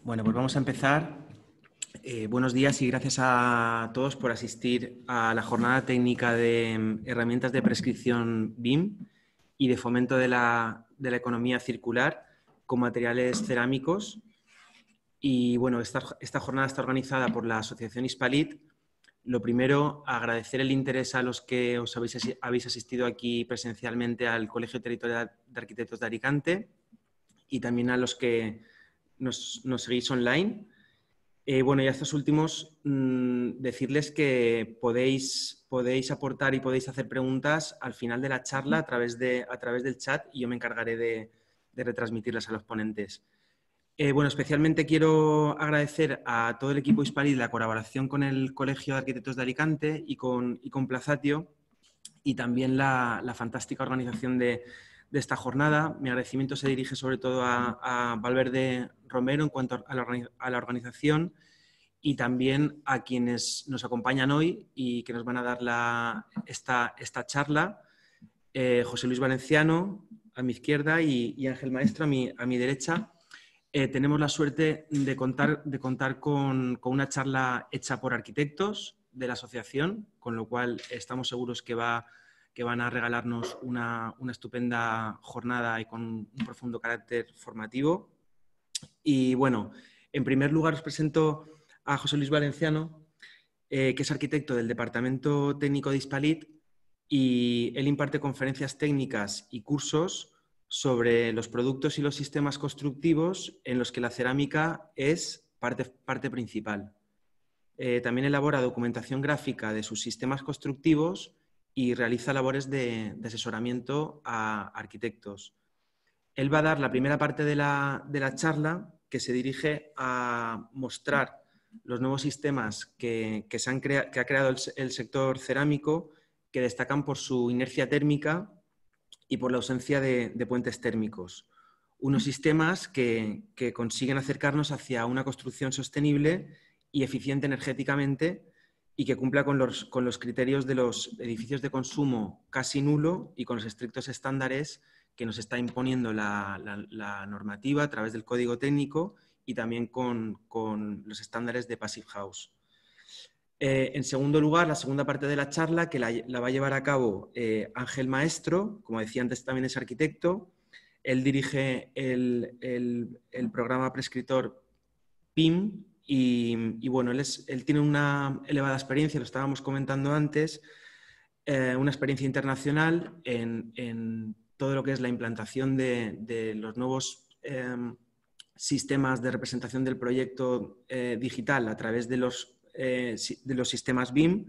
Bueno, pues vamos a empezar. Buenos días y gracias a todos por asistir a la jornada técnica de herramientas de prescripción BIM y de fomento de la economía circular con materiales cerámicos. Y bueno, esta jornada está organizada por la Asociación Hispalit. Lo primero, agradecer el interés a los que os habéis asistido aquí presencialmente al Colegio Territorial de Arquitectos de Alicante y también a los que nos seguís online. Bueno, y a estos últimos decirles que podéis aportar y podéis hacer preguntas al final de la charla a través del chat y yo me encargaré de retransmitirlas a los ponentes. Bueno, especialmente quiero agradecer a todo el equipo Hispalit la colaboración con el Colegio de Arquitectos de Alicante y con Plazatio y también la fantástica organización de esta jornada. Mi agradecimiento se dirige sobre todo a Valverde Romero en cuanto a la organización y también a quienes nos acompañan hoy y que nos van a dar esta charla. José Luis Valenciano a mi izquierda y Ángel Maestro a mi derecha. Tenemos la suerte de contar con una charla hecha por arquitectos de la asociación, con lo cual estamos seguros que van a regalarnos una estupenda jornada y con un profundo carácter formativo. Y bueno, en primer lugar os presento a José Luis Valenciano, que es arquitecto del Departamento Técnico de Hispalit y él imparte conferencias técnicas y cursos sobre los productos y los sistemas constructivos en los que la cerámica es parte principal. También elabora documentación gráfica de sus sistemas constructivos y realiza labores de asesoramiento a arquitectos. Él va a dar la primera parte de la charla que se dirige a mostrar los nuevos sistemas que ha creado el sector cerámico, que destacan por su inercia térmica y por la ausencia de puentes térmicos. Unos sistemas que consiguen acercarnos hacia una construcción sostenible y eficiente energéticamente y que cumpla con los criterios de los edificios de consumo casi nulo y con los estrictos estándares que nos está imponiendo la normativa a través del código técnico y también con los estándares de Passive House. En segundo lugar, la segunda parte de la charla, que la va a llevar a cabo Ángel Maestro, como decía antes también es arquitecto. Él dirige el programa prescriptor PIM y bueno, él tiene una elevada experiencia, lo estábamos comentando antes, una experiencia internacional en todo lo que es la implantación de los nuevos sistemas de representación del proyecto digital a través de los sistemas BIM.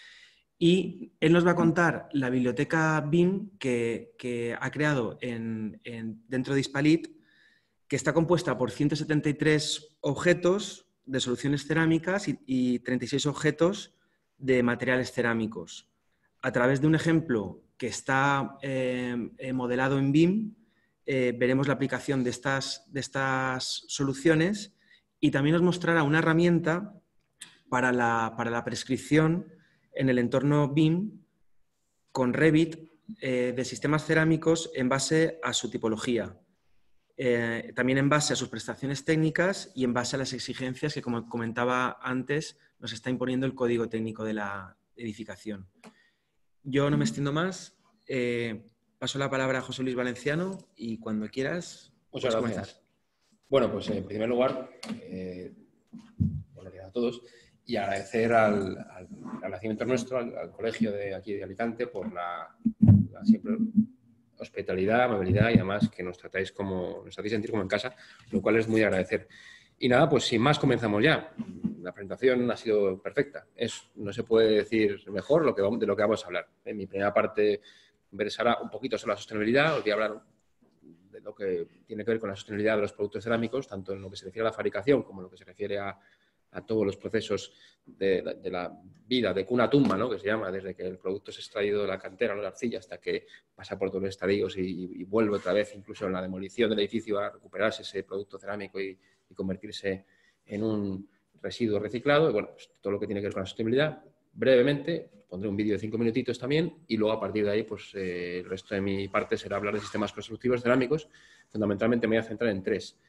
Y él nos va a contar la biblioteca BIM que ha creado dentro de Hispalit, que está compuesta por 173 objetos de soluciones cerámicas y 36 objetos de materiales cerámicos. A través de un ejemplo que está modelado en BIM, veremos la aplicación de estas soluciones y también nos mostrará una herramienta para la prescripción en el entorno BIM con Revit de sistemas cerámicos en base a su tipología. También en base a sus prestaciones técnicas y en base a las exigencias que, como comentaba antes, nos está imponiendo el código técnico de la edificación. Yo no me extiendo más. Paso la palabra a José Luis Valenciano y cuando quieras, muchas gracias. Comenzar. Bueno, pues en primer lugar, buenos días a todos y agradecer al nacimiento nuestro, al colegio de aquí de Alicante, por la siempre hospitalidad, amabilidad y además que nos hacéis sentir como en casa, lo cual es muy agradecer. Y nada, pues sin más comenzamos ya. La presentación ha sido perfecta. No se puede decir mejor de lo que vamos a hablar. En mi primera parte versará un poquito sobre la sostenibilidad. Os voy a hablar de lo que tiene que ver con la sostenibilidad de los productos cerámicos, tanto en lo que se refiere a la fabricación como en lo que se refiere a todos los procesos de la vida, de cuna a tumba, ¿no? Que se llama, desde que el producto es extraído de la cantera, ¿no? De la arcilla, hasta que pasa por todos los estadios y vuelve otra vez, incluso en la demolición del edificio, a recuperarse ese producto cerámico y convertirse en un residuo reciclado. Y bueno, pues todo lo que tiene que ver con la sostenibilidad. Brevemente, pondré un vídeo de 5 minutitos también y luego a partir de ahí, pues el resto de mi parte será hablar de sistemas constructivos cerámicos. Fundamentalmente me voy a centrar en 3.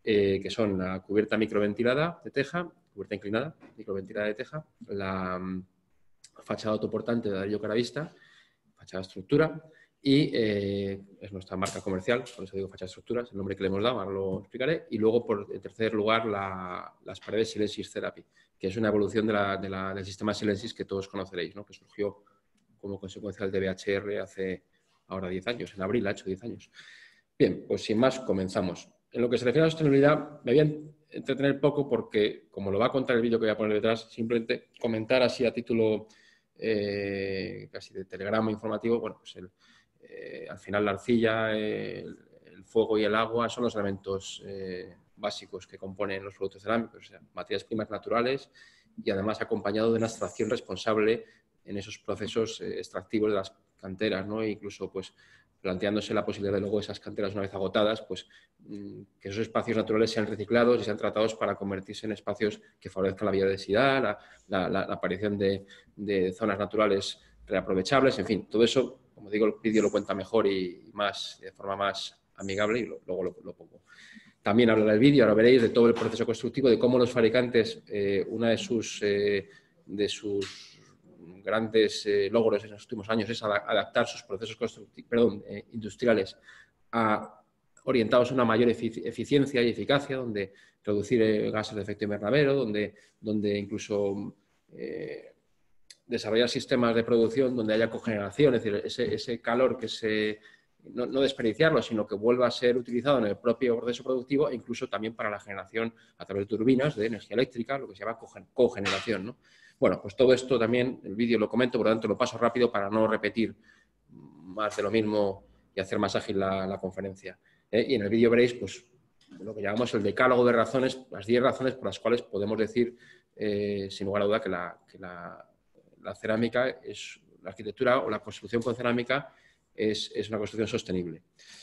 que son la cubierta microventilada de teja, cubierta inclinada, microventilada de teja, la fachada autoportante de ladrillo caravista, fachada estructura, y es nuestra marca comercial, por eso digo fachada estructura, es el nombre que le hemos dado, ahora lo explicaré. Y luego, en tercer lugar, las paredes Silensis Therapy, que es una evolución del sistema Silensis que todos conoceréis, ¿no? Que surgió como consecuencia del DBHR hace ahora 10 años, en abril ha hecho 10 años. Bien, pues sin más, comenzamos. En lo que se refiere a la sostenibilidad, me voy a entretener poco porque, como lo va a contar el vídeo que voy a poner detrás, simplemente comentar así a título casi de telegrama informativo, bueno, pues al final la arcilla, el fuego y el agua son los elementos básicos que componen los productos cerámicos, o sea, materias primas naturales y además acompañado de una extracción responsable en esos procesos extractivos de las canteras, ¿no? E incluso, pues, planteándose la posibilidad de luego esas canteras una vez agotadas, pues que esos espacios naturales sean reciclados y sean tratados para convertirse en espacios que favorezcan la biodiversidad, la aparición de zonas naturales reaprovechables, en fin, todo eso, como digo, el vídeo lo cuenta mejor y más, de forma más amigable y luego lo pongo. También hablará el vídeo, ahora veréis de todo el proceso constructivo, de cómo los fabricantes, una de sus grandes logros en los últimos años es adaptar sus procesos industriales orientados a una mayor eficiencia y eficacia, donde reducir gases de efecto invernadero, donde incluso desarrollar sistemas de producción donde haya cogeneración, es decir, ese calor que no desperdiciarlo, sino que vuelva a ser utilizado en el propio proceso productivo e incluso también para la generación a través de turbinas de energía eléctrica, lo que se llama cogeneración, ¿no? Bueno, pues todo esto también, el vídeo lo comento, por lo tanto lo paso rápido para no repetir más de lo mismo y hacer más ágil la conferencia. Y en el vídeo veréis, pues, lo que llamamos el decálogo de razones, las 10 razones por las cuales podemos decir, sin lugar a duda, que la cerámica, la arquitectura o la construcción con cerámica es una construcción sostenible.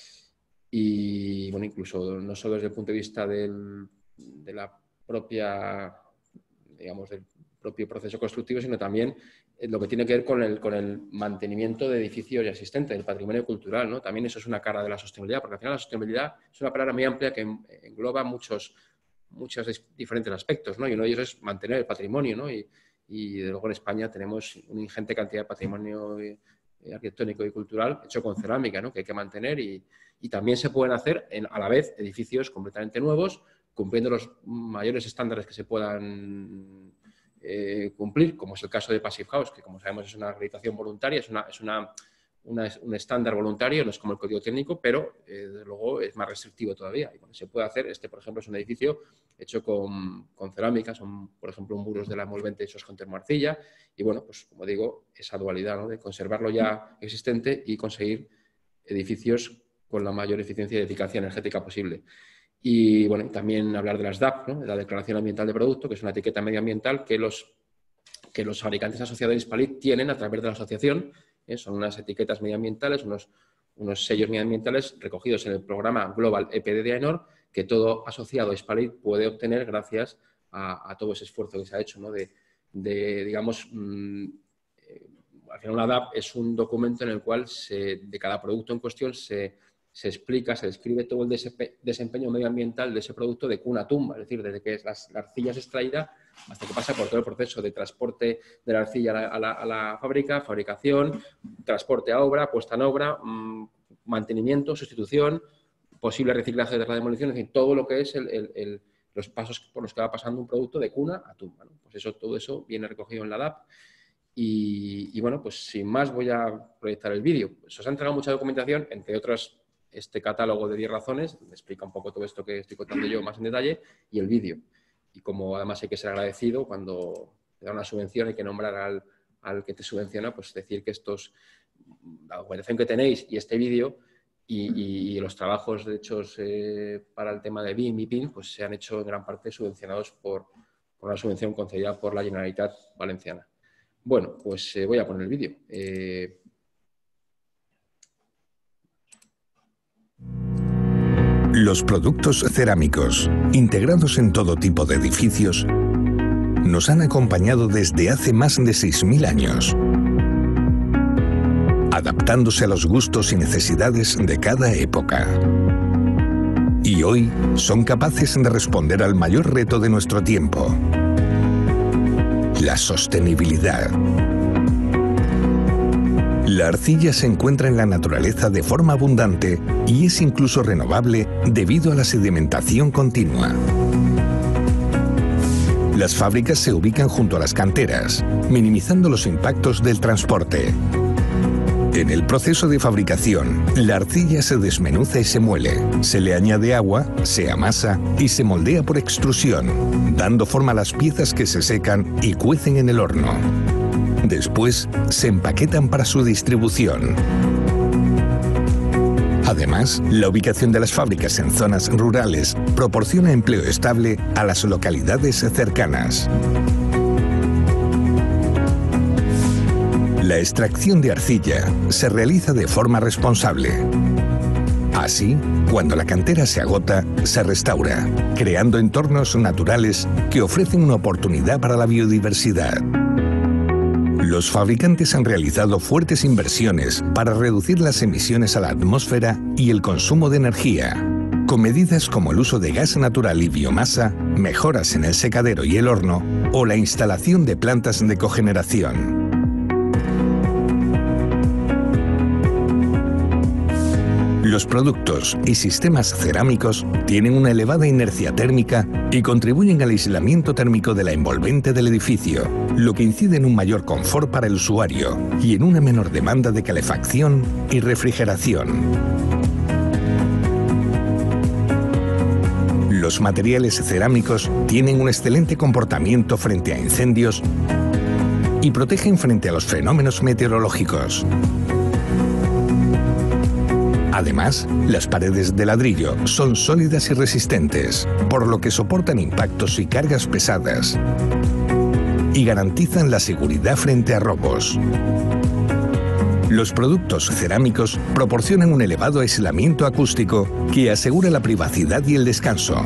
Y, bueno, incluso no solo desde el punto de vista de la propia, digamos, del propio proceso constructivo, sino también lo que tiene que ver con el mantenimiento de edificios ya existentes, del patrimonio cultural, ¿no? También eso es una cara de la sostenibilidad, porque al final la sostenibilidad es una palabra muy amplia que engloba muchos diferentes aspectos, ¿no? Y uno de ellos es mantener el patrimonio, ¿no? Y de luego en España tenemos una ingente cantidad de patrimonio arquitectónico y cultural hecho con cerámica, ¿no? Que hay que mantener y también se pueden hacer a la vez edificios completamente nuevos, cumpliendo los mayores estándares que se puedan cumplir, como es el caso de Passive House, que como sabemos es una acreditación voluntaria, es un estándar voluntario, no es como el código técnico, pero desde luego es más restrictivo todavía. Y bueno, se puede hacer, por ejemplo, es un edificio hecho con cerámica, son, por ejemplo, muros de la envolvente hechos con termoarcilla, y bueno, pues como digo, esa dualidad, ¿no? De conservarlo ya existente y conseguir edificios con la mayor eficiencia y eficacia energética posible. Y bueno, también hablar de las DAP, ¿no? De la Declaración Ambiental de Producto, que es una etiqueta medioambiental que los fabricantes asociados de Hispalit tienen a través de la asociación. Son unas etiquetas medioambientales, unos sellos medioambientales recogidos en el programa Global EPD de AENOR, que todo asociado a Hispalit puede obtener gracias a todo ese esfuerzo que se ha hecho, ¿no? Digamos, al final una DAP es un documento en el cual de cada producto en cuestión se explica, se describe todo el desempeño medioambiental de ese producto de cuna a tumba, es decir, desde que la arcilla es extraída hasta que pasa por todo el proceso de transporte de la arcilla a la fábrica, fabricación, transporte a obra, puesta en obra, mantenimiento, sustitución, posible reciclaje de la demolición, es decir, todo lo que es los pasos por los que va pasando un producto de cuna a tumba, ¿no? Pues todo eso viene recogido en la DAP. Y bueno, pues sin más voy a proyectar el vídeo. Pues os ha entregado mucha documentación, entre otras este catálogo de 10 razones, me explica un poco todo esto que estoy contando yo más en detalle, y el vídeo. Y como además hay que ser agradecido, cuando te da una subvención hay que nombrar al que te subvenciona, pues decir que la documentación que tenéis y este vídeo y los trabajos hechos para el tema de BIM y PIN, pues se han hecho en gran parte subvencionados por una subvención concedida por la Generalitat Valenciana. Bueno, pues voy a poner el vídeo. Los productos cerámicos, integrados en todo tipo de edificios, nos han acompañado desde hace más de 6.000 años, adaptándose a los gustos y necesidades de cada época. Y y hoy son capaces de responder al mayor reto de nuestro tiempo: la sostenibilidad. La arcilla se encuentra en la naturaleza de forma abundante y es incluso renovable debido a la sedimentación continua. Las fábricas se ubican junto a las canteras, minimizando los impactos del transporte. En el proceso de fabricación, la arcilla se desmenuza y se muele, se le añade agua, se amasa y se moldea por extrusión, dando forma a las piezas que se secan y cuecen en el horno. Después, se empaquetan para su distribución. Además, la ubicación de las fábricas en zonas rurales proporciona empleo estable a las localidades cercanas. La extracción de arcilla se realiza de forma responsable. Así, cuando la cantera se agota, se restaura, creando entornos naturales que ofrecen una oportunidad para la biodiversidad. Los fabricantes han realizado fuertes inversiones para reducir las emisiones a la atmósfera y el consumo de energía, con medidas como el uso de gas natural y biomasa, mejoras en el secadero y el horno o la instalación de plantas de cogeneración. Los productos y sistemas cerámicos tienen una elevada inercia térmica y contribuyen al aislamiento térmico de la envolvente del edificio, lo que incide en un mayor confort para el usuario y en una menor demanda de calefacción y refrigeración. Los materiales cerámicos tienen un excelente comportamiento frente a incendios y protegen frente a los fenómenos meteorológicos. Además, las paredes de ladrillo son sólidas y resistentes, por lo que soportan impactos y cargas pesadas y garantizan la seguridad frente a robos. Los productos cerámicos proporcionan un elevado aislamiento acústico que asegura la privacidad y el descanso,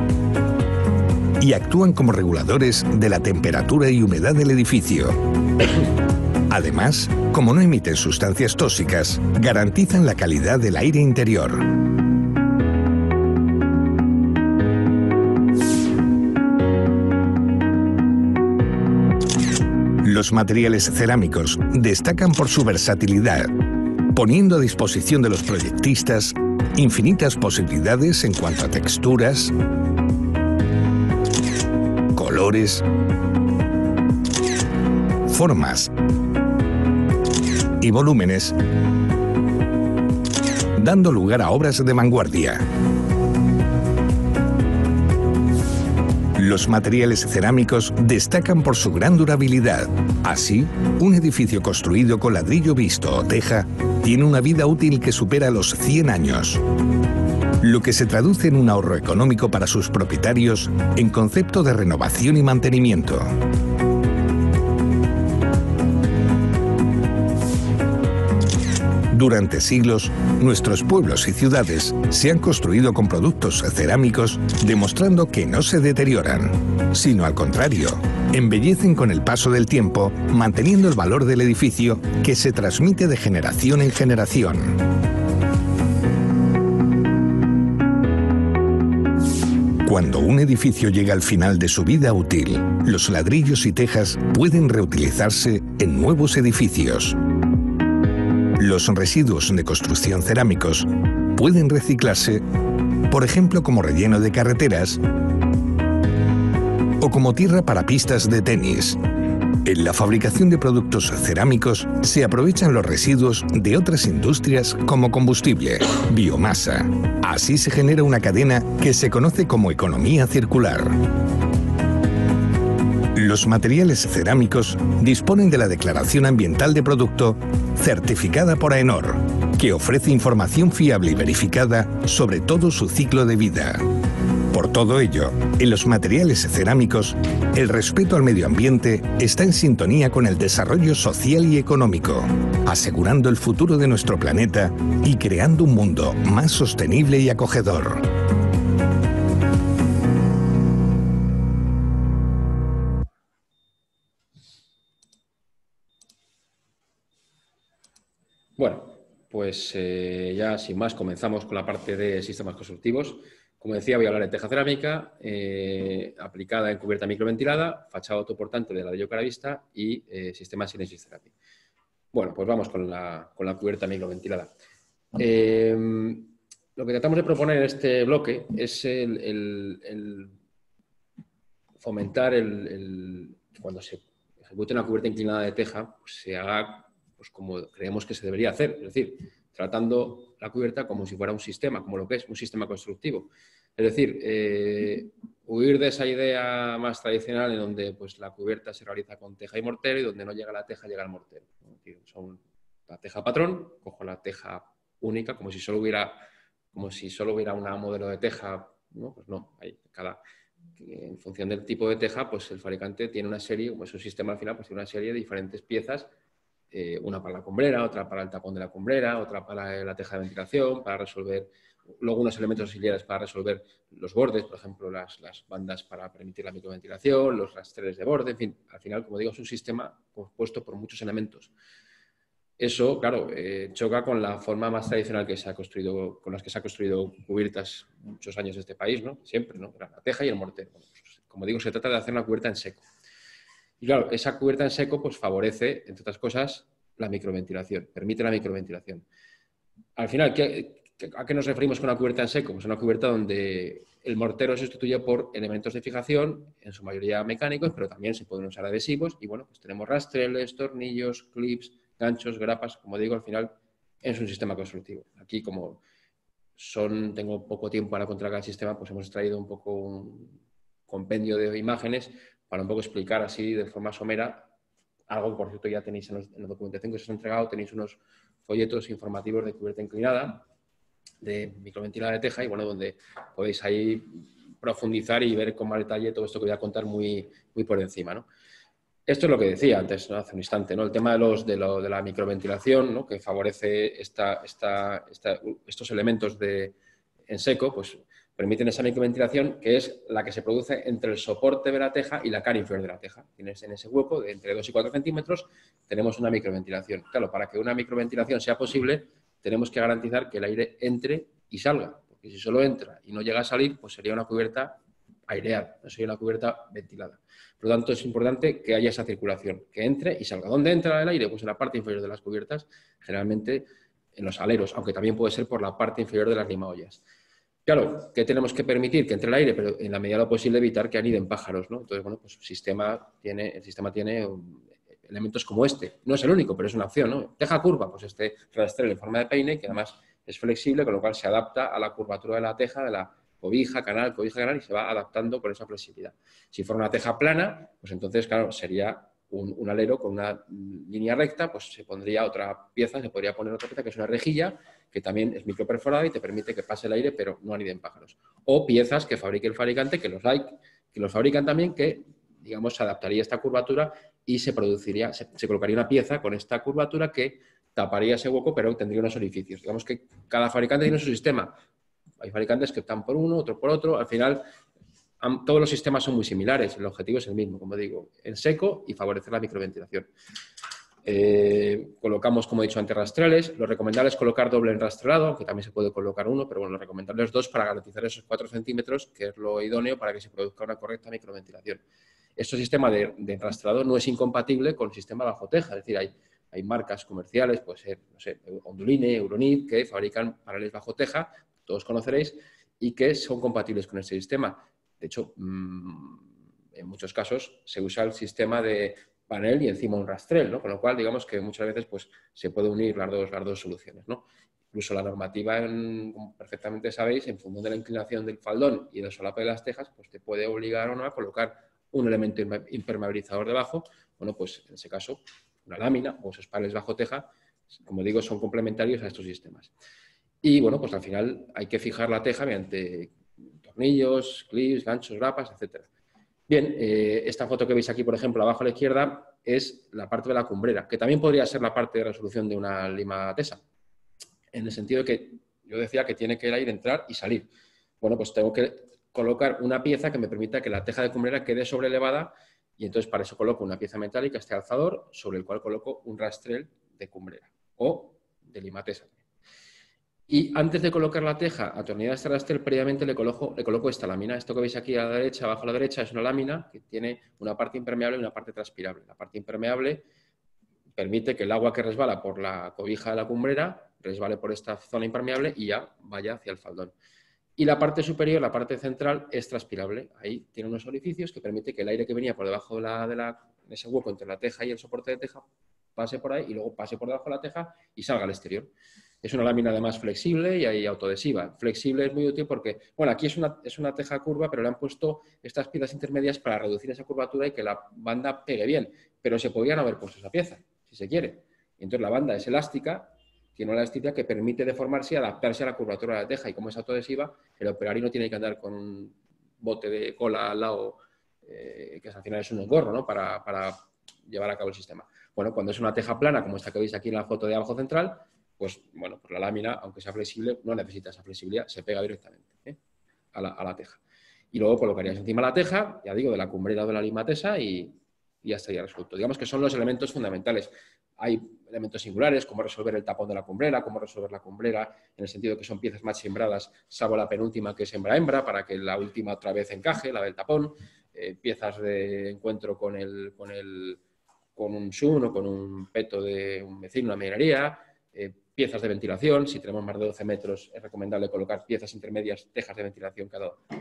y actúan como reguladores de la temperatura y humedad del edificio. Además, como no emiten sustancias tóxicas, garantizan la calidad del aire interior. Los materiales cerámicos destacan por su versatilidad, poniendo a disposición de los proyectistas infinitas posibilidades en cuanto a texturas, colores, formas y volúmenes, dando lugar a obras de vanguardia. Los materiales cerámicos destacan por su gran durabilidad. Así, un edificio construido con ladrillo visto o teja tiene una vida útil que supera los 100 años, lo que se traduce en un ahorro económico para sus propietarios en concepto de renovación y mantenimiento. Durante siglos, nuestros pueblos y ciudades se han construido con productos cerámicos, demostrando que no se deterioran, sino al contrario, embellecen con el paso del tiempo, manteniendo el valor del edificio que se transmite de generación en generación. Cuando un edificio llega al final de su vida útil, los ladrillos y tejas pueden reutilizarse en nuevos edificios. Los residuos de construcción cerámicos pueden reciclarse, por ejemplo, como relleno de carreteras o como tierra para pistas de tenis. En la fabricación de productos cerámicos se aprovechan los residuos de otras industrias como combustible, biomasa. Así se genera una cadena que se conoce como economía circular. Los materiales cerámicos disponen de la declaración ambiental de producto certificada por AENOR, que ofrece información fiable y verificada sobre todo su ciclo de vida. Por todo ello, en los materiales cerámicos, el respeto al medio ambiente está en sintonía con el desarrollo social y económico, asegurando el futuro de nuestro planeta y creando un mundo más sostenible y acogedor. Bueno, pues ya sin más comenzamos con la parte de sistemas constructivos. Como decía, voy a hablar de teja cerámica aplicada en cubierta microventilada, fachada autoportante de ladrillo caravista y sistema Synergy Therapy. Bueno, pues vamos con la cubierta microventilada. Lo que tratamos de proponer en este bloque es el fomentar cuando se ejecute una cubierta inclinada de teja, pues se haga pues, como creemos que se debería hacer, es decir, tratando la cubierta como si fuera un sistema, como lo que es un sistema constructivo. Es decir, huir de esa idea más tradicional en donde pues, la cubierta se realiza con teja y mortero y donde no llega la teja, llega el mortero. Es decir, son la teja patrón, cojo la teja única, como si solo hubiera una modelo de teja, ¿no? Pues no, hay en función del tipo de teja, pues el fabricante tiene una serie, como es un sistema al final, pues tiene una serie de diferentes piezas, una para la cumbrera, otra para el tapón de la cumbrera, otra para la teja de ventilación, para resolver, luego unos elementos auxiliares para resolver los bordes, por ejemplo, las bandas para permitir la microventilación, los rastreles de borde, en fin, al final, como digo, es un sistema compuesto por muchos elementos. Eso, claro, choca con la forma más tradicional que se ha construido, con las que se ha construido cubiertas muchos años en este país, ¿no? Siempre, ¿no? La teja y el mortero. Bueno, pues, como digo, se trata de hacer una cubierta en seco. Y claro, esa cubierta en seco pues favorece, entre otras cosas, la microventilación, permite la microventilación. Al final, ¿a qué nos referimos con una cubierta en seco? Pues una cubierta donde el mortero se sustituye por elementos de fijación, en su mayoría mecánicos, pero también se pueden usar adhesivos. Y bueno, pues tenemos rastreles, tornillos, clips, ganchos, grapas, como digo, al final es un sistema constructivo. Aquí, como tengo poco tiempo para contar cada sistema, pues hemos traído un poco un compendio de imágenes para un poco explicar así de forma somera algo que, por cierto, ya tenéis en la documentación que os he entregado, tenéis unos folletos informativos de cubierta inclinada, de microventilada de teja, y bueno, donde podéis ahí profundizar y ver con más detalle todo esto que voy a contar muy, muy por encima, ¿no? Esto es lo que decía antes, ¿no? Hace un instante, ¿no? El tema de la microventilación, ¿no? Que favorece estos elementos en seco, pues permiten esa microventilación que es la que se produce entre el soporte de la teja y la cara inferior de la teja. Tienes en ese hueco de entre 2 y 4 centímetros tenemos una microventilación. Claro, para que una microventilación sea posible tenemos que garantizar que el aire entre y salga, porque si solo entra y no llega a salir, pues sería una cubierta aireada, no sería una cubierta ventilada. Por lo tanto, es importante que haya esa circulación, que entre y salga. ¿Dónde entra el aire? Pues en la parte inferior de las cubiertas, generalmente en los aleros, aunque también puede ser por la parte inferior de las limaollas. Claro, ¿qué tenemos que permitir? Que entre el aire, pero en la medida de lo posible evitar que aniden pájaros, ¿no? Entonces, bueno, pues el sistema tiene elementos como este. No es el único, pero es una opción, ¿no? Teja curva, pues este rastrero en forma de peine, que además es flexible, con lo cual se adapta a la curvatura de la teja, de la cobija, canal, y se va adaptando con esa flexibilidad. Si fuera una teja plana, pues entonces, claro, sería un alero con una línea recta, pues se pondría otra pieza, se podría poner otra pieza que es una rejilla, que también es microperforada y te permite que pase el aire, pero no aniden pájaros. O piezas que fabrique el fabricante, que los fabrican también, que, digamos, se adaptaría a esta curvatura y se colocaría una pieza con esta curvatura que taparía ese hueco, pero tendría unos orificios. Digamos que cada fabricante tiene su sistema. Hay fabricantes que optan por uno, otro por otro. Al final, todos los sistemas son muy similares. El objetivo es el mismo, como digo, en seco y favorecer la microventilación. Colocamos, como he dicho antes, rastreles. Lo recomendable es colocar doble enrastrelado, aunque también se puede colocar uno, pero bueno, lo recomendable es 2 para garantizar esos 4 centímetros, que es lo idóneo para que se produzca una correcta microventilación. Este sistema de enrastrelado no es incompatible con el sistema bajo teja, es decir, hay marcas comerciales, puede ser, no sé, Onduline, Euronit, que fabrican paneles bajo teja, todos conoceréis, y que son compatibles con este sistema. De hecho, en muchos casos se usa el sistema de panel y encima un rastrel, ¿no? Con lo cual, digamos que muchas veces pues, se puede unir las dos soluciones, ¿no? Incluso la normativa, como perfectamente sabéis, en función de la inclinación del faldón y del solape de las tejas, pues te puede obligar o no a colocar un elemento impermeabilizador debajo. Bueno, pues en ese caso, una lámina o esos paneles bajo teja, como digo, son complementarios a estos sistemas. Y bueno, pues al final hay que fijar la teja mediante tornillos, clips, ganchos, grapas, etc. Bien, esta foto que veis aquí, por ejemplo, abajo a la izquierda, es la parte de la cumbrera, que también podría ser la parte de resolución de una lima tesa, en el sentido de que yo decía que tiene que el aire entrar y salir. Bueno, pues tengo que colocar una pieza que me permita que la teja de cumbrera quede sobrelevada y entonces para eso coloco una pieza metálica, este alzador, sobre el cual coloco un rastrel de cumbrera o de lima tesa. Y antes de colocar la teja atornillada hasta el rastel, previamente le coloco esta lámina. Esto que veis aquí a la derecha, abajo a la derecha, es una lámina que tiene una parte impermeable y una parte transpirable. La parte impermeable permite que el agua que resbala por la cobija de la cumbrera resbale por esta zona impermeable y ya vaya hacia el faldón. Y la parte superior, la parte central, es transpirable. Ahí tiene unos orificios que permite que el aire que venía por debajo de ese hueco entre la teja y el soporte de teja pase por ahí y luego pase por debajo de la teja y salga al exterior. Es una lámina además flexible y autoadhesiva. Flexible es muy útil porque, bueno, aquí es una teja curva, pero le han puesto estas piezas intermedias para reducir esa curvatura y que la banda pegue bien. Pero se podrían haber puesto esa pieza, si se quiere. Y entonces la banda es elástica, tiene una elasticidad que permite deformarse y adaptarse a la curvatura de la teja. Y como es autoadhesiva, el operario no tiene que andar con un bote de cola al lado, que al final es un engorro, ¿no? Para llevar a cabo el sistema. Bueno, cuando es una teja plana, como esta que veis aquí en la foto de abajo central, pues bueno, pues la lámina, aunque sea flexible, no necesita esa flexibilidad, se pega directamente a la teja. Y luego colocarías encima la teja, ya digo, de la cumbrera o de la limatesa y ya estaría resuelto. Digamos que son los elementos fundamentales. Hay elementos singulares, como resolver el tapón de la cumbrera, como resolver la cumbrera, en el sentido que son piezas más sembradas, salvo la penúltima que es hembra-hembra, para que la última otra vez encaje, la del tapón. Piezas de encuentro con un sun o con un peto de un vecino, una minería. Piezas de ventilación, si tenemos más de 12 metros es recomendable colocar piezas intermedias, tejas de ventilación,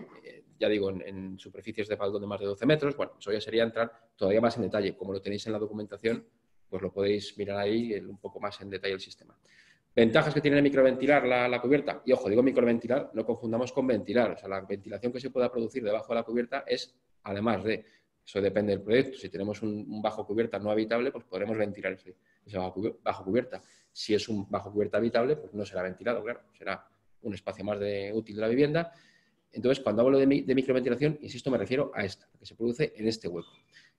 ya digo, en superficies de faldón de más de 12 metros. Bueno, eso ya sería entrar todavía más en detalle. Como lo tenéis en la documentación, pues lo podéis mirar ahí un poco más en detalle el sistema. Ventajas que tiene microventilar la cubierta. Y ojo, digo microventilar, no confundamos con ventilar. O sea, la ventilación que se pueda producir debajo de la cubierta es, además de, eso depende del proyecto. Si tenemos un bajo cubierta no habitable, pues podremos ventilar ese bajo cubierta. Si es un bajo cubierta habitable, pues no será ventilado, claro, será un espacio más útil de la vivienda. Entonces, cuando hablo de microventilación, insisto, me refiero a esta, que se produce en este hueco.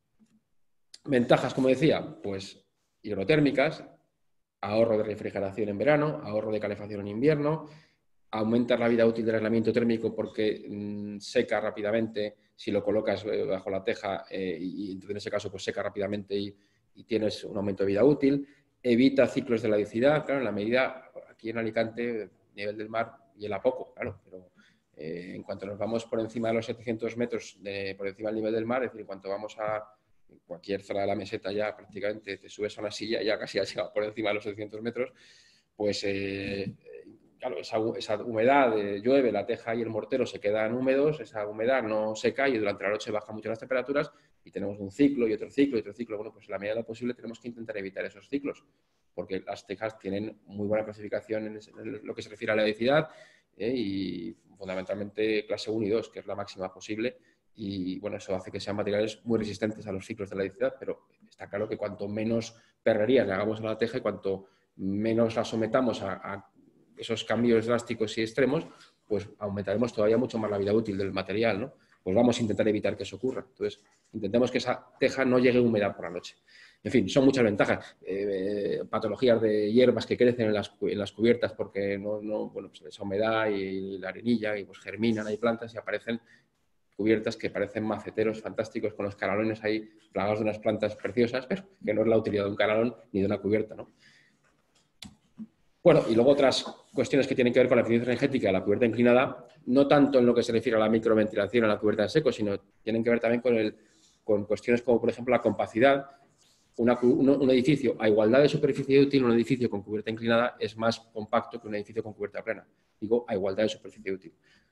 Ventajas, como decía, pues hidrotérmicas, ahorro de refrigeración en verano, ahorro de calefacción en invierno, aumentar la vida útil del aislamiento térmico porque seca rápidamente si lo colocas bajo la teja y entonces en ese caso pues seca rápidamente y tienes un aumento de vida útil. Evita ciclos de laicidad, claro, en la medida, aquí en Alicante, a nivel del mar, hiela poco, claro, pero en cuanto nos vamos por encima de los 700 metros, por encima del nivel del mar, es decir, en cuanto vamos a cualquier zona de la meseta ya prácticamente te subes a una silla, ya casi has llegado por encima de los 700 metros, pues claro, esa humedad, llueve, la teja y el mortero se quedan húmedos, esa humedad no seca y durante la noche bajan mucho las temperaturas y tenemos un ciclo y otro ciclo y otro ciclo. Bueno, pues en la medida de lo posible tenemos que intentar evitar esos ciclos, porque las tejas tienen muy buena clasificación en lo que se refiere a la laicidad y fundamentalmente clase 1 y 2, que es la máxima posible. Y bueno, eso hace que sean materiales muy resistentes a los ciclos de la laicidad, pero está claro que cuanto menos perrerías le hagamos a la teja y cuanto menos la sometamos a esos cambios drásticos y extremos, pues aumentaremos todavía mucho más la vida útil del material, ¿no? Pues vamos a intentar evitar que eso ocurra. Entonces, intentemos que esa teja no llegue húmeda por la noche. En fin, son muchas ventajas. Patologías de hierbas que crecen en las cubiertas porque bueno, pues esa humedad y la arenilla y pues germinan, hay plantas y aparecen cubiertas que parecen maceteros fantásticos con los canalones ahí plagados de unas plantas preciosas, pero que no es la utilidad de un canalón ni de una cubierta, ¿no? Bueno, y luego otras cuestiones que tienen que ver con la eficiencia energética de la cubierta inclinada, no tanto en lo que se refiere a la microventilación en la cubierta en seco, sino tienen que ver también con cuestiones como, por ejemplo, la compacidad. Un edificio a igualdad de superficie útil, un edificio con cubierta inclinada es más compacto que un edificio con cubierta plana. Digo, a igualdad de superficie útil.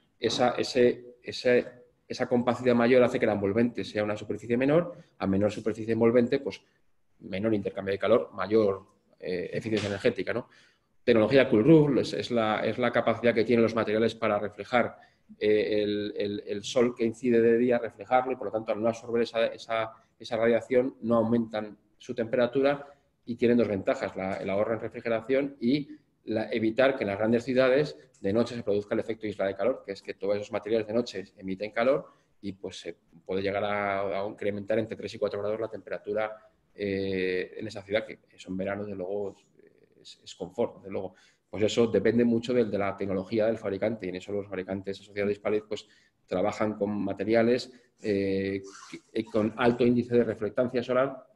Esa compacidad mayor hace que la envolvente sea una superficie menor, a menor superficie envolvente, pues menor intercambio de calor, mayor eficiencia energética, ¿no? Tecnología Cool Roof es la capacidad que tienen los materiales para reflejar el sol que incide de día, reflejarlo y por lo tanto al no absorber esa radiación no aumentan su temperatura y tienen dos ventajas, el ahorro en refrigeración y evitar que en las grandes ciudades de noche se produzca el efecto isla de calor, que es que todos esos materiales de noche emiten calor y pues se puede llegar a incrementar entre 3 y 4 grados la temperatura en esa ciudad, que eso en verano, desde luego, es confort, desde luego. Pues eso depende mucho de la tecnología del fabricante y en eso los fabricantes asociados a Hispalit pues trabajan con materiales con alto índice de reflectancia solar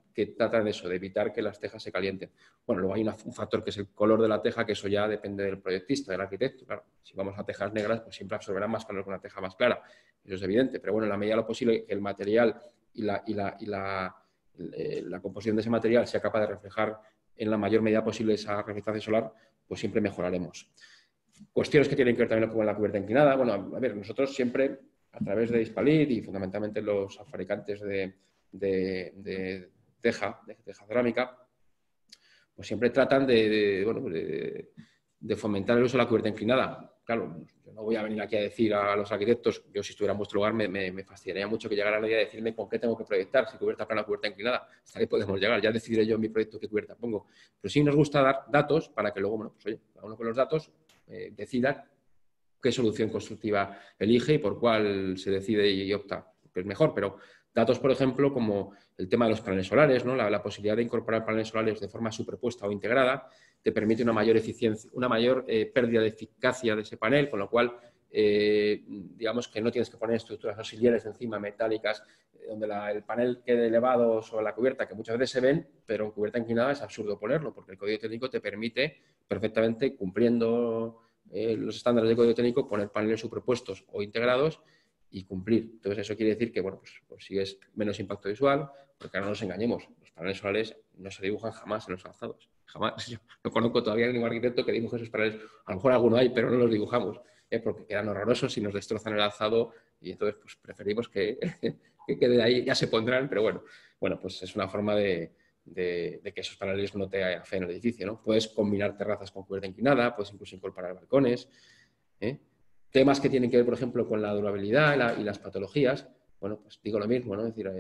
que tratan de eso, de evitar que las tejas se calienten. Bueno, luego hay un factor que es el color de la teja, que eso ya depende del proyectista, del arquitecto. Claro, si vamos a tejas negras, pues siempre absorberán más calor que una teja más clara. Eso es evidente, pero bueno, en la medida de lo posible que el material y la composición de ese material sea capaz de reflejar en la mayor medida posible esa reflectancia solar, pues siempre mejoraremos. Cuestiones que tienen que ver también con la cubierta inclinada. Bueno, a ver, nosotros siempre, a través de Hispalit y fundamentalmente los fabricantes de teja cerámica, pues siempre tratan de fomentar el uso de la cubierta inclinada. Claro, yo no voy a venir aquí a decir a los arquitectos, yo si estuviera en vuestro lugar me fastidiaría mucho que llegara la idea de decirme con qué tengo que proyectar, si cubierta plana o cubierta inclinada. Hasta ahí podemos llegar, ya decidiré yo en mi proyecto qué cubierta pongo. Pero sí nos gusta dar datos para que luego, bueno, pues oye, cada uno con los datos decida qué solución constructiva elige y por cuál se decide y opta, que es mejor, pero datos, por ejemplo, como el tema de los paneles solares, ¿no? La posibilidad de incorporar paneles solares de forma superpuesta o integrada te permite una mayor eficiencia, una mayor pérdida de eficacia de ese panel, con lo cual, digamos que no tienes que poner estructuras auxiliares encima, metálicas, donde el panel quede elevado sobre la cubierta, que muchas veces se ven, pero en cubierta inclinada es absurdo ponerlo, porque el código técnico te permite perfectamente, cumpliendo los estándares del código técnico, poner paneles superpuestos o integrados y cumplir. Entonces, eso quiere decir que, bueno, pues sigues menos impacto visual, porque ahora no nos engañemos, los paneles solares no se dibujan jamás en los alzados. Jamás. Yo no conozco todavía ningún arquitecto que dibuje esos paneles. A lo mejor alguno hay, pero no los dibujamos, porque quedan horrorosos y nos destrozan el alzado y entonces pues preferimos que quede ahí, ya se pondrán, pero bueno, pues es una forma de que esos paneles no te afeen el edificio, ¿no? Puedes combinar terrazas con cubierta inclinada, puedes incluso incorporar balcones, Temas que tienen que ver, por ejemplo, con la durabilidad y las patologías, bueno, pues digo lo mismo, ¿no? Es decir,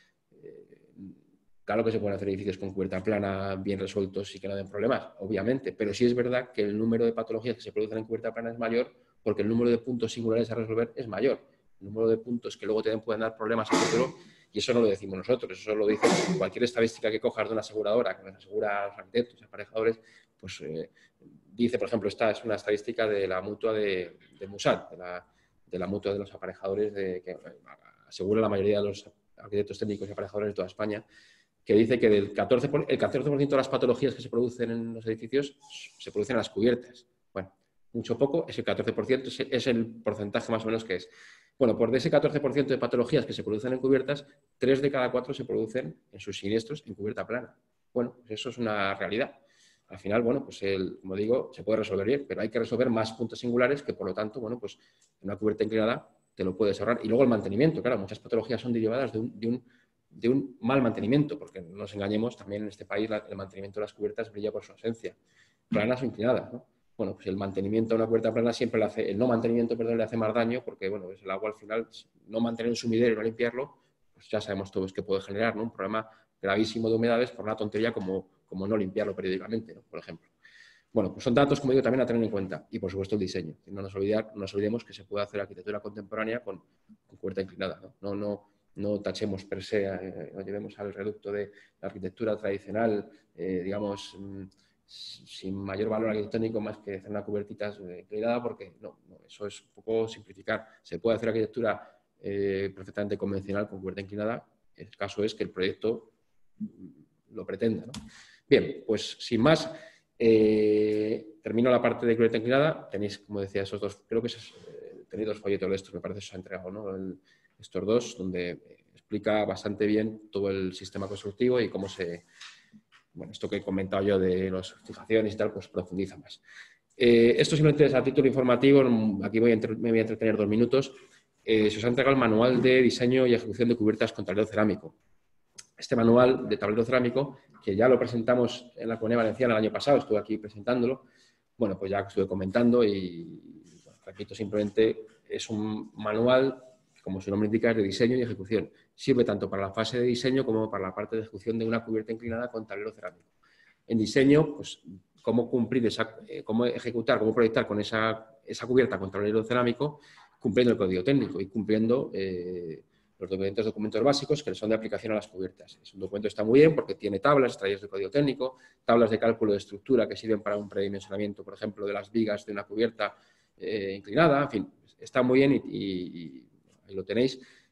claro que se pueden hacer edificios con cubierta plana bien resueltos y que no den problemas, obviamente, pero sí es verdad que el número de patologías que se producen en cubierta plana es mayor porque el número de puntos singulares a resolver es mayor. El número de puntos que luego te pueden dar problemas a futuro, y eso no lo decimos nosotros, eso lo dice cualquier estadística que cojas de una aseguradora, que nos asegura a los arquitectos y aparejadores, pues dice, por ejemplo, esta es una estadística de la mutua de Musal, de la mutua de los aparejadores que asegura la mayoría de los arquitectos técnicos y aparejadores de toda España, que dice que el 14% de las patologías que se producen en los edificios se producen en las cubiertas. Bueno, mucho poco, es el 14%, es el porcentaje más o menos que es. Bueno, por de ese 14% de patologías que se producen en cubiertas, 3 de cada 4 se producen en sus siniestros en cubierta plana. Bueno, pues eso es una realidad. Al final, bueno, pues como digo, se puede resolver bien, pero hay que resolver más puntos singulares que, por lo tanto, bueno, pues en una cubierta inclinada te lo puedes ahorrar. Y luego el mantenimiento, claro, muchas patologías son derivadas de un mal mantenimiento, porque no nos engañemos, también en este país el mantenimiento de las cubiertas brilla por su ausencia, planas o inclinadas, ¿no? Bueno, pues el mantenimiento de una cubierta plana siempre el no mantenimiento, perdón, le hace más daño, porque, bueno, pues el agua al final, no mantener un sumidero y no limpiarlo, pues ya sabemos todos que puede generar, ¿no? Un problema gravísimo de humedades por una tontería como no limpiarlo periódicamente, ¿no? Por ejemplo. Bueno, pues son datos, como digo, también a tener en cuenta. Y, por supuesto, el diseño. No nos olvidemos que se puede hacer arquitectura contemporánea con cubierta inclinada, ¿no? No tachemos per se, no llevemos al reducto de la arquitectura tradicional, digamos, sin mayor valor arquitectónico más que hacer una cubiertita inclinada, porque no, eso es un poco simplificar. Se puede hacer arquitectura perfectamente convencional con cubierta inclinada. El caso es que el proyecto lo pretenda, ¿no? Bien, pues sin más, termino la parte de cubierta inclinada. Tenéis, como decía, esos dos, creo que tenéis 2 folletos de estos, me parece que se ha entregado, ¿no? Estos 2, donde explica bastante bien todo el sistema constructivo y cómo bueno, esto que he comentado yo de las fijaciones y tal, pues profundiza más. Esto simplemente es a título informativo, aquí me voy a entretener 2 minutos. Se os ha entregado el manual de diseño y ejecución de cubiertas con tablero cerámico. Este manual de tablero cerámico, que ya lo presentamos en la Comunidad Valenciana el año pasado, estuve aquí presentándolo, bueno, pues ya estuve comentando y bueno, repito, simplemente es un manual, como su nombre indica, es de diseño y ejecución. Sirve tanto para la fase de diseño como para la parte de ejecución de una cubierta inclinada con tablero cerámico. En diseño, pues cómo cumplir cómo ejecutar, cómo proyectar con esa cubierta con tablero cerámico, cumpliendo el código técnico y cumpliendo los documentos básicos que son de aplicación a las cubiertas. Es un documento que está muy bien porque tiene tablas extraídas del código técnico, tablas de cálculo de estructura que sirven para un predimensionamiento, por ejemplo, de las vigas de una cubierta inclinada. En fin, está muy bien y ahí lo tenéis.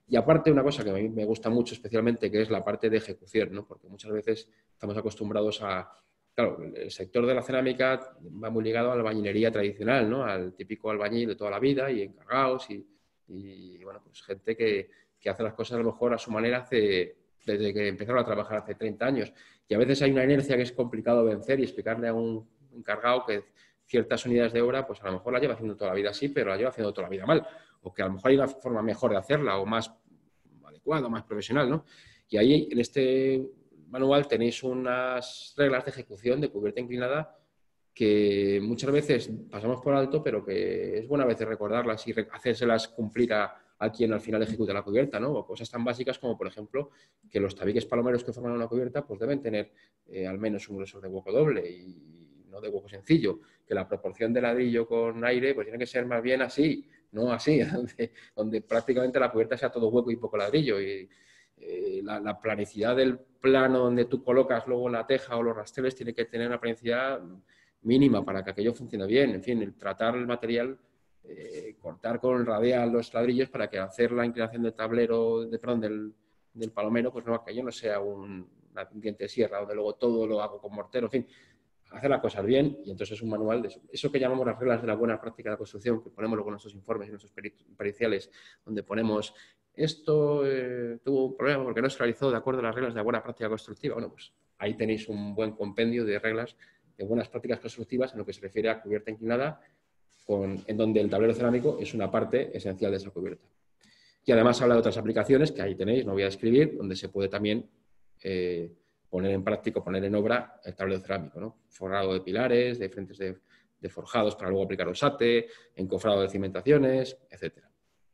Y aparte, una cosa que a mí me gusta mucho especialmente, que es la parte de ejecución, ¿no? Porque muchas veces estamos acostumbrados a... Claro, el sector de la cerámica va muy ligado a la albañilería tradicional, ¿no? Al típico albañil de toda la vida y encargados y bueno, pues gente que hace las cosas a lo mejor a su manera desde que empezaron a trabajar hace 30 años. Y a veces hay una inercia que es complicado vencer y explicarle a un encargado que ciertas unidades de obra, pues a lo mejor la lleva haciendo toda la vida así, pero la lleva haciendo toda la vida mal. O que a lo mejor hay una forma mejor de hacerla o más adecuada, más profesional, ¿no? Y ahí en este manual tenéis unas reglas de ejecución de cubierta inclinada que muchas veces pasamos por alto, pero que es buena a veces recordarlas y hacérselas cumplir a quien al final ejecuta la cubierta, ¿no? O cosas tan básicas como, por ejemplo, que los tabiques palomeros que forman una cubierta pues deben tener al menos un grosor de hueco doble y no de hueco sencillo, que la proporción de ladrillo con aire pues tiene que ser más bien así, no así, donde prácticamente la cubierta sea todo hueco y poco ladrillo. Y la planicidad del plano donde tú colocas luego la teja o los rasteles tiene que tener una planicidad mínima para que aquello funcione bien. En fin, el tratar el material, cortar con radial los ladrillos para que hacer la inclinación del tablero, del palomero, pues no, aquello no sea un diente de sierra, donde luego todo lo hago con mortero, en fin, hacer las cosas bien. Y entonces es un manual de eso que llamamos las reglas de la buena práctica de la construcción, que ponemos luego en nuestros informes y en nuestros periciales, donde ponemos esto tuvo un problema porque no se realizó de acuerdo a las reglas de la buena práctica constructiva. Bueno, pues ahí tenéis un buen compendio de reglas de buenas prácticas constructivas en lo que se refiere a cubierta inclinada, en donde el tablero cerámico es una parte esencial de esa cubierta. Y además habla de otras aplicaciones que ahí tenéis, no voy a describir, donde se puede también poner en práctica, poner en obra el tablero cerámico, ¿no? Forrado de pilares, de frentes de forjados para luego aplicar osate, encofrado de cimentaciones, etcétera.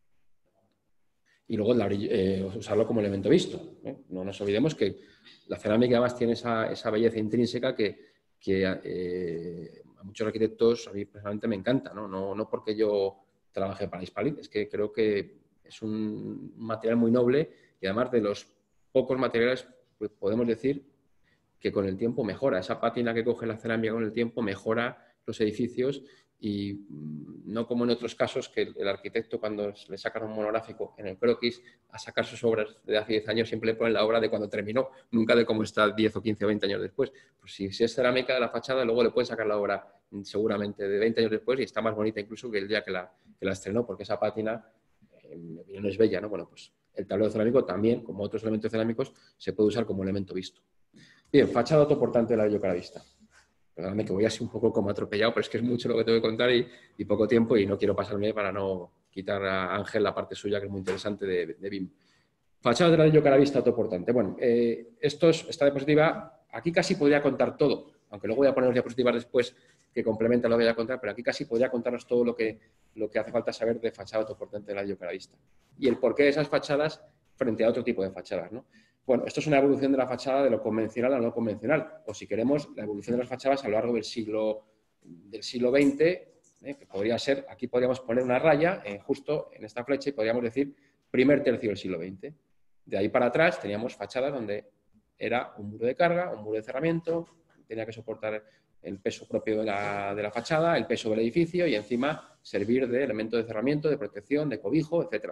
Y luego usarlo como elemento visto, ¿eh? No nos olvidemos que la cerámica además tiene esa belleza intrínseca que a muchos arquitectos, a mí personalmente me encanta, ¿no? No porque yo trabaje para Hispalit, es que creo que es un material muy noble y además de los pocos materiales, pues podemos decir que con el tiempo mejora. Esa pátina que coge la cerámica con el tiempo mejora los edificios y no como en otros casos que el arquitecto cuando le sacan un monográfico en el croquis a sacar sus obras de hace 10 años siempre le ponen la obra de cuando terminó, nunca de cómo está 10 o 15 o 20 años después. Pues si es cerámica de la fachada, luego le pueden sacar la obra seguramente de 20 años después y está más bonita incluso que el día que la estrenó, porque esa pátina en mi opinión es bella, ¿no? Bueno, pues el tablero cerámico también, como otros elementos cerámicos, se puede usar como elemento visto. Bien, fachada autoportante del ladrillo caravista. Perdóname que voy así un poco como atropellado, pero es que es mucho lo que tengo que contar y poco tiempo y no quiero pasarme para no quitar a Ángel la parte suya que es muy interesante de BIM. Fachada del ladrillo caravista autoportante. Bueno, esta diapositiva, aquí casi podría contar todo, aunque luego voy a poner diapositivas después que complementan lo que voy a contar, pero aquí casi podría contaros todo lo que hace falta saber de fachada autoportante del ladrillo caravista. Y el porqué de esas fachadas frente a otro tipo de fachadas, ¿no? Bueno, esto es una evolución de la fachada de lo convencional a lo no convencional, o si queremos, la evolución de las fachadas a lo largo del siglo XX, que podría ser, aquí podríamos poner una raya justo en esta flecha y podríamos decir primer tercio del siglo XX. De ahí para atrás teníamos fachadas donde era un muro de carga, un muro de cerramiento, tenía que soportar el peso propio de la fachada, el peso del edificio y encima servir de elemento de cerramiento, de protección, de cobijo, etcétera.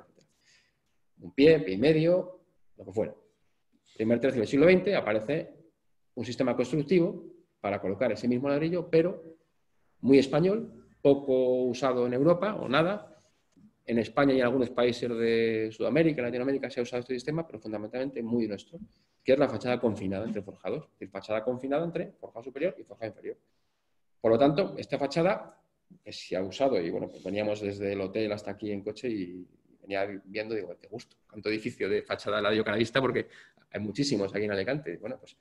Un pie y medio, lo que fuera. Primer tercio del siglo XX aparece un sistema constructivo para colocar ese mismo ladrillo, pero muy español, poco usado en Europa o nada. En España y en algunos países de Sudamérica, Latinoamérica se ha usado este sistema, pero fundamentalmente muy nuestro, que es la fachada confinada entre forjados, es decir, fachada confinada entre forjado superior y forjado inferior. Por lo tanto, esta fachada se ha usado y bueno, pues veníamos desde el hotel hasta aquí en coche y venía viendo y digo, qué gusto, cuánto edificio de fachada ladrillo caravista, porque hay muchísimos aquí en Alicante. Bueno, pues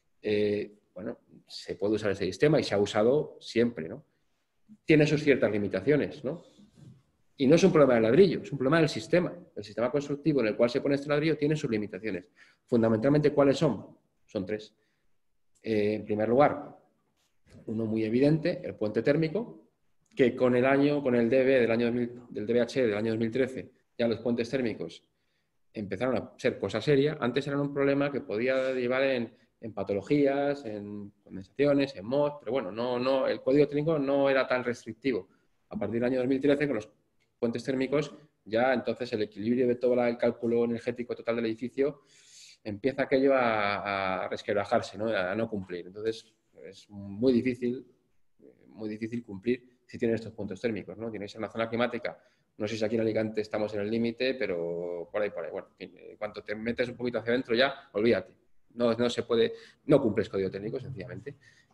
se puede usar ese sistema y se ha usado siempre, ¿no? Tiene sus ciertas limitaciones, ¿no? Y no es un problema del ladrillo, es un problema del sistema. El sistema constructivo en el cual se pone este ladrillo tiene sus limitaciones. Fundamentalmente, ¿cuáles son? Son tres. En primer lugar, uno muy evidente, el puente térmico, que con el DB del DBH del año 2013, ya los puentes térmicos empezaron a ser cosa seria. Antes eran un problema que podía llevar en patologías, en condensaciones, en MOS, pero bueno, el código técnico no era tan restrictivo. A partir del año 2013, con los puentes térmicos, Ya entonces el equilibrio de todo el cálculo energético total del edificio empieza aquello a resquebrajarse, ¿no? A no cumplir. Entonces es muy difícil cumplir si tienen estos puntos térmicos, ¿no? Tienes en la zona climática, no sé si aquí en Alicante estamos en el límite, pero por ahí. Bueno, en cuanto te metes un poquito hacia adentro ya, olvídate. No se puede, no cumples código técnico, sencillamente.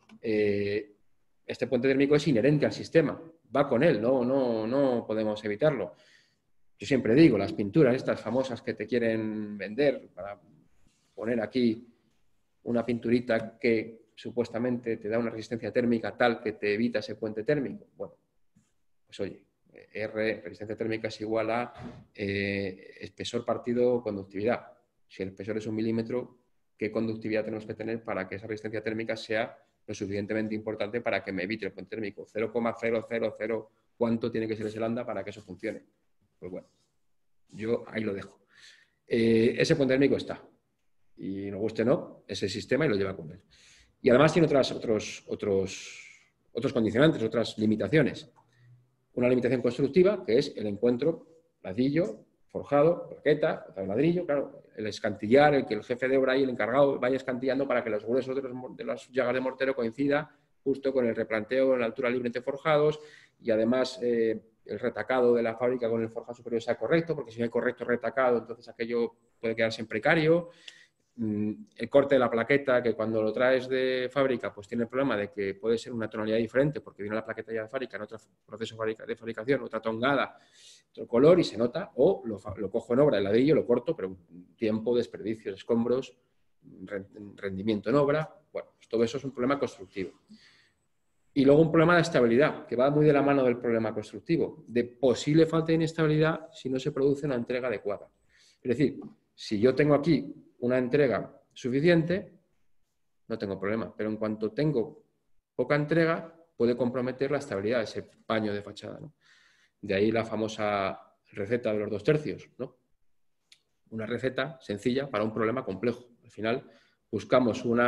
Este puente térmico es inherente al sistema, va con él, no podemos evitarlo. Yo siempre digo, las pinturas estas famosas que te quieren vender para poner aquí una pinturita que supuestamente te da una resistencia térmica tal que te evita ese puente térmico. Bueno, pues oye, R, resistencia térmica es igual a espesor partido conductividad. Si el espesor es 1 milímetro, ¿qué conductividad tenemos que tener para que esa resistencia térmica sea lo suficientemente importante para que me evite el puente térmico? 0,000, ¿cuánto tiene que ser ese lambda para que eso funcione? Pues bueno, yo ahí lo dejo. Ese puente térmico está. Y nos guste o no, ese sistema y lo lleva con él. Y además tiene otros condicionantes, otras limitaciones. Una limitación constructiva, que es el encuentro ladrillo, forjado, plaqueta, ladrillo, claro, el escantillar, el que el jefe de obra y el encargado vaya escantillando para que los gruesos de las llagas de mortero coincida justo con el replanteo en la altura libre entre forjados y además el retacado de la fábrica con el forjado superior sea correcto, porque si no hay correcto retacado, entonces aquello puede quedarse en precario. El corte de la plaqueta, que cuando lo traes de fábrica, pues tiene el problema de que puede ser una tonalidad diferente, porque viene la plaqueta ya de fábrica en otro proceso de fabricación, otra tongada, otro color y se nota, o lo cojo en obra, el ladrillo, lo corto, pero tiempo, desperdicio, escombros, rendimiento en obra, bueno, pues todo eso es un problema constructivo. Y luego un problema de estabilidad, que va muy de la mano del problema constructivo, de posible falta de inestabilidad si no se produce una entrega adecuada. Es decir, si yo tengo aquí una entrega suficiente, no tengo problema, pero en cuanto tengo poca entrega, puede comprometer la estabilidad de ese paño de fachada, ¿no? De ahí la famosa receta de los 2 tercios, ¿no? Una receta sencilla para un problema complejo. Al final buscamos un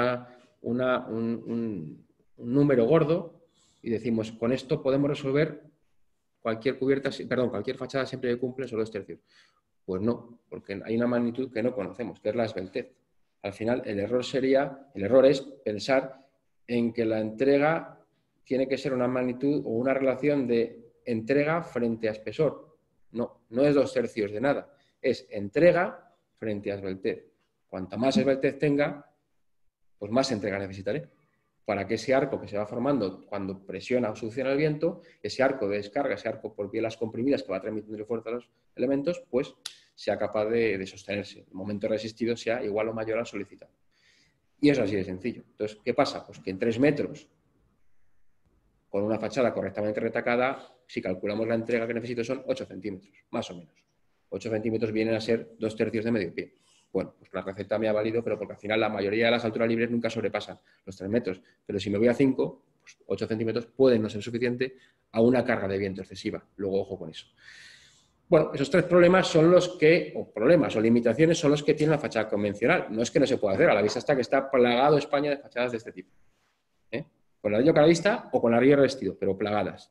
número gordo y decimos, con esto podemos resolver cualquier fachada siempre que cumple esos 2 tercios. Pues no, porque hay una magnitud que no conocemos, que es la esbeltez. Al final, el error es pensar en que la entrega tiene que ser una magnitud o una relación de entrega frente a espesor. No es 2 tercios de nada. Es entrega frente a esbeltez. Cuanta más esbeltez tenga, pues más entrega necesitaré. Para que ese arco que se va formando cuando presiona o succiona el viento, ese arco de descarga, ese arco por bielas comprimidas que va transmitiendo fuerza a los elementos, pues sea capaz de sostenerse. El momento resistido sea igual o mayor al solicitado. Y eso así de sencillo. Entonces, ¿qué pasa? Pues que en 3 metros, con una fachada correctamente retacada, si calculamos la entrega que necesito son 8 centímetros, más o menos. 8 centímetros vienen a ser 2 tercios de medio pie. Bueno, pues la receta me ha valido, pero porque al final la mayoría de las alturas libres nunca sobrepasan los 3 metros. Pero si me voy a 5, pues 8 centímetros pueden no ser suficiente a una carga de viento excesiva. Luego, ojo con eso. Bueno, esos 3 problemas son los que, o problemas o limitaciones, son los que tiene la fachada convencional. No es que no se pueda hacer, a la vista está que está plagado España de fachadas de este tipo. Con ladrillo calavista o con ladrillo revestido, pero plagadas.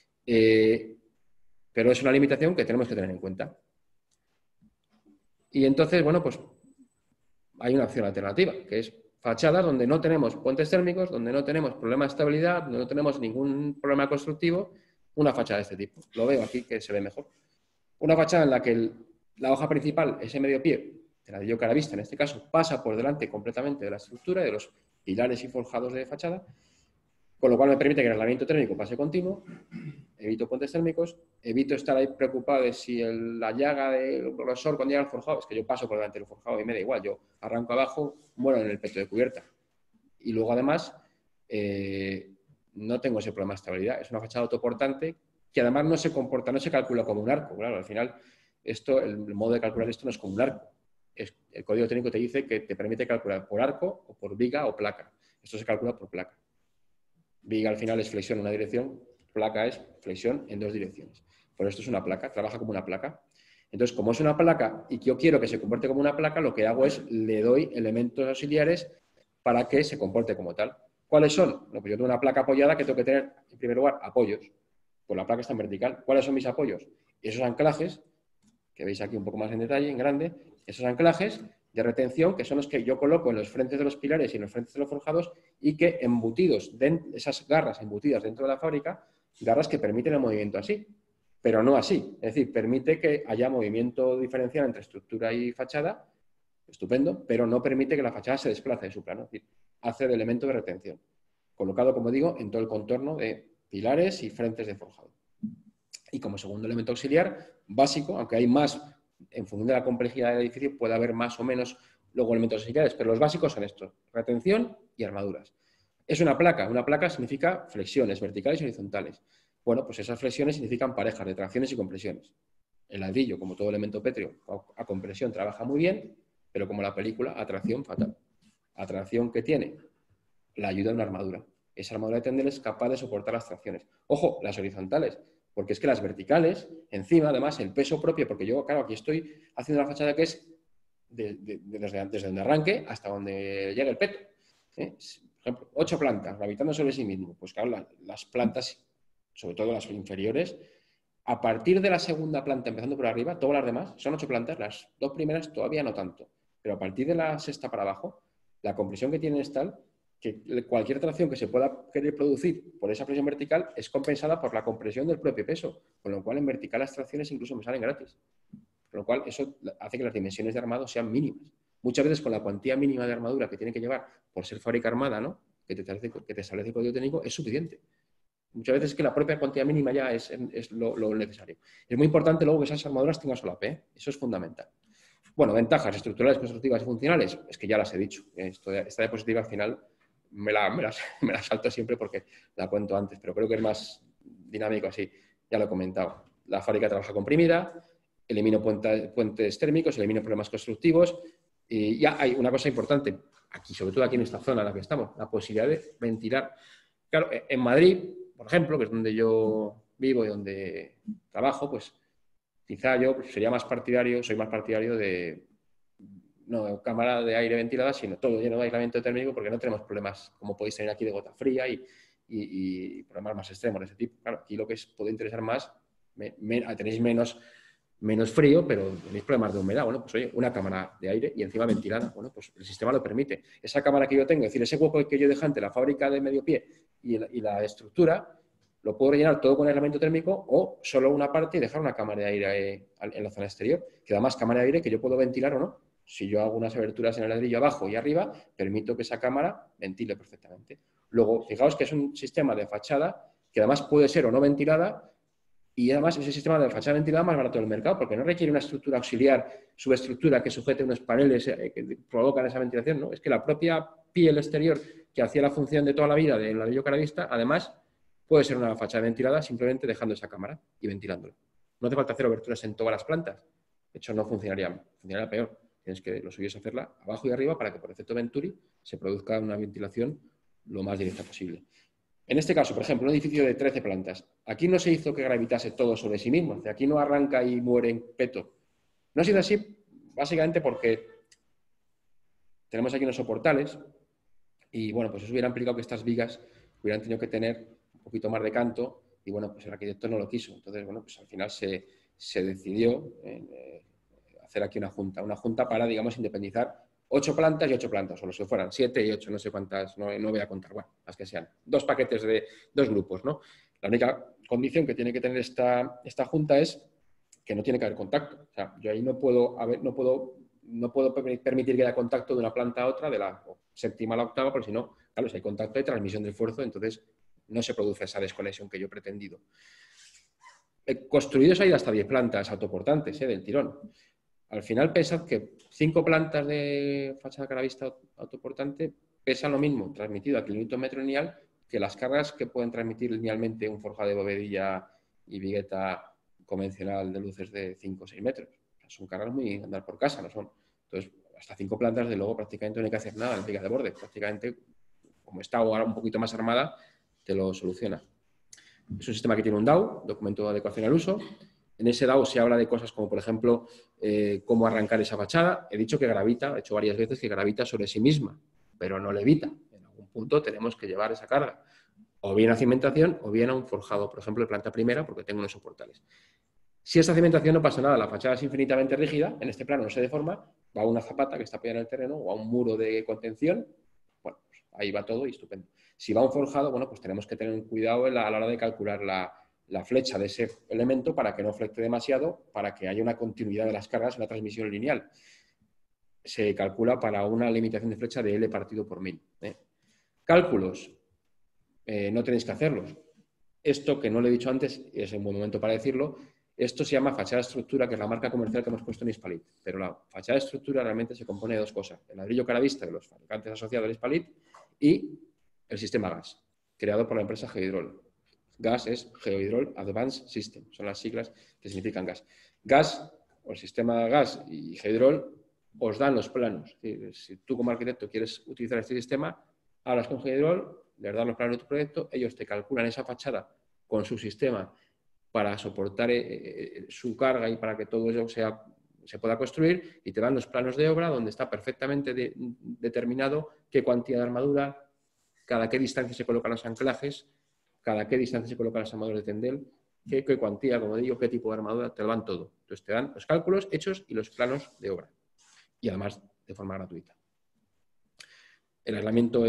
Pero es una limitación que tenemos que tener en cuenta. Y entonces, bueno, pues hay una opción alternativa, que es fachadas donde no tenemos puentes térmicos, donde no tenemos problema de estabilidad, donde no tenemos ningún problema constructivo, una fachada de este tipo. Lo veo aquí que se ve mejor. Una fachada en la que la hoja principal, ese medio pie, de ladrillo calavista en este caso, pasa por delante completamente de la estructura, de los pilares y forjados de fachada, con lo cual me permite que el aislamiento térmico pase continuo, evito puentes térmicos, evito estar ahí preocupado de si la llaga del grosor cuando llega al forjado, es que yo paso por delante del forjado y me da igual, yo arranco abajo, muero en el peto de cubierta. Y luego además no tengo ese problema de estabilidad, es una fachada autoportante que además no se comporta, no se calcula como un arco. Claro, al final el modo de calcular esto no es como un arco. El código técnico te dice que te permite calcular por arco o por viga o placa. Esto se calcula por placa. Viga al final es flexión en una dirección, placa es flexión en 2 direcciones. Por esto es una placa, trabaja como una placa. Entonces, como es una placa y que yo quiero que se comporte como una placa, lo que hago es le doy elementos auxiliares para que se comporte como tal. ¿Cuáles son? No, pues yo tengo una placa apoyada que tengo que tener, en primer lugar, apoyos. Pues la placa está en vertical. ¿Cuáles son mis apoyos? Esos anclajes que veis aquí un poco más en detalle, en grande, esos anclajes de retención, que son los que yo coloco en los frentes de los pilares y en los frentes de los forjados, y que embutidos, esas garras embutidas dentro de la fábrica, garras que permiten el movimiento así, pero no así. Es decir, permite que haya movimiento diferencial entre estructura y fachada, estupendo, pero no permite que la fachada se desplace de su plano. Es decir, hace de elemento de retención, colocado, como digo, en todo el contorno de pilares y frentes de forjado. Y como segundo elemento auxiliar, básico, aunque hay más, en función de la complejidad del edificio, puede haber más o menos luego elementos auxiliares, pero los básicos son estos: retención y armaduras. Es una placa significa flexiones verticales y horizontales. Bueno, pues esas flexiones significan parejas de tracciones y compresiones. El ladrillo, como todo elemento pétreo, a compresión trabaja muy bien, pero como la película, atracción fatal. Atracción que tiene la ayuda de una armadura. Esa armadura de Tendel es capaz de soportar las tracciones. Ojo, las horizontales, porque es que las verticales, encima, además, el peso propio, porque yo, claro, aquí estoy haciendo la fachada que es desde donde arranque hasta donde llega el peto. Por ejemplo, 8 plantas, gravitando sobre sí mismo. Pues claro, las plantas, sobre todo las inferiores, a partir de la segunda planta, empezando por arriba, todas las demás, son 8 plantas, las 2 primeras todavía no tanto, pero a partir de la sexta para abajo, la compresión que tienen es tal que cualquier tracción que se pueda querer producir por esa presión vertical es compensada por la compresión del propio peso, con lo cual en vertical las tracciones incluso me salen gratis. Con lo cual eso hace que las dimensiones de armado sean mínimas. Muchas veces con la cuantía mínima de armadura que tiene que llevar por ser fábrica armada, ¿no?, que te establece el código técnico, es suficiente. Muchas veces es que la propia cuantía mínima ya es lo necesario. Es muy importante luego que esas armaduras tengan solape, ¿eh? Eso es fundamental. Bueno, ventajas estructurales, constructivas y funcionales, es que ya las he dicho. Esta diapositiva al final me la salto siempre porque la cuento antes, pero creo que es más dinámico así. Ya lo he comentado. La fábrica trabaja comprimida, elimino puentes térmicos, elimino problemas constructivos. Y ya hay una cosa importante, aquí, sobre todo aquí en esta zona en la que estamos, la posibilidad de ventilar. Claro, en Madrid, por ejemplo, que es donde yo vivo y donde trabajo, pues quizá yo soy más partidario de no cámara de aire ventilada, sino todo lleno de aislamiento térmico, porque no tenemos problemas como podéis tener aquí de gota fría y problemas más extremos de ese tipo. Claro, aquí lo que puede interesar más, tenéis menos frío, pero tenéis problemas de humedad. Bueno, pues oye, una cámara de aire y encima ventilada. Bueno, pues el sistema lo permite. Esa cámara que yo tengo, es decir, ese hueco que yo dejo ante la fábrica de medio pie y la estructura, lo puedo rellenar todo con aislamiento térmico o solo una parte y dejar una cámara de aire en la zona exterior, que da más cámara de aire que yo puedo ventilar o no. Si yo hago unas aberturas en el ladrillo abajo y arriba, permito que esa cámara ventile perfectamente. Luego, fijaos que es un sistema de fachada que además puede ser o no ventilada, y además es el sistema de fachada ventilada más barato del mercado, porque no requiere una estructura auxiliar, subestructura que sujete unos paneles que provocan esa ventilación, ¿no? Es que la propia piel exterior que hacía la función de toda la vida del ladrillo caravista, además puede ser una fachada ventilada simplemente dejando esa cámara y ventilándolo. No hace falta hacer aberturas en todas las plantas. De hecho, no funcionaría peor. Tienes que lo suyo es hacerla abajo y arriba para que por efecto Venturi se produzca una ventilación lo más directa posible. En este caso, por ejemplo, un edificio de 13 plantas. Aquí no se hizo que gravitase todo sobre sí mismo. Aquí no arranca y muere en peto. No ha sido así básicamente porque tenemos aquí unos soportales y, bueno, pues eso hubiera implicado que estas vigas hubieran tenido que tener un poquito más de canto y, bueno, pues el arquitecto no lo quiso. Entonces, bueno, pues al final se decidió hacer aquí una junta para, digamos, independizar 8 plantas y 8 plantas, o los que fueran, 7 y 8, no sé cuántas, no voy a contar, bueno, las que sean. 2 paquetes de 2 grupos, ¿no? La única condición que tiene que tener esta junta es que no tiene que haber contacto. O sea, yo ahí no puedo permitir que haya contacto de una planta a otra, de la séptima a la octava, porque si no, claro, si hay contacto hay transmisión de esfuerzo, entonces no se produce esa desconexión que yo he pretendido. Construidos hay hasta 10 plantas autoportantes, del tirón. Al final pensad que 5 plantas de fachada caravista autoportante pesan lo mismo transmitido a kilómetro lineal que las cargas que pueden transmitir linealmente un forjado de bovedilla y vigueta convencional de luces de 5 o 6 metros. O sea, son cargas muy andar por casa, no son. Entonces, hasta 5 plantas, de luego, prácticamente no hay que hacer nada en viga de borde. Prácticamente, como está ahora un poquito más armada, te lo soluciona. Es un sistema que tiene un DAO, documento de adecuación al uso. En ese DAO se habla de cosas como, por ejemplo, cómo arrancar esa fachada. He dicho que gravita, he hecho varias veces que gravita sobre sí misma, pero no levita. En algún punto tenemos que llevar esa carga, o bien a cimentación o bien a un forjado, por ejemplo, de planta primera, porque tengo unos soportales. Si esta cimentación no pasa nada, la fachada es infinitamente rígida, en este plano no se deforma, va a una zapata que está apoyada en el terreno o a un muro de contención, bueno, pues ahí va todo y estupendo. Si va a un forjado, bueno, pues tenemos que tener cuidado a la hora de calcular la flecha de ese elemento para que no flecte demasiado, para que haya una continuidad de las cargas en la transmisión lineal. Se calcula para una limitación de flecha de L partido por 1000. Cálculos, no tenéis que hacerlos. Esto, que no lo he dicho antes, es un buen momento para decirlo, esto se llama fachada estructura, que es la marca comercial que hemos puesto en Hispalit. Pero la fachada estructura realmente se compone de dos cosas: el ladrillo caravista de los fabricantes asociados a Hispalit y el sistema GAS, creado por la empresa Geohidrol. GAS es Geohidrol Advanced System, son las siglas que significan GAS. GAS, o el sistema GAS y Geohidrol, os dan los planos. Si tú como arquitecto quieres utilizar este sistema, hablas con Geohidrol, les das los planos de tu proyecto, ellos te calculan esa fachada con su sistema para soportar su carga y para que todo eso se pueda construir, y te dan los planos de obra donde está perfectamente determinado qué cuantía de armadura, cada qué distancia se colocan los anclajes, cada qué distancia se colocan las armaduras de tendel, qué cuantía, como digo, qué tipo de armadura, te lo dan todo. Entonces te dan los cálculos hechos y los planos de obra. Y además de forma gratuita. El aislamiento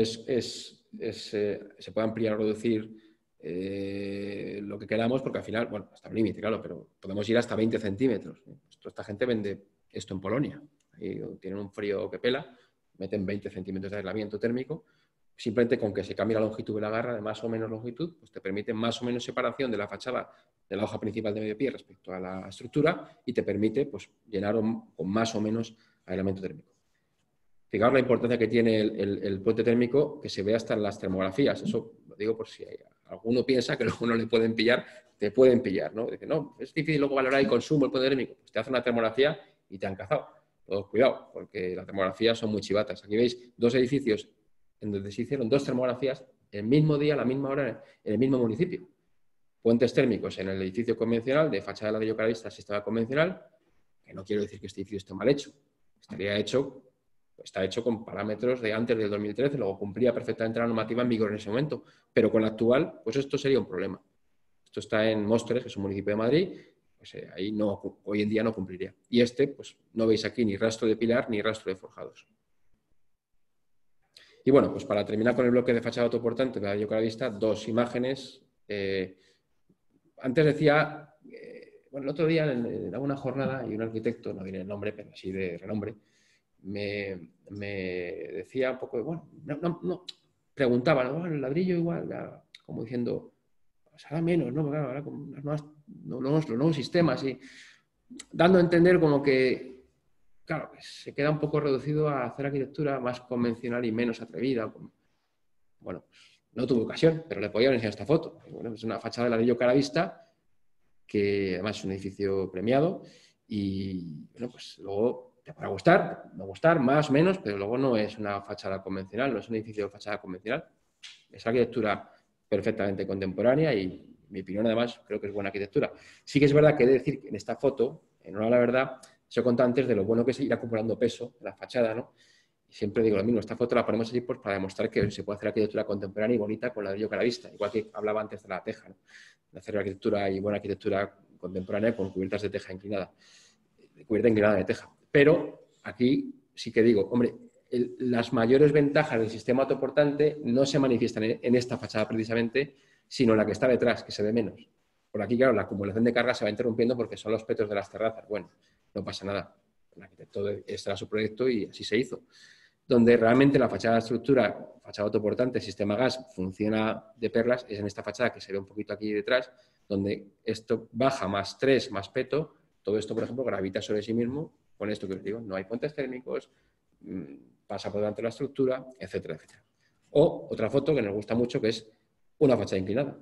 se puede ampliar o reducir lo que queramos, porque al final, bueno, hasta un límite, claro, pero podemos ir hasta 20 centímetros. Esta gente vende esto en Polonia. Ahí tienen un frío que pela, meten 20 centímetros de aislamiento térmico. Simplemente con que se cambie la longitud de la garra de más o menos longitud, pues te permite más o menos separación de la fachada de la hoja principal de medio pie respecto a la estructura y te permite pues, llenar con más o menos aislamiento térmico. Fijaos la importancia que tiene el puente térmico, que se ve hasta en las termografías. Eso lo digo por si alguno piensa que luego no le pueden pillar, te pueden pillar, ¿no? Dice, no, es difícil luego valorar el consumo, el puente térmico. Pues te hacen una termografía y te han cazado. Todos cuidado, porque las termografías son muy chivatas. Aquí veis dos edificios en donde se hicieron dos termografías el mismo día, a la misma hora, en el mismo municipio. Puentes térmicos en el edificio convencional, de fachada de ladrillo caravista, sistema convencional, que no quiero decir que este edificio esté mal hecho. Está hecho con parámetros de antes del 2013, luego cumplía perfectamente la normativa en vigor en ese momento, pero con la actual, pues esto sería un problema. Esto está en Móstoles, que es un municipio de Madrid, pues ahí no, hoy en día no cumpliría. Y pues no veis aquí ni rastro de pilar ni rastro de forjados. Y bueno, pues para terminar con el bloque de fachada autoportante de ladrillo caravista, dos imágenes. Antes decía, bueno, el otro día en alguna jornada, y un arquitecto, no diré el nombre, pero sí de renombre, me decía un poco, bueno, no preguntaba, ¿no? El ladrillo igual, como diciendo, pues ahora menos, ¿no? Claro, ahora con los nuevos sistemas, y dando a entender como que, claro, se queda un poco reducido a hacer arquitectura más convencional y menos atrevida. Bueno, pues no tuve ocasión, pero le podía enseñar esta foto. Bueno, es una fachada de ladrillo caravista, que además es un edificio premiado, y bueno, pues luego te podrá gustar, más o menos, pero luego no es una fachada convencional, no es un edificio de fachada convencional. Es arquitectura perfectamente contemporánea y, mi opinión, además, creo que es buena arquitectura. Sí que es verdad que he de decir que en esta foto, en honor a la verdad, se contado antes de lo bueno que es ir acumulando peso en la fachada, ¿no? Y siempre digo lo mismo, esta foto la ponemos así pues, para demostrar que se puede hacer arquitectura contemporánea y bonita con ladrillo caravista, igual que hablaba antes de la teja, ¿no? De hacer arquitectura y buena arquitectura contemporánea con cubiertas de teja inclinada, cubierta inclinada de teja. Pero aquí sí que digo, hombre, las mayores ventajas del sistema autoportante no se manifiestan en esta fachada precisamente, sino en la que está detrás, que se ve menos. Por aquí, claro, la acumulación de carga se va interrumpiendo porque son los petros de las terrazas. Bueno, no pasa nada. El arquitecto este era su proyecto y así se hizo. Donde realmente la fachada de estructura, fachada autoportante, sistema gas, funciona de perlas, es en esta fachada que se ve un poquito aquí detrás, donde esto baja más 3, más peto. Todo esto, por ejemplo, gravita sobre sí mismo con esto que os digo. No hay puentes térmicos, pasa por delante de la estructura, etcétera, etcétera. O otra foto que nos gusta mucho, que es una fachada inclinada.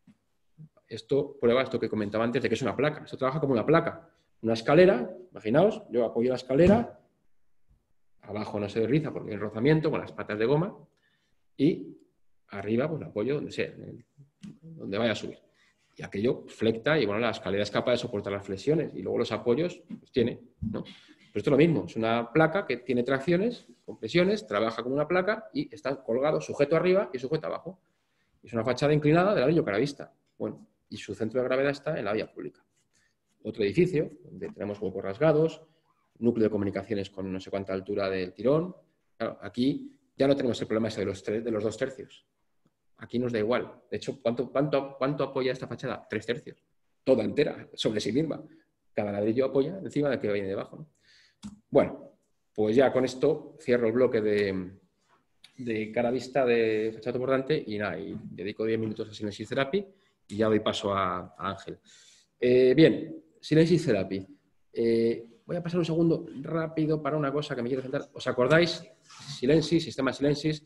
Esto prueba esto que comentaba antes de que es una placa. Esto trabaja como una placa. Una escalera, imaginaos, yo apoyo la escalera, abajo no se desliza porque hay rozamiento con las patas de goma, y arriba pues lo apoyo donde sea, donde vaya a subir. Y aquello flecta y bueno, la escalera es capaz de soportar las flexiones y luego los apoyos pues tiene, ¿no? Pero esto es lo mismo, es una placa que tiene tracciones, compresiones, trabaja como una placa y está colgado, sujeto arriba y sujeto abajo. Es una fachada inclinada de ladrillo caravista. Bueno, y su centro de gravedad está en la vía pública. otro edificio, donde tenemos huecos rasgados, núcleo de comunicaciones con no sé cuánta altura del tirón. Claro, aquí ya no tenemos el problema ese de los 2 tercios. Aquí nos da igual. De hecho, ¿cuánto apoya esta fachada? 3 tercios. Toda entera, sobre sí misma. Cada ladrillo apoya encima del que viene debajo, ¿no? Bueno, pues ya con esto cierro el bloque de cara a vista de fachada autoportante y nada, y dedico 10 minutos a Sylensis Therapy y ya doy paso a Ángel. Bien, Sylensis Therapy. Voy a pasar un segundo rápido para una cosa que me quiero centrar. ¿Os acordáis? Sylensis, sistema Sylensis,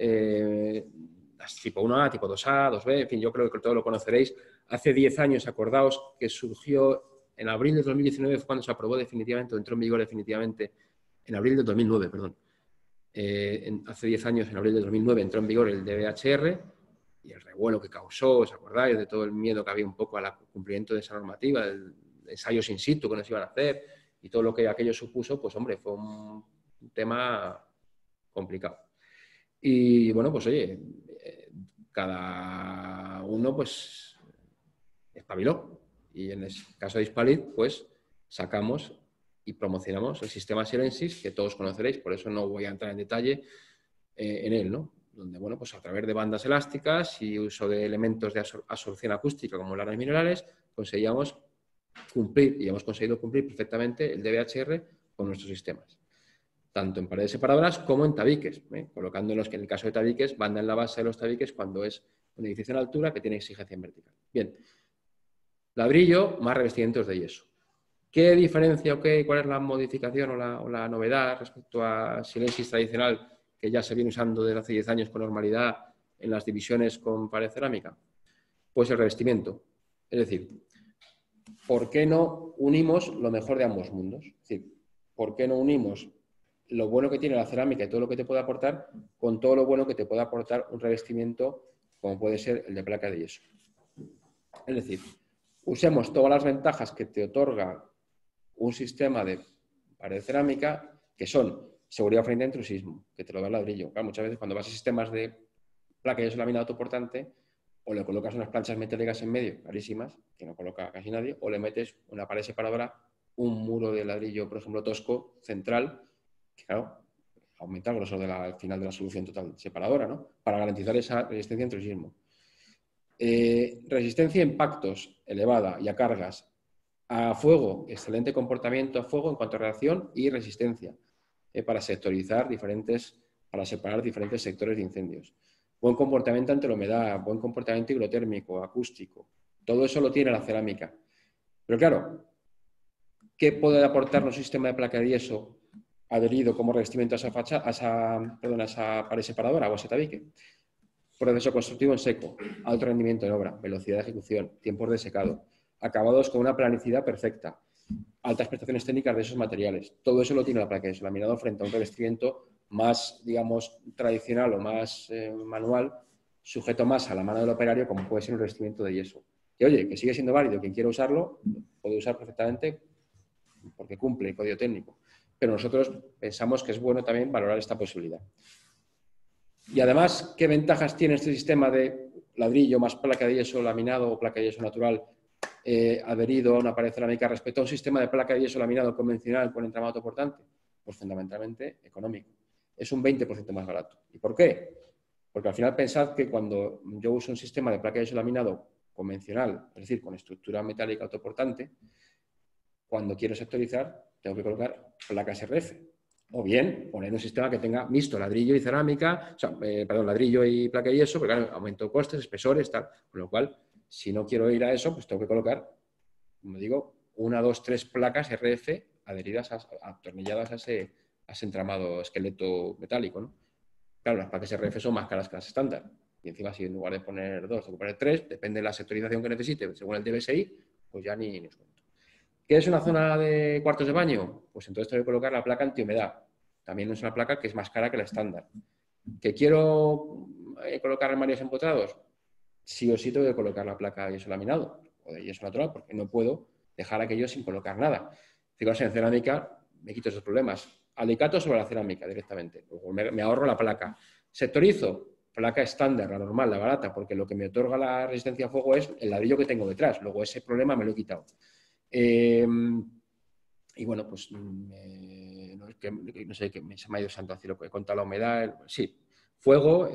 tipo 1A, tipo 2A, 2B, en fin, yo creo que todos lo conoceréis. Hace 10 años, acordaos que surgió en abril de 2019, fue cuando se aprobó definitivamente, o entró en vigor definitivamente, en abril de 2009, perdón. Hace 10 años, en abril de 2009, entró en vigor el DBHR y el revuelo que causó, ¿os acordáis? De todo el miedo que había un poco al cumplimiento de esa normativa, de ensayos in situ que nos iban a hacer y todo lo que aquello supuso, pues hombre, fue un tema complicado. Y bueno, pues oye, cada uno pues espabiló. Y en el caso de Hispalit, pues sacamos y promocionamos el sistema Sylensis, que todos conoceréis, por eso no voy a entrar en detalle en él, ¿no? Donde, bueno, pues a través de bandas elásticas y uso de elementos de absorción acústica como lanas minerales, conseguíamos cumplir, y hemos conseguido cumplir perfectamente el DBHR con nuestros sistemas, tanto en paredes separadoras como en tabiques, colocándolos, que en el caso de tabiques, banda en la base de los tabiques cuando es un edificio en altura que tiene exigencia en vertical. Bien, ladrillo más revestimientos de yeso. ¿Qué diferencia o cuál es la modificación o la novedad respecto a Sylensis tradicional que ya se viene usando desde hace 10 años con normalidad en las divisiones con pared cerámica? Pues el revestimiento. Es decir, ¿por qué no unimos lo mejor de ambos mundos? Es decir, ¿por qué no unimos lo bueno que tiene la cerámica y todo lo que te puede aportar con todo lo bueno que te puede aportar un revestimiento como puede ser el de placa de yeso? Es decir, usemos todas las ventajas que te otorga un sistema de pared cerámica, que son seguridad frente a intrusismo, que te lo da el ladrillo. Claro, muchas veces cuando vas a sistemas de placa de yeso laminado autoportante, o le colocas unas planchas metálicas en medio, carísimas, que no coloca casi nadie, o le metes una pared separadora, un muro de ladrillo, por ejemplo, tosco, central, que claro, aumenta el grosor al final de la solución total separadora, ¿no? Para garantizar esa resistencia a intrusismo. Resistencia a impactos elevada y a cargas. A fuego, excelente comportamiento a fuego en cuanto a reacción y resistencia para separar diferentes sectores de incendios. Buen comportamiento ante la humedad, buen comportamiento higrotérmico, acústico. Todo eso lo tiene la cerámica. Pero claro, ¿qué puede aportarnos un sistema de placa de yeso adherido como revestimiento a esa pared separadora o a ese tabique? Proceso constructivo en seco, alto rendimiento en obra, velocidad de ejecución, tiempos de secado, acabados con una planicidad perfecta, altas prestaciones técnicas de esos materiales. Todo eso lo tiene la placa de yeso laminado frente a un revestimiento más, digamos, tradicional o más manual, sujeto más a la mano del operario, como puede ser un revestimiento de yeso. Que oye, que sigue siendo válido, quien quiera usarlo, puede usar perfectamente porque cumple el código técnico. Pero nosotros pensamos que es bueno también valorar esta posibilidad. Y además, ¿qué ventajas tiene este sistema de ladrillo más placa de yeso laminado o placa de yeso natural adherido a una pared cerámica respecto a un sistema de placa de yeso laminado convencional con entramado autoportante? Pues fundamentalmente económico. Es un 20% más barato. ¿Y por qué? Porque al final pensad que cuando yo uso un sistema de placa de yeso laminado convencional, es decir, con estructura metálica autoportante, cuando quiero sectorizar tengo que colocar placas RF. O bien poner un sistema que tenga mixto ladrillo y cerámica, o sea, ladrillo y placa de yeso, porque claro, aumento costes, espesores, tal. Con lo cual, si no quiero ir a eso, pues tengo que colocar, como digo, 1, 2, 3 placas RF adheridas, atornilladas a ese entramado esqueleto metálico, ¿no? Claro, las placas RF son más caras que las estándar. Y encima, si en lugar de poner 2, tengo que poner 3, depende de la sectorización que necesite, según el DBSI, pues ya ni os cuento. ¿Qué es una zona de cuartos de baño? Pues entonces tengo que colocar la placa antihumedad. También es una placa que es más cara que la estándar. ¿Que quiero colocar armarios empotrados? Sí o sí tengo que colocar la placa de yeso laminado o de yeso natural, porque no puedo dejar aquello sin colocar nada. Fijaos, en cerámica me quito esos problemas. Alicato sobre la cerámica directamente. Me ahorro la placa. Sectorizo, placa estándar, la normal, la barata, porque lo que me otorga la resistencia a fuego es el ladrillo que tengo detrás. Luego ese problema me lo he quitado. Y bueno, pues no sé, que se me ha ido santo al cielo, he contado la humedad, sí, fuego,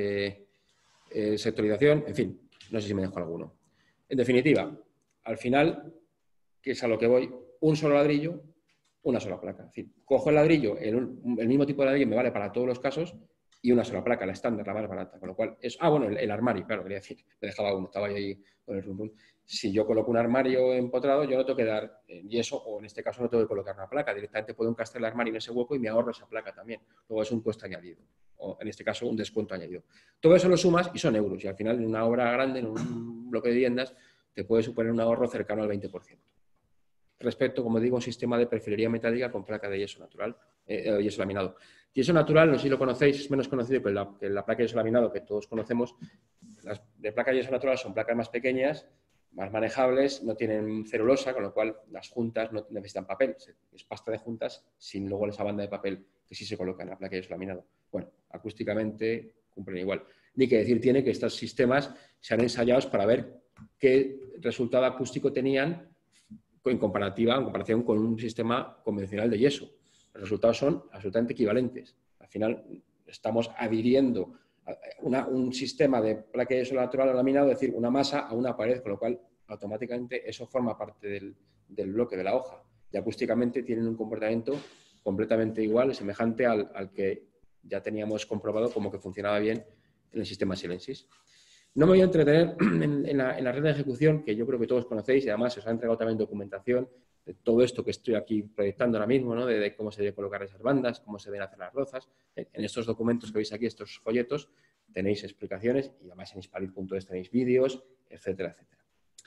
sectorización, en fin, no sé si me dejo alguno. En definitiva, al final, que es a lo que voy, un solo ladrillo, una sola placa. Es decir, cojo el ladrillo, el mismo tipo de ladrillo me vale para todos los casos y una sola placa, la estándar, la más barata. Con lo cual, bueno, el armario, claro, quería decir, me dejaba uno, estaba yo ahí con el rum. Si yo coloco un armario empotrado, yo no tengo que dar yeso, o en este caso no tengo que colocar una placa, directamente puedo encastrar el armario en ese hueco y me ahorro esa placa también. Luego es un coste añadido, o en este caso un descuento añadido. Todo eso lo sumas y son euros, y al final en una obra grande, en un bloque de viviendas, te puede suponer un ahorro cercano al 20%. Respecto, como digo, a un sistema de perfilería metálica con placa de yeso natural, yeso laminado. Yeso natural, no sé si lo conocéis, es menos conocido que la placa de yeso laminado que todos conocemos. Las de placa de yeso natural son placas más pequeñas, más manejables, no tienen celulosa, con lo cual las juntas no necesitan papel. Es pasta de juntas sin luego esa banda de papel que sí se coloca en la placa de yeso laminado. Bueno, acústicamente cumplen igual. Ni que decir tiene que estos sistemas se han ensayado para ver qué resultado acústico tenían en comparación con un sistema convencional de yeso. Los resultados son absolutamente equivalentes. Al final estamos adhiriendo un sistema de placa de yeso natural o laminado, es decir, una masa a una pared, con lo cual automáticamente eso forma parte del bloque de la hoja. Y acústicamente tienen un comportamiento completamente igual, semejante al que ya teníamos comprobado como que funcionaba bien en el sistema Silensis. No me voy a entretener en la red de ejecución, que yo creo que todos conocéis, y además os ha entregado también documentación de todo esto que estoy aquí proyectando ahora mismo, ¿no? de cómo se deben colocar esas bandas, cómo se deben hacer las rozas. En estos documentos que veis aquí, estos folletos, tenéis explicaciones y además en hispalit.es tenéis vídeos, etcétera, etcétera.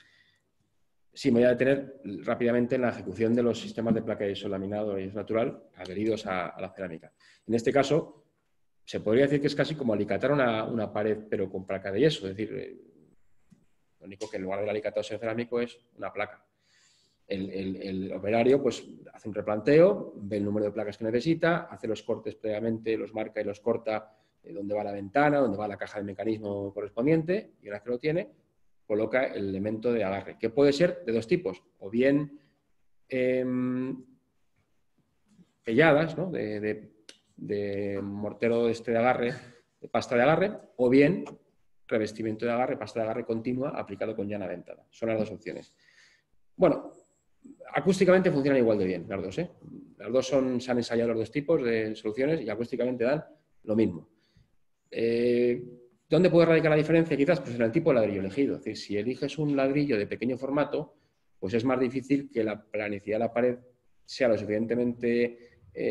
Sí, me voy a detener rápidamente en la ejecución de los sistemas de placa de yeso laminado y yeso natural adheridos a la cerámica. En este caso, se podría decir que es casi como alicatar una pared, pero con placa de yeso. Es decir, lo único que en lugar del alicatado cerámico es una placa. El operario pues hace un replanteo, ve el número de placas que necesita, hace los cortes previamente, los marca y los corta dónde va la ventana, dónde va la caja de mecanismo correspondiente, y una vez que lo tiene, coloca el elemento de agarre, que puede ser de dos tipos, o bien pelladas, ¿no? de mortero de agarre, de pasta de agarre, o bien revestimiento de agarre, pasta de agarre continua aplicado con llana dentada. Son las dos opciones. Bueno, acústicamente funcionan igual de bien las dos, ¿eh? Las dos se han ensayado los dos tipos de soluciones y acústicamente dan lo mismo. ¿Dónde puede radicar la diferencia? Quizás pues en el tipo de ladrillo elegido. Es decir, si eliges un ladrillo de pequeño formato, pues es más difícil que la planicidad de la pared sea lo suficientemente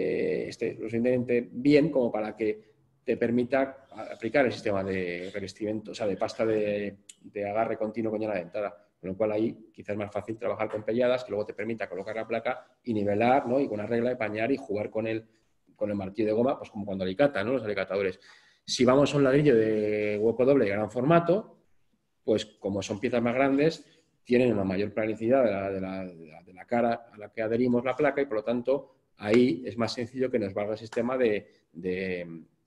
bien como para que te permita aplicar el sistema de revestimiento, o sea, de pasta de agarre continuo con llana dentada. Con lo cual ahí quizás es más fácil trabajar con pelladas que luego te permita colocar la placa y nivelar, ¿no? Y con una regla de pañar y jugar con el martillo de goma, pues como cuando alicata, ¿no? Los alicatadores. Si vamos a un ladrillo de hueco doble de gran formato, pues como son piezas más grandes, tienen una mayor planicidad de la cara a la que adherimos la placa y por lo tanto ahí es más sencillo que nos valga el sistema de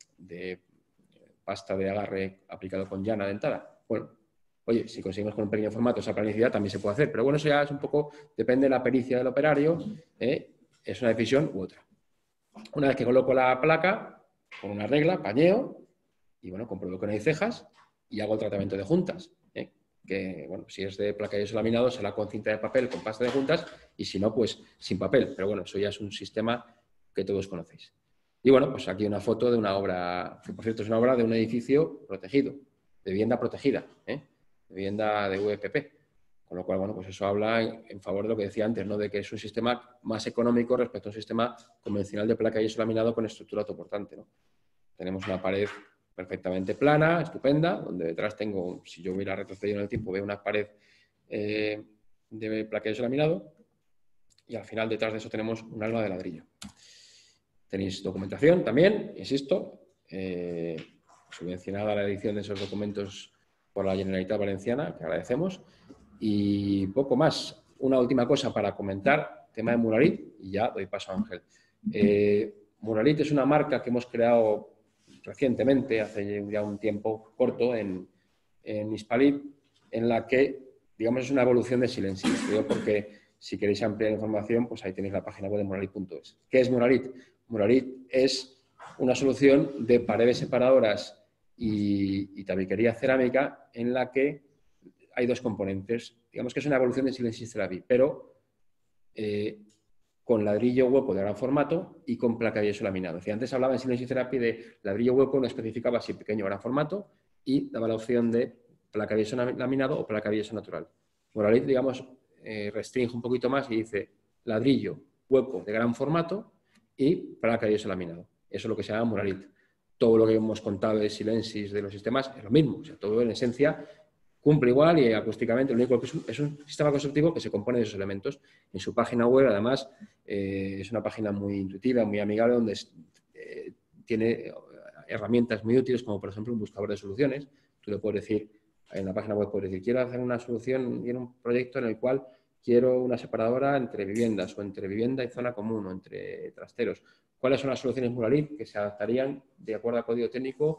pasta de agarre aplicado con llana dentada. Bueno, oye, si conseguimos con un pequeño formato esa planicidad también se puede hacer, pero bueno, eso ya es un poco, depende de la pericia del operario, es una decisión u otra. Una vez que coloco la placa, con una regla, pañeo, y bueno, compruebo que no hay cejas y hago el tratamiento de juntas, que bueno, si es de placa de yeso laminado será con cinta de papel, con pasta de juntas, y si no, pues sin papel, pero bueno, eso ya es un sistema que todos conocéis. Y bueno, pues aquí una foto de una obra, que por cierto es una obra de un edificio protegido, de vivienda protegida, de vivienda de VPP. Con lo cual, bueno, pues eso habla en favor de lo que decía antes, ¿no? De que es un sistema más económico respecto a un sistema convencional de placa de yeso laminado con estructura autoportante, ¿no? Tenemos una pared perfectamente plana, estupenda, donde detrás tengo, si yo hubiera retrocedido en el tiempo, veo una pared de placa de yeso laminado y al final detrás de eso tenemos un alba de ladrillo. Tenéis documentación también, insisto, subvencionada la edición de esos documentos por la Generalitat Valenciana, que agradecemos. Y poco más. Una última cosa para comentar, tema de Muralit, y ya doy paso a Ángel. Muralit es una marca que hemos creado recientemente, hace ya un tiempo corto, en Hispalit, en la que, digamos, es una evolución de Silensis, porque Si queréis ampliar información, pues ahí tenéis la página web de Moralit.es. ¿Qué es Moralit? Moralit es una solución de paredes separadoras y tabiquería cerámica en la que hay dos componentes. Digamos que es una evolución de Silensis Therapy, pero con ladrillo hueco de gran formato y con placa de yeso laminado. Antes hablaba en Silensis Therapy de ladrillo hueco, no especificaba si pequeño o gran formato y daba la opción de placa de yeso laminado o placa de yeso natural. Moralit, digamos, restringe un poquito más y dice ladrillo hueco de gran formato y placa de yeso laminado. Eso es lo que se llama Moralit. Todo lo que hemos contado de Silensis, de los sistemas, es lo mismo. O sea, todo en esencia cumple igual y acústicamente. Lo único que es un sistema constructivo que se compone de esos elementos. En su página web, además, es una página muy intuitiva, muy amigable, donde tiene herramientas muy útiles, como por ejemplo un buscador de soluciones. Tú le puedes decir, en la página web puedes decir, quiero hacer una solución y en un proyecto en el cual quiero una separadora entre viviendas o entre vivienda y zona común o entre trasteros. ¿Cuáles son las soluciones Moralit que se adaptarían de acuerdo al código técnico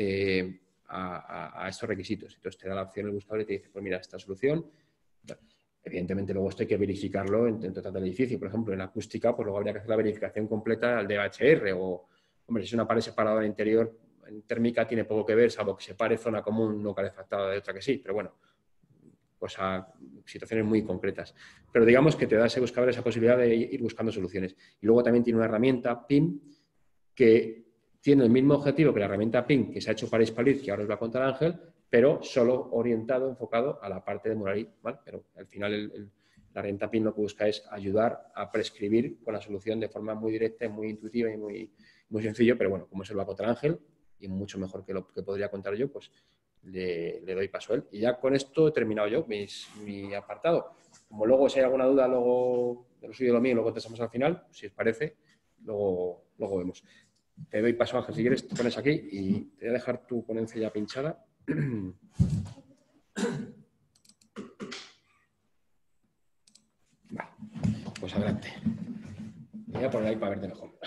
a estos requisitos? Entonces te da la opción el buscador y te dice, pues mira, esta solución. Evidentemente luego esto hay que verificarlo en total del edificio. Por ejemplo, en acústica, pues luego habría que hacer la verificación completa al DHR o, hombre, si es una pared separadora interior, en térmica tiene poco que ver, salvo que separe zona común no calefactada de otra que sí, pero bueno, situaciones muy concretas. Pero digamos que te da ese buscador esa posibilidad de ir buscando soluciones. Y luego también tiene una herramienta PIM que tiene el mismo objetivo que la herramienta PIM que se ha hecho para Hispalit, que ahora os va a contar Ángel, pero solo orientado, enfocado a la parte de Moralit, ¿vale? Pero al final la herramienta PIM lo que busca es ayudar a prescribir con la solución de forma muy directa, muy intuitiva y muy sencillo, pero bueno, como se lo va a contar Ángel, y mucho mejor que lo que podría contar yo, pues le doy paso a él. Y ya con esto he terminado yo mi apartado. Como luego, si hay alguna duda, luego de lo suyo y lo mío, lo contestamos al final, si os parece, luego vemos. Te doy paso, Ángel, si quieres, te pones aquí y te voy a dejar tu ponencia ya pinchada. Vale, pues adelante. Me voy a poner ahí para verte mejor.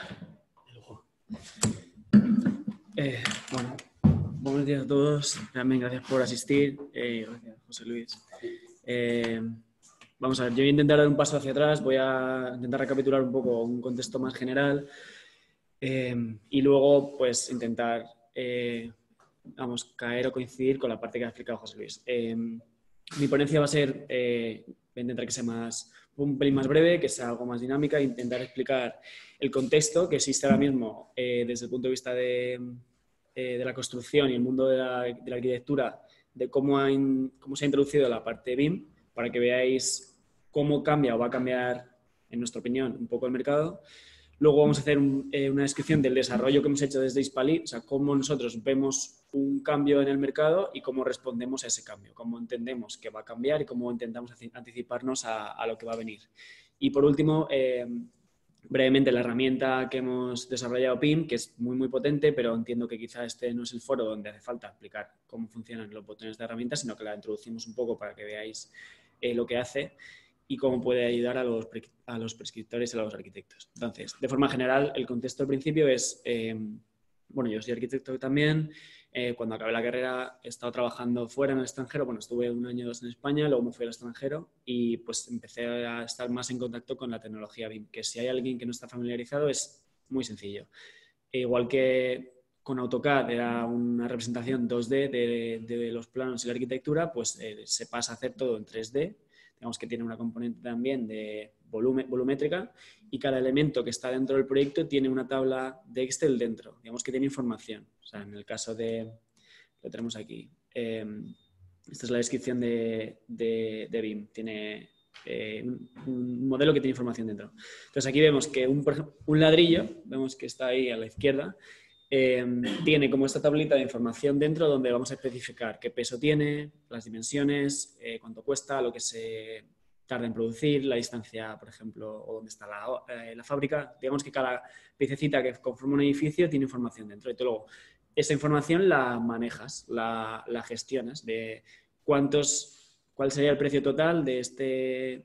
Bueno, buenos días a todos. También gracias por asistir. Gracias, José Luis. Vamos a ver, yo voy a intentar dar un paso hacia atrás. Voy a intentar recapitular un poco un contexto más general y luego, pues, intentar, caer o coincidir con la parte que ha explicado José Luis. Mi ponencia va a ser, voy a intentar que sea un pelín más breve, que sea algo más dinámica e intentar explicar el contexto que existe ahora mismo desde el punto de vista de la construcción y el mundo de la arquitectura, de cómo se ha introducido la parte BIM, para que veáis cómo cambia o va a cambiar, en nuestra opinión, un poco el mercado. Luego vamos a hacer una descripción del desarrollo que hemos hecho desde Hispalit, o sea, cómo nosotros vemos un cambio en el mercado y cómo respondemos a ese cambio, cómo entendemos que va a cambiar y cómo intentamos anticiparnos a lo que va a venir. Y por último, brevemente, la herramienta que hemos desarrollado PIM, que es muy, muy potente, pero entiendo que quizá este no es el foro donde hace falta explicar cómo funcionan los botones de herramienta, sino que la introducimos un poco para que veáis lo que hace y cómo puede ayudar a los prescriptores y a los arquitectos. Entonces, de forma general, el contexto al principio es, bueno, yo soy arquitecto también. Cuando acabé la carrera he estado trabajando fuera en el extranjero. Bueno, estuve 1 año o 2 en España, luego me fui al extranjero y pues empecé a estar más en contacto con la tecnología BIM, que si hay alguien que no está familiarizado es muy sencillo. Igual que con AutoCAD era una representación 2D de los planos y la arquitectura, pues se pasa a hacer todo en 3D. Digamos que tiene una componente también de volumétrica y cada elemento que está dentro del proyecto tiene una tabla de Excel dentro. Digamos que tiene información. O sea, en el caso lo tenemos aquí. Esta es la descripción de BIM. Tiene un modelo que tiene información dentro. Entonces aquí vemos que por ejemplo, un ladrillo, vemos que está ahí a la izquierda, tiene como esta tablita de información dentro donde vamos a especificar qué peso tiene, las dimensiones, cuánto cuesta, lo que se tarda en producir, la distancia, por ejemplo, o dónde está la fábrica. Digamos que cada piececita que conforma un edificio tiene información dentro. Y tú luego esa información la manejas, la gestionas de cuál sería el precio total de este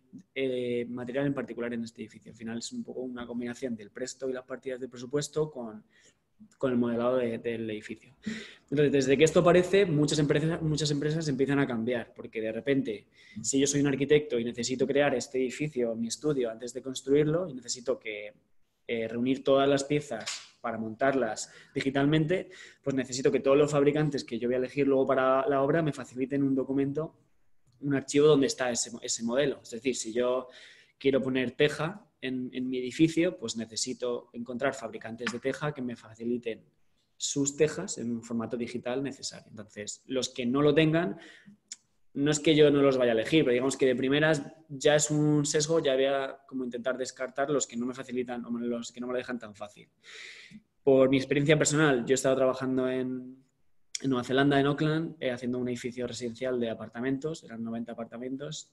material en particular en este edificio. Al final es un poco una combinación del presto y las partidas de presupuesto con con el modelado del edificio. Entonces, desde que esto aparece, muchas empresas empiezan a cambiar, porque de repente, si yo soy un arquitecto y necesito crear este edificio, mi estudio, antes de construirlo, y necesito reunir todas las piezas para montarlas digitalmente, pues necesito que todos los fabricantes que yo voy a elegir luego para la obra me faciliten un documento, un archivo donde está ese modelo. Es decir, si yo quiero poner teja en mi edificio, pues necesito encontrar fabricantes de teja que me faciliten sus tejas en un formato digital necesario. Entonces, los que no lo tengan, no es que yo no los vaya a elegir, pero digamos que de primeras ya es un sesgo, ya voy a como intentar descartar los que no me facilitan o los que no me lo dejan tan fácil. Por mi experiencia personal, yo he estado trabajando en Nueva Zelanda, en Auckland, haciendo un edificio residencial de apartamentos, eran 90 apartamentos.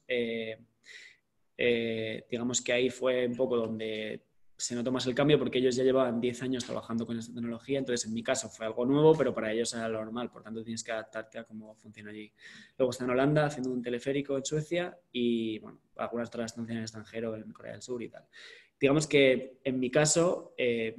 Digamos que ahí fue un poco donde se notó más el cambio porque ellos ya llevaban 10 años trabajando con esta tecnología, entonces en mi caso fue algo nuevo, pero para ellos era lo normal, por tanto tienes que adaptarte a cómo funciona allí. Luego está en Holanda haciendo un teleférico en Suecia y bueno, algunas otras estancias en el extranjero, en Corea del Sur y tal. Digamos que en mi caso,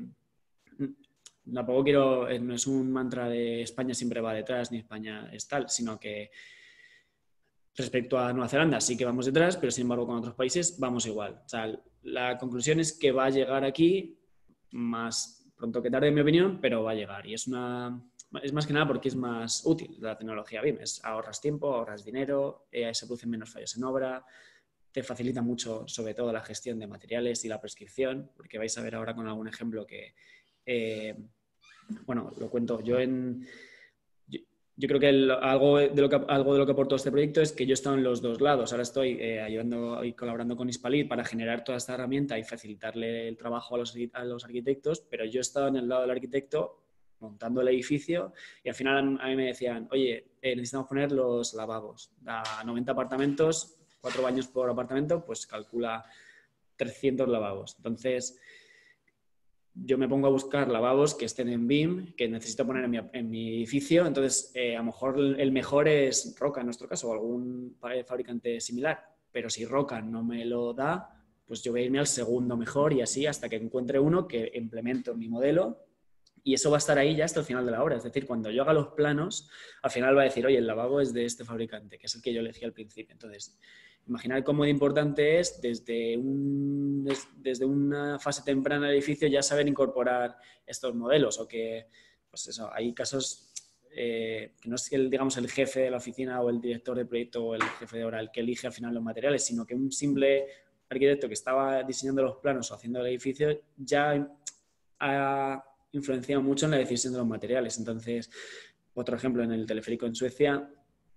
tampoco no es un mantra de España siempre va detrás ni España es tal, sino que respecto a Nueva Zelanda sí que vamos detrás, pero sin embargo con otros países vamos igual. O sea, la conclusión es que va a llegar aquí más pronto que tarde, en mi opinión, pero va a llegar. Y es más que nada porque es más útil la tecnología BIM. Ahorras tiempo, ahorras dinero, se producen menos fallos en obra, te facilita mucho sobre todo la gestión de materiales y la prescripción, porque vais a ver ahora con algún ejemplo que, bueno, lo cuento yo Yo creo que algo de lo que aportó este proyecto es que yo he estado en los dos lados. Ahora estoy ayudando y colaborando con Hispalit para generar toda esta herramienta y facilitarle el trabajo a los arquitectos, pero yo he estado en el lado del arquitecto montando el edificio y al final a mí me decían, oye, necesitamos poner los lavabos. A 90 apartamentos, 4 baños por apartamento, pues calcula 300 lavabos. Entonces yo me pongo a buscar lavabos que estén en BIM, que necesito poner en mi edificio. Entonces, a lo mejor el mejor es Roca en nuestro caso, o algún fabricante similar. Pero si Roca no me lo da, pues yo voy a irme al segundo mejor y así hasta que encuentre uno que implemento en mi modelo. Y eso va a estar ahí ya hasta el final de la obra. Es decir, cuando yo haga los planos, al final va a decir, oye, el lavabo es de este fabricante, que es el que yo elegí al principio. Entonces, imaginar cómo de importante es desde una fase temprana del edificio ya saber incorporar estos modelos o que, pues eso, hay casos que no es que digamos el jefe de la oficina o el director de proyecto o el jefe de obra el que elige al final los materiales, sino que un simple arquitecto que estaba diseñando los planos o haciendo el edificio ya ha influenciado mucho en la decisión de los materiales. Entonces, otro ejemplo en el teleférico en Suecia,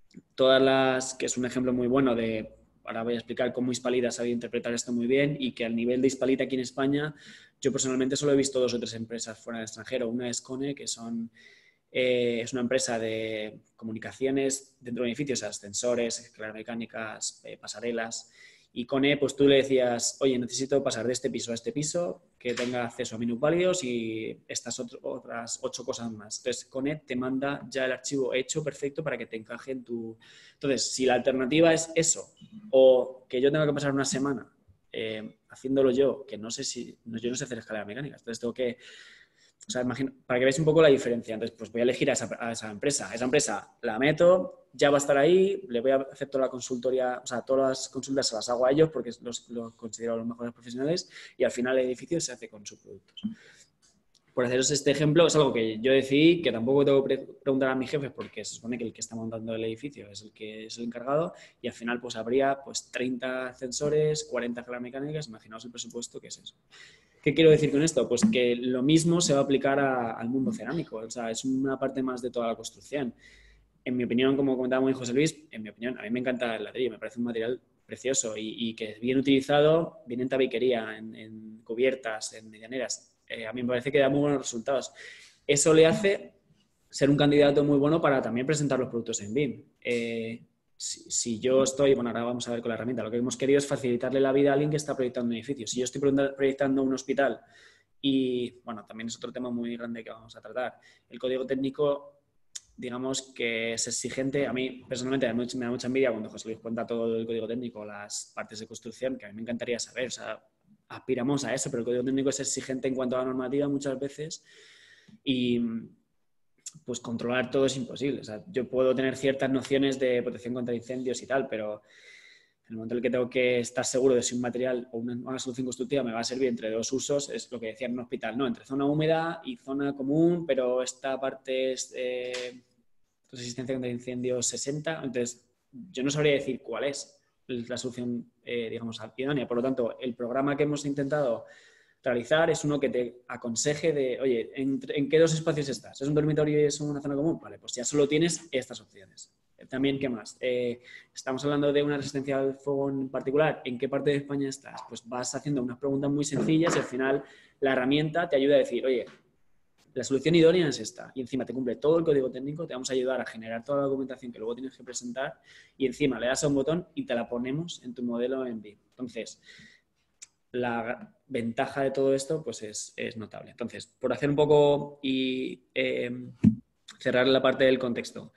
que es un ejemplo muy bueno de... Ahora voy a explicar cómo Hispalit ha sabido interpretar esto muy bien y que al nivel de Hispalit aquí en España, yo personalmente solo he visto 2 o 3 empresas fuera del extranjero. Una es Kone, que es una empresa de comunicaciones dentro de edificios, ascensores, escaleras mecánicas, pasarelas. Y Kone, pues tú le decías, oye, necesito pasar de este piso a este piso, que tenga acceso a minusválidos y estas otras 8 cosas más. Entonces, Kone te manda ya el archivo hecho perfecto para que te encaje en tu... Entonces, si la alternativa es eso, o que yo tenga que pasar una semana haciéndolo yo, que no sé yo no sé hacer escaleras mecánicas, entonces tengo que... O sea, para que veáis un poco la diferencia. Entonces, pues voy a elegir a esa empresa. Esa empresa la meto, ya va a estar ahí, le voy a hacer toda la consultoría, o sea, todas las consultas se las hago a ellos porque los considero los mejores profesionales y al final el edificio se hace con sus productos. Por haceros este ejemplo, es algo que yo decidí, que tampoco tengo que preguntar a mis jefes porque se supone que el que está montando el edificio es el que es el encargado y al final pues habría pues 30 ascensores, 40 escaleras mecánicas, imaginaos el presupuesto que es eso. ¿Qué quiero decir con esto? Pues que lo mismo se va a aplicar al mundo cerámico, o sea, es una parte más de toda la construcción. En mi opinión, como comentaba muy José Luis, en mi opinión, a mí me encanta el ladrillo, me parece un material precioso y que bien utilizado, bien en tabiquería, en cubiertas, en medianeras, a mí me parece que da muy buenos resultados. Eso le hace ser un candidato muy bueno para también presentar los productos en BIM. Si yo estoy, bueno, ahora vamos a ver con la herramienta, lo que hemos querido es facilitarle la vida a alguien que está proyectando un edificio. Si yo estoy proyectando un hospital y, bueno, también es otro tema muy grande que vamos a tratar, el código técnico, digamos que es exigente. A mí, personalmente, me da mucha envidia cuando José Luis cuenta todo el código técnico, las partes de construcción, que a mí me encantaría saber, o sea, aspiramos a eso, pero el código técnico es exigente en cuanto a la normativa muchas veces y pues controlar todo es imposible. O sea, yo puedo tener ciertas nociones de protección contra incendios y tal, pero en el momento en el que tengo que estar seguro de si un material o una solución constructiva me va a servir entre dos usos, es lo que decía en un hospital, ¿no? Entre zona húmeda y zona común, pero esta parte es resistencia contra incendios 60, entonces yo no sabría decir cuál es la solución, digamos, idónea. Por lo tanto, el programa que hemos intentado realizar es uno que te aconseje de, oye, ¿en qué dos espacios estás? ¿Es un dormitorio y es una zona común? Vale, pues ya solo tienes estas opciones. También, ¿qué más? Estamos hablando de una resistencia al fuego en particular. ¿En qué parte de España estás? Pues vas haciendo unas preguntas muy sencillas y al final la herramienta te ayuda a decir, oye, la solución idónea es esta. Y encima te cumple todo el código técnico, te vamos a ayudar a generar toda la documentación que luego tienes que presentar y encima le das a un botón y te la ponemos en tu modelo en BIM. Entonces, la ventaja de todo esto pues es notable. Entonces, por hacer un poco y cerrar la parte del contexto,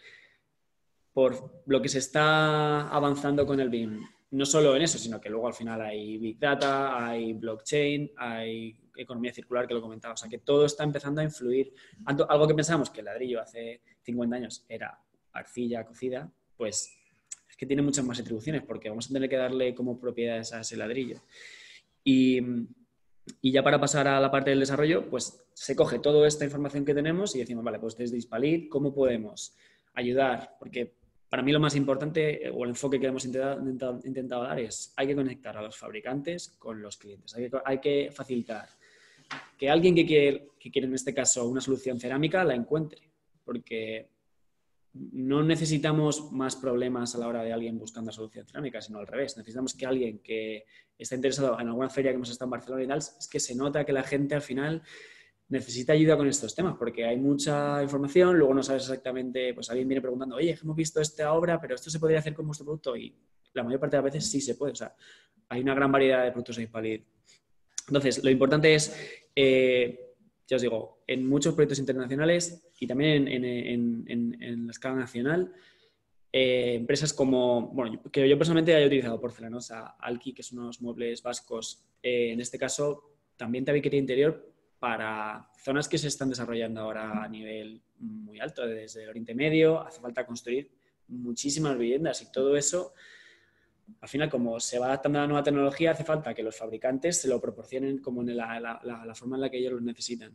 por lo que se está avanzando con el BIM, no solo en eso, sino que luego al final hay Big Data, hay blockchain, hay economía circular, que lo comentaba. O sea, que todo está empezando a influir. Algo que pensábamos que el ladrillo hace 50 años era arcilla cocida, pues es que tiene muchas más atribuciones porque vamos a tener que darle como propiedades a ese ladrillo. Y ya para pasar a la parte del desarrollo, pues se coge toda esta información que tenemos y decimos, vale, pues desde Hispalit, ¿cómo podemos ayudar? Porque para mí lo más importante o el enfoque que hemos intentado dar es hay que conectar a los fabricantes con los clientes. Hay que facilitar que alguien que quiere en este caso una solución cerámica la encuentre, porque no necesitamos más problemas a la hora de alguien buscando solución cerámica, sino al revés. Necesitamos que alguien que está interesado en alguna feria que hemos estado en Barcelona y tal, es que se nota que la gente al final necesita ayuda con estos temas, porque hay mucha información, luego no sabes exactamente, pues alguien viene preguntando, oye, hemos visto esta obra, pero esto se podría hacer con vuestro producto, y la mayor parte de las veces sí se puede. O sea, hay una gran variedad de productos en Hispalit. Entonces, lo importante es, ya os digo, en muchos proyectos internacionales y también en la escala nacional, empresas como, bueno, que yo personalmente haya utilizado Porcelanosa, Alki, que son unos muebles vascos, en este caso, también tabiquería interior para zonas que se están desarrollando ahora a nivel muy alto, desde el Oriente Medio, hace falta construir muchísimas viviendas y todo eso, al final, como se va adaptando a la nueva tecnología, hace falta que los fabricantes se lo proporcionen como en la forma en la que ellos lo necesitan.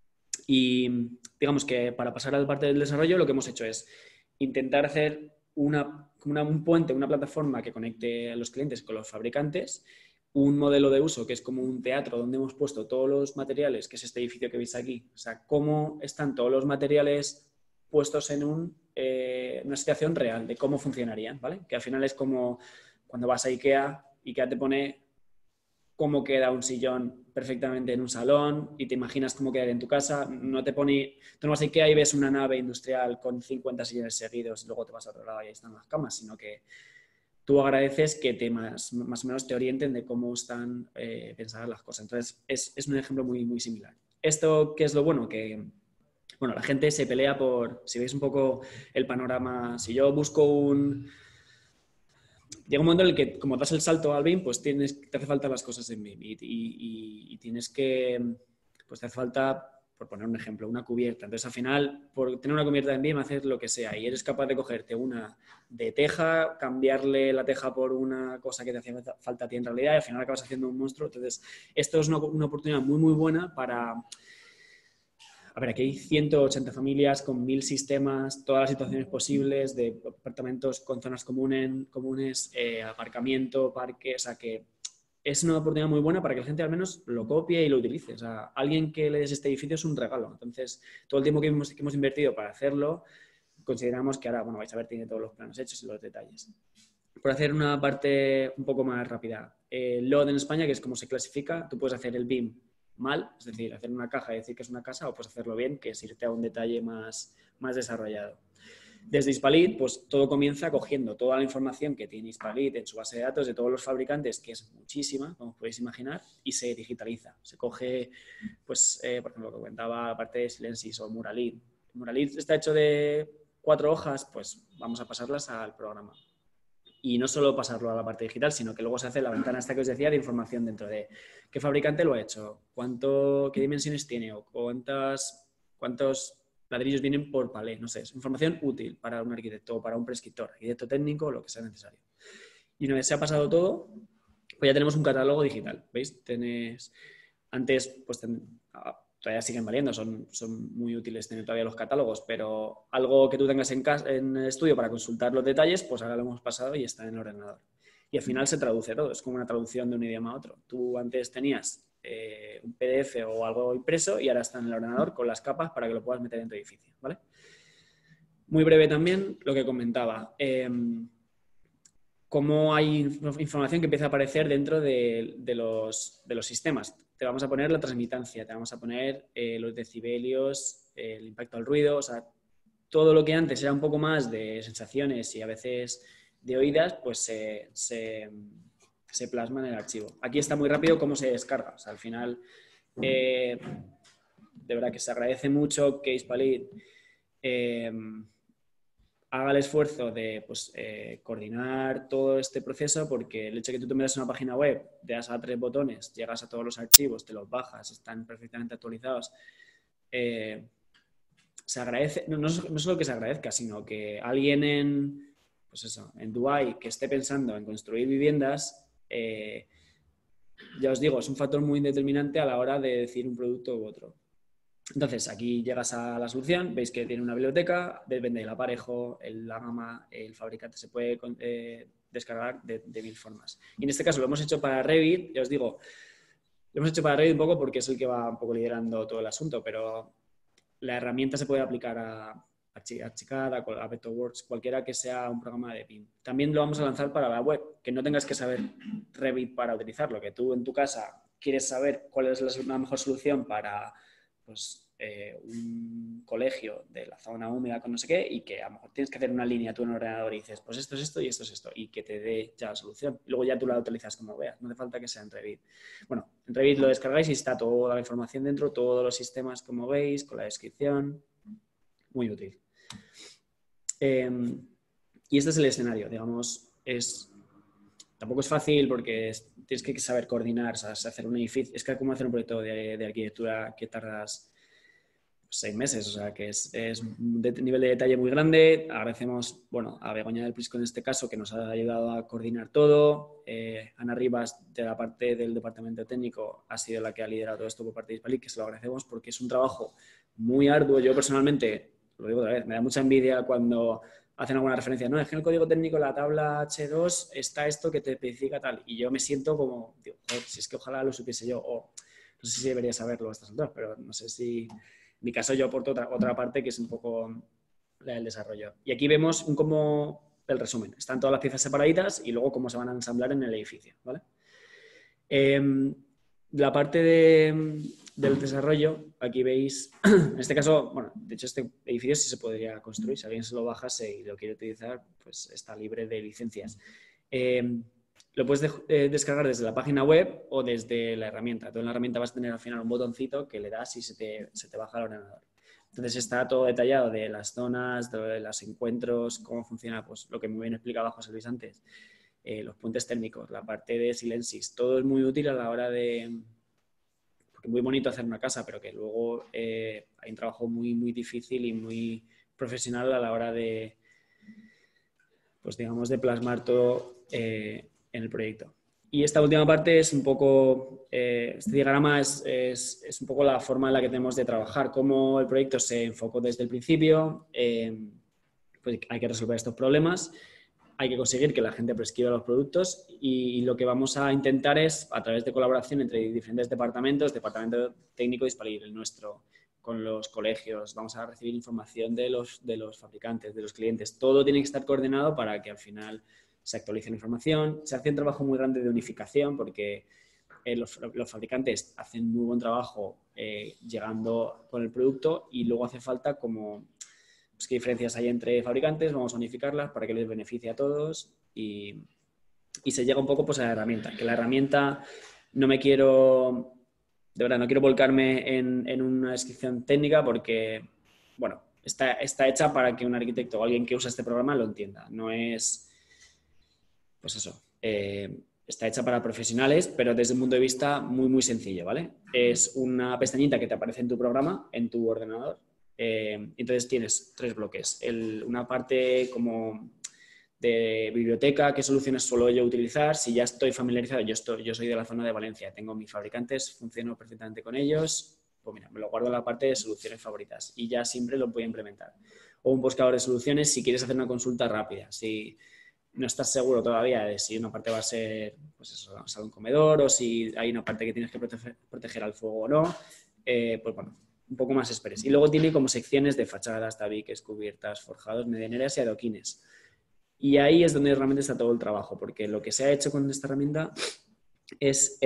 Y digamos que para pasar a la parte del desarrollo, lo que hemos hecho es intentar hacer un puente, una plataforma que conecte a los clientes con los fabricantes, un modelo de uso que es como un teatro donde hemos puesto todos los materiales, que es este edificio que veis aquí. O sea, cómo están todos los materiales puestos en una situación real de cómo funcionarían, ¿vale? Que al final es como cuando vas a IKEA te pone cómo queda un sillón perfectamente en un salón y te imaginas cómo quedaría en tu casa. Tú no vas a IKEA y ves una nave industrial con 50 sillones seguidos y luego te vas a otro lado y ahí están las camas, sino que tú agradeces que más o menos te orienten de cómo están pensadas las cosas. Entonces, es un ejemplo muy, muy similar. ¿Esto qué es lo bueno? Que la gente se pelea por, si veis un poco el panorama, si yo busco llega un momento en el que, como das el salto al BIM, pues te hace falta las cosas en BIM y tienes que, pues te hace falta, por poner un ejemplo, una cubierta. Entonces, al final, por tener una cubierta en BIM, haces lo que sea y eres capaz de cogerte una de teja, cambiarle la teja por una cosa que te hacía falta a ti en realidad y al final acabas haciendo un monstruo. Entonces, esto es una oportunidad muy, muy buena para... A ver, aquí hay 180 familias con 1000 sistemas, todas las situaciones posibles de apartamentos con zonas comunes, aparcamiento, parque, o sea que es una oportunidad muy buena para que la gente al menos lo copie y lo utilice. O sea, alguien que le des este edificio es un regalo. Entonces, todo el tiempo que hemos invertido para hacerlo, consideramos que ahora, vais a ver, tiene todos los planos hechos y los detalles. Por hacer una parte un poco más rápida, el LOD en España, que es como se clasifica, tú puedes hacer el BIM mal, es decir, hacer una caja y decir que es una casa, o puedes hacerlo bien, que es irte a un detalle más desarrollado. Desde Hispalit, pues todo comienza cogiendo toda la información que tiene Hispalit en su base de datos de todos los fabricantes, que es muchísima, como os podéis imaginar, y se digitaliza. Se coge, pues, por ejemplo, lo que comentaba la parte de Silensys o Muralit. Muralit está hecho de 4 hojas, pues vamos a pasarlas al programa. Y no solo pasarlo a la parte digital, sino que luego se hace la ventana esta que os decía de información dentro de qué fabricante lo ha hecho, qué dimensiones tiene o cuántas cuántos ladrillos vienen por palé, no sé, es información útil para un arquitecto o para un prescriptor, arquitecto técnico, lo que sea necesario. Y una vez se ha pasado todo, pues ya tenemos un catálogo digital, ¿veis? Antes, pues todavía siguen valiendo, son muy útiles tener todavía los catálogos, pero algo que tú tengas en el estudio para consultar los detalles, pues ahora lo hemos pasado y está en el ordenador. Y al final se traduce todo, es como una traducción de un idioma a otro. Tú antes tenías un PDF o algo impreso y ahora está en el ordenador con las capas para que lo puedas meter en tu edificio, ¿vale? Muy breve también lo que comentaba. Cómo hay información que empieza a aparecer dentro de los sistemas. Te vamos a poner la transmitancia, te vamos a poner los decibelios, el impacto al ruido, o sea, todo lo que antes era un poco más de sensaciones y a veces de oídas, pues se plasma en el archivo. Aquí está muy rápido cómo se descarga. O sea, al final, de verdad que se agradece mucho que Hispalit haga el esfuerzo de pues, coordinar todo este proceso, porque el hecho de que tú te metas en una página web, le das a 3 botones, llegas a todos los archivos, te los bajas, están perfectamente actualizados, se agradece, no solo que se agradezca, sino que alguien en Dubái que esté pensando en construir viviendas, ya os digo, es un factor muy determinante a la hora de decir un producto u otro. Entonces, aquí llegas a la solución, veis que tiene una biblioteca, depende del aparejo, la gama, el fabricante se puede descargar de 1000 formas. Y en este caso lo hemos hecho para Revit, ya os digo, lo hemos hecho para Revit un poco porque es el que va un poco liderando todo el asunto, pero la herramienta se puede aplicar a Archicad, a Vectorworks, cualquiera que sea un programa de BIM. También lo vamos a lanzar para la web, que no tengas que saber Revit para utilizarlo, que tú en tu casa quieres saber cuál es la mejor solución para pues, un colegio de la zona húmeda con no sé qué, y que a lo mejor tienes que hacer una línea tú en el ordenador y dices, pues esto es esto y esto es esto, y que te dé ya la solución. Luego ya tú la utilizas como veas, no hace falta que sea en Revit. Bueno, en Revit lo descargáis y está toda la información dentro, todos los sistemas como veis, con la descripción, muy útil. Y este es el escenario, digamos, tampoco es fácil porque tienes que saber coordinar, o sea, hacer un edificio, es que como hacer un proyecto de arquitectura que tardas 6 meses, o sea que es un nivel de detalle muy grande. Agradecemos, bueno, a Begoña del Prisco en este caso, que nos ha ayudado a coordinar todo. Ana Rivas, de la parte del departamento técnico, ha sido la que ha liderado todo esto por parte de Hispalit, que se lo agradecemos porque es un trabajo muy arduo. Yo personalmente, lo digo otra vez, me da mucha envidia cuando hacen alguna referencia, no, es que en el código técnico, la tabla H2, está esto que te especifica tal, y yo me siento como, digo, joder, si es que ojalá lo supiese yo, o no sé si debería saberlo a estas alturas, pero no sé si, en mi caso yo aporto otra parte que es un poco la del desarrollo. Y aquí vemos el resumen, están todas las piezas separaditas y luego cómo se van a ensamblar en el edificio, ¿vale? La parte del desarrollo, aquí veis, en este caso, bueno, de hecho este edificio sí se podría construir, si alguien se lo bajase y lo quiere utilizar, pues está libre de licencias. Lo puedes descargar desde la página web o desde la herramienta. Tú en la herramienta vas a tener al final un botoncito que le das y se te baja el ordenador. Entonces está todo detallado de las zonas, de los encuentros, cómo funciona, pues lo que muy bien explicaba José Luis antes. Los puentes térmicos, la parte de Silensis, todo es muy útil a la hora de... Porque es muy bonito hacer una casa, pero que luego hay un trabajo muy, muy difícil y muy profesional a la hora de, pues digamos, de plasmar todo en el proyecto. Y esta última parte es un poco, este diagrama es un poco la forma en la que tenemos de trabajar, cómo el proyecto se enfocó desde el principio, pues hay que resolver estos problemas. Hay que conseguir que la gente prescriba los productos y lo que vamos a intentar es, a través de colaboración entre diferentes departamentos, departamento técnico de Hispalit, el nuestro, con los colegios, vamos a recibir información de los fabricantes, de los clientes. Todo tiene que estar coordinado para que al final se actualice la información. Se hace un trabajo muy grande de unificación porque los fabricantes hacen muy buen trabajo llegando con el producto y luego hace falta como... Pues, qué diferencias hay entre fabricantes, vamos a unificarlas para que les beneficie a todos y se llega un poco pues, a la herramienta. Que la herramienta no quiero volcarme en una descripción técnica porque, bueno, está hecha para que un arquitecto o alguien que usa este programa lo entienda. No es, pues eso, está hecha para profesionales, pero desde un punto de vista muy, muy sencillo, ¿vale? Es una pestañita que te aparece en tu programa, en tu ordenador. Entonces tienes 3 bloques. Una parte como de biblioteca, qué soluciones suelo yo utilizar. Si ya estoy familiarizado, yo soy de la zona de Valencia, tengo mis fabricantes, funciono perfectamente con ellos, pues mira, me lo guardo en la parte de soluciones favoritas y ya siempre lo voy a implementar. O un buscador de soluciones si quieres hacer una consulta rápida, si no estás seguro todavía de si una parte va a ser, pues eso, un comedor, o si hay una parte que tienes que proteger al fuego o no, pues bueno, un poco más express. Y luego tiene como secciones de fachadas, tabiques, cubiertas, forjados, medianeras y adoquines. Y ahí es donde realmente está todo el trabajo, porque lo que se ha hecho con esta herramienta es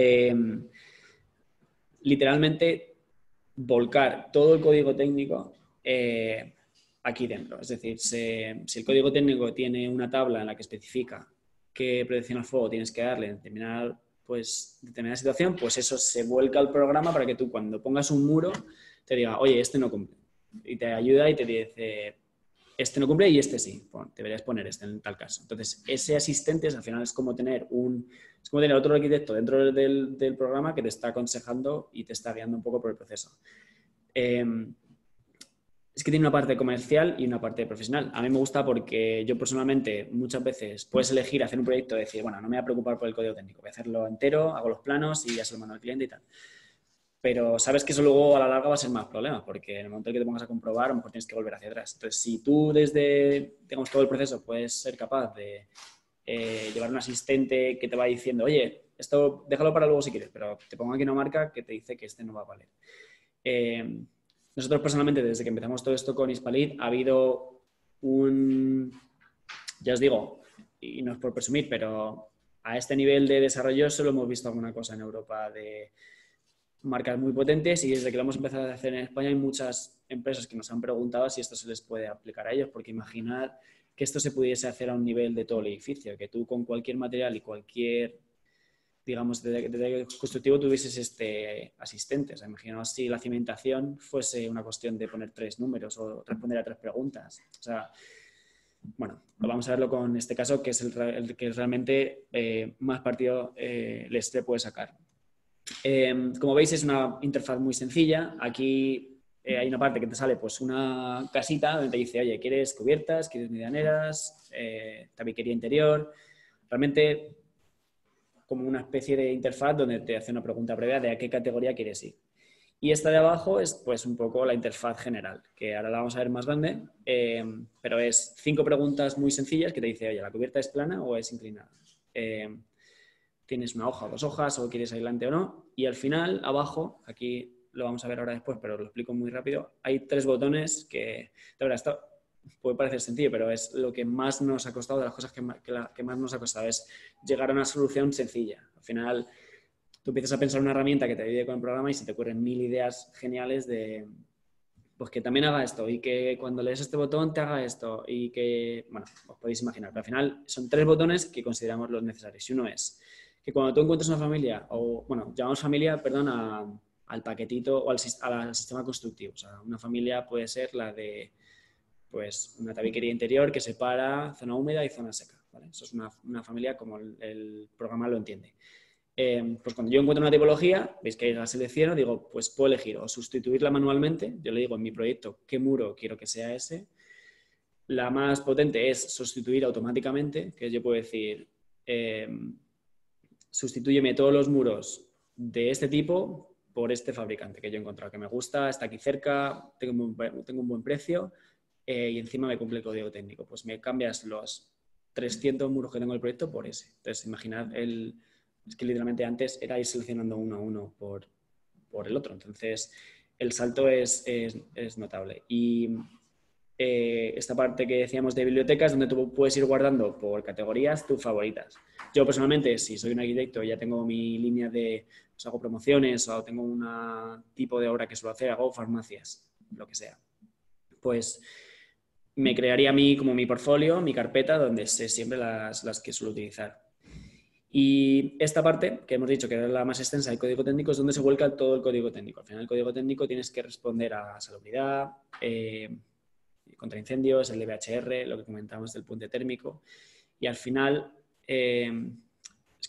literalmente volcar todo el código técnico aquí dentro. Es decir, si el código técnico tiene una tabla en la que especifica qué protección al fuego tienes que darle en determinada situación, pues eso se vuelca al programa para que tú cuando pongas un muro te diga, oye, este no cumple. Y te ayuda y te dice, este no cumple y este sí. Bueno, deberías poner este en tal caso. Entonces, ese asistente al final es como tener otro arquitecto dentro del programa que te está aconsejando y te está guiando un poco por el proceso. Es que tiene una parte comercial y una parte profesional. A mí me gusta porque yo personalmente muchas veces puedes elegir hacer un proyecto y decir, bueno, no me voy a preocupar por el código técnico, voy a hacerlo entero, hago los planos y ya se lo mando al cliente y tal. Pero sabes que eso luego a la larga va a ser más problema, porque en el momento en que te pongas a comprobar, a lo mejor tienes que volver hacia atrás. Entonces, si tú desde, digamos, todo el proceso puedes ser capaz de llevar un asistente que te va diciendo, oye, esto déjalo para luego si quieres, pero te pongo aquí una marca que te dice que este no va a valer. Nosotros personalmente, desde que empezamos todo esto con Hispalit, ha habido ya os digo, y no es por presumir, pero a este nivel de desarrollo solo hemos visto alguna cosa en Europa de marcas muy potentes, y desde que lo hemos empezado a hacer en España hay muchas empresas que nos han preguntado si esto se les puede aplicar a ellos, porque imaginar que esto se pudiese hacer a un nivel de todo el edificio, que tú con cualquier material y cualquier, digamos, de constructivo tuvieses este asistente. O sea, imaginaos si la cimentación fuese una cuestión de poner 3 números o responder a 3 preguntas. O sea, bueno, vamos a verlo con este caso, que es el que realmente más partido les puede sacar. Como veis, es una interfaz muy sencilla. Aquí hay una parte que te sale pues una casita donde te dice, oye, ¿quieres cubiertas? ¿Quieres medianeras? Tabiquería interior. Realmente como una especie de interfaz donde te hace una pregunta previa de a qué categoría quieres ir. Y esta de abajo es pues un poco la interfaz general, que ahora la vamos a ver más grande, pero es 5 preguntas muy sencillas que te dice, oye, ¿la cubierta es plana o es inclinada? ¿Tienes una hoja o 2 hojas o quieres aislante o no? Y al final, abajo, aquí lo vamos a ver ahora después, pero lo explico muy rápido, hay 3 botones que, de verdad, esto puede parecer sencillo, pero es lo que más nos ha costado, de las cosas que más nos ha costado, es llegar a una solución sencilla. Al final, tú empiezas a pensar una herramienta que te ayude con el programa y se te ocurren 1000 ideas geniales de, pues que también haga esto y que cuando lees este botón te haga esto y que, bueno, os podéis imaginar, pero al final son 3 botones que consideramos los necesarios. Y uno es que cuando tú encuentres una familia, o bueno, llamamos familia, perdón, al paquetito o al sistema constructivo. O sea, una familia puede ser la de, pues, una tabiquería interior que separa zona húmeda y zona seca, ¿vale? Eso es una familia como el programa lo entiende. Pues cuando yo encuentro una tipología, veis que ahí la selecciono, digo, pues puedo elegir o sustituirla manualmente. Yo le digo en mi proyecto qué muro quiero que sea ese. La más potente es sustituir automáticamente, que yo puedo decir, sustitúyeme todos los muros de este tipo por este fabricante que yo he encontrado, que me gusta, está aquí cerca, tengo un buen precio y encima me cumple el código técnico. Pues me cambias los 300 muros que tengo en el proyecto por ese. Entonces, imaginad es que literalmente antes era ir seleccionando uno a uno por el otro. Entonces, el salto es notable. Y esta parte que decíamos de bibliotecas, donde tú puedes ir guardando por categorías tus favoritas. Yo personalmente, si soy un arquitecto, ya tengo mi línea de, pues hago promociones o tengo un tipo de obra que suelo hacer, hago farmacias, lo que sea. Pues me crearía a mí como mi portfolio, mi carpeta, donde sé siempre las que suelo utilizar. Y esta parte, que hemos dicho que era la más extensa, el código técnico, es donde se vuelca todo el código técnico. Al final, el código técnico tienes que responder a salubridad, contra incendios, el DBHR, lo que comentábamos del puente térmico. Y al final, es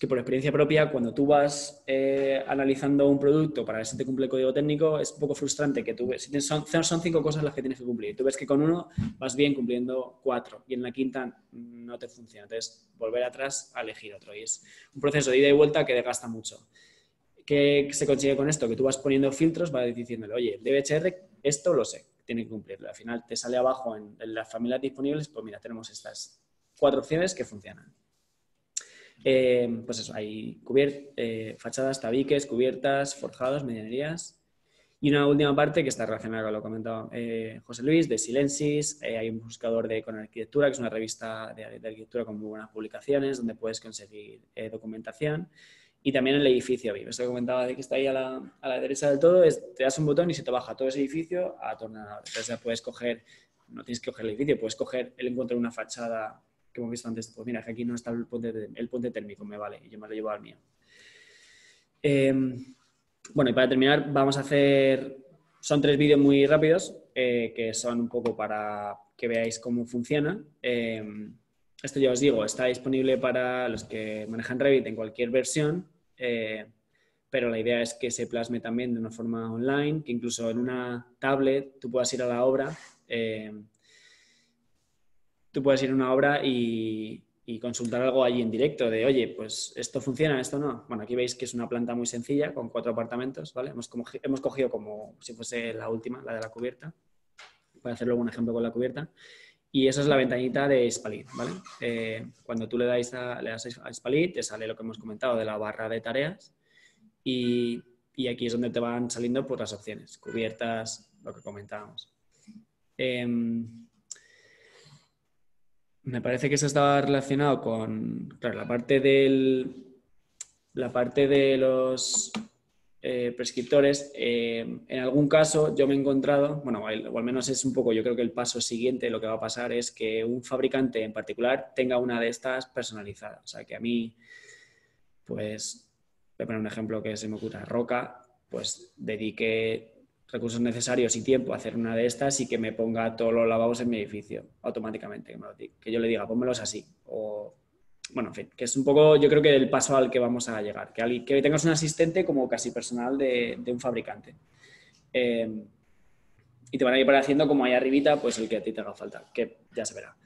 que por experiencia propia, cuando tú vas analizando un producto para ver si te cumple el código técnico, es un poco frustrante que tú ves, son 5 cosas las que tienes que cumplir. Tú ves que con uno vas bien cumpliendo 4 y en la quinta no te funciona. Entonces, volver atrás a elegir otro. Y es un proceso de ida y vuelta que desgasta mucho. ¿Qué se consigue con esto? Que tú vas poniendo filtros, vas diciéndole, oye, el DBHR, esto lo sé, tiene que cumplirlo. Al final te sale abajo en las familias disponibles, pues mira, tenemos estas 4 opciones que funcionan. Pues eso, hay fachadas, tabiques, cubiertas, forjados, medianerías. Y una última parte que está relacionada con lo que comentaba José Luis, de Silensis. Hay un buscador con arquitectura, que es una revista de arquitectura con muy buenas publicaciones, donde puedes conseguir documentación. Y también el edificio BIM. Esto que comentaba de que está ahí a la derecha del todo, te das un botón y se te baja todo ese edificio a tu ordenador. Entonces ya puedes coger, no tienes que coger el edificio, puedes coger el encuentro de una fachada que hemos visto antes. Pues mira, que aquí no está el puente térmico, me vale, y yo me lo llevo al mío. Bueno, y para terminar vamos a hacer, son 3 vídeos muy rápidos que son un poco para que veáis cómo funciona. Esto ya os digo, está disponible para los que manejan Revit en cualquier versión, pero la idea es que se plasme también de una forma online, que incluso en una tablet tú puedas ir a la obra, y consultar algo allí en directo de, oye, pues esto funciona, esto no. Bueno, aquí veis que es una planta muy sencilla con 4 apartamentos, ¿vale? Hemos cogido como si fuese la última, la de la cubierta, para hacer luego un ejemplo con la cubierta. Y esa es la ventanita de Spalit, ¿vale? Cuando tú le das a Spalit, te sale lo que hemos comentado de la barra de tareas y aquí es donde te van saliendo pues, las opciones, cubiertas, lo que comentábamos. Me parece que eso estaba relacionado con, claro, la parte de los prescriptores. En algún caso yo me he encontrado, bueno, o al menos es un poco, yo creo que el paso siguiente, lo que va a pasar es que un fabricante en particular tenga una de estas personalizada. O sea, que a mí, pues, voy a poner un ejemplo que se me ocurra, Roca, pues dedique recursos necesarios y tiempo a hacer una de estas y que me ponga todos los lavabos en mi edificio automáticamente, que yo le diga, pónmelos así, o bueno, en fin, que es un poco, yo creo que el paso al que vamos a llegar, que tengas un asistente como casi personal de un fabricante. Y te van a ir haciendo como ahí arribita, pues el que a ti te haga falta, que ya se verá.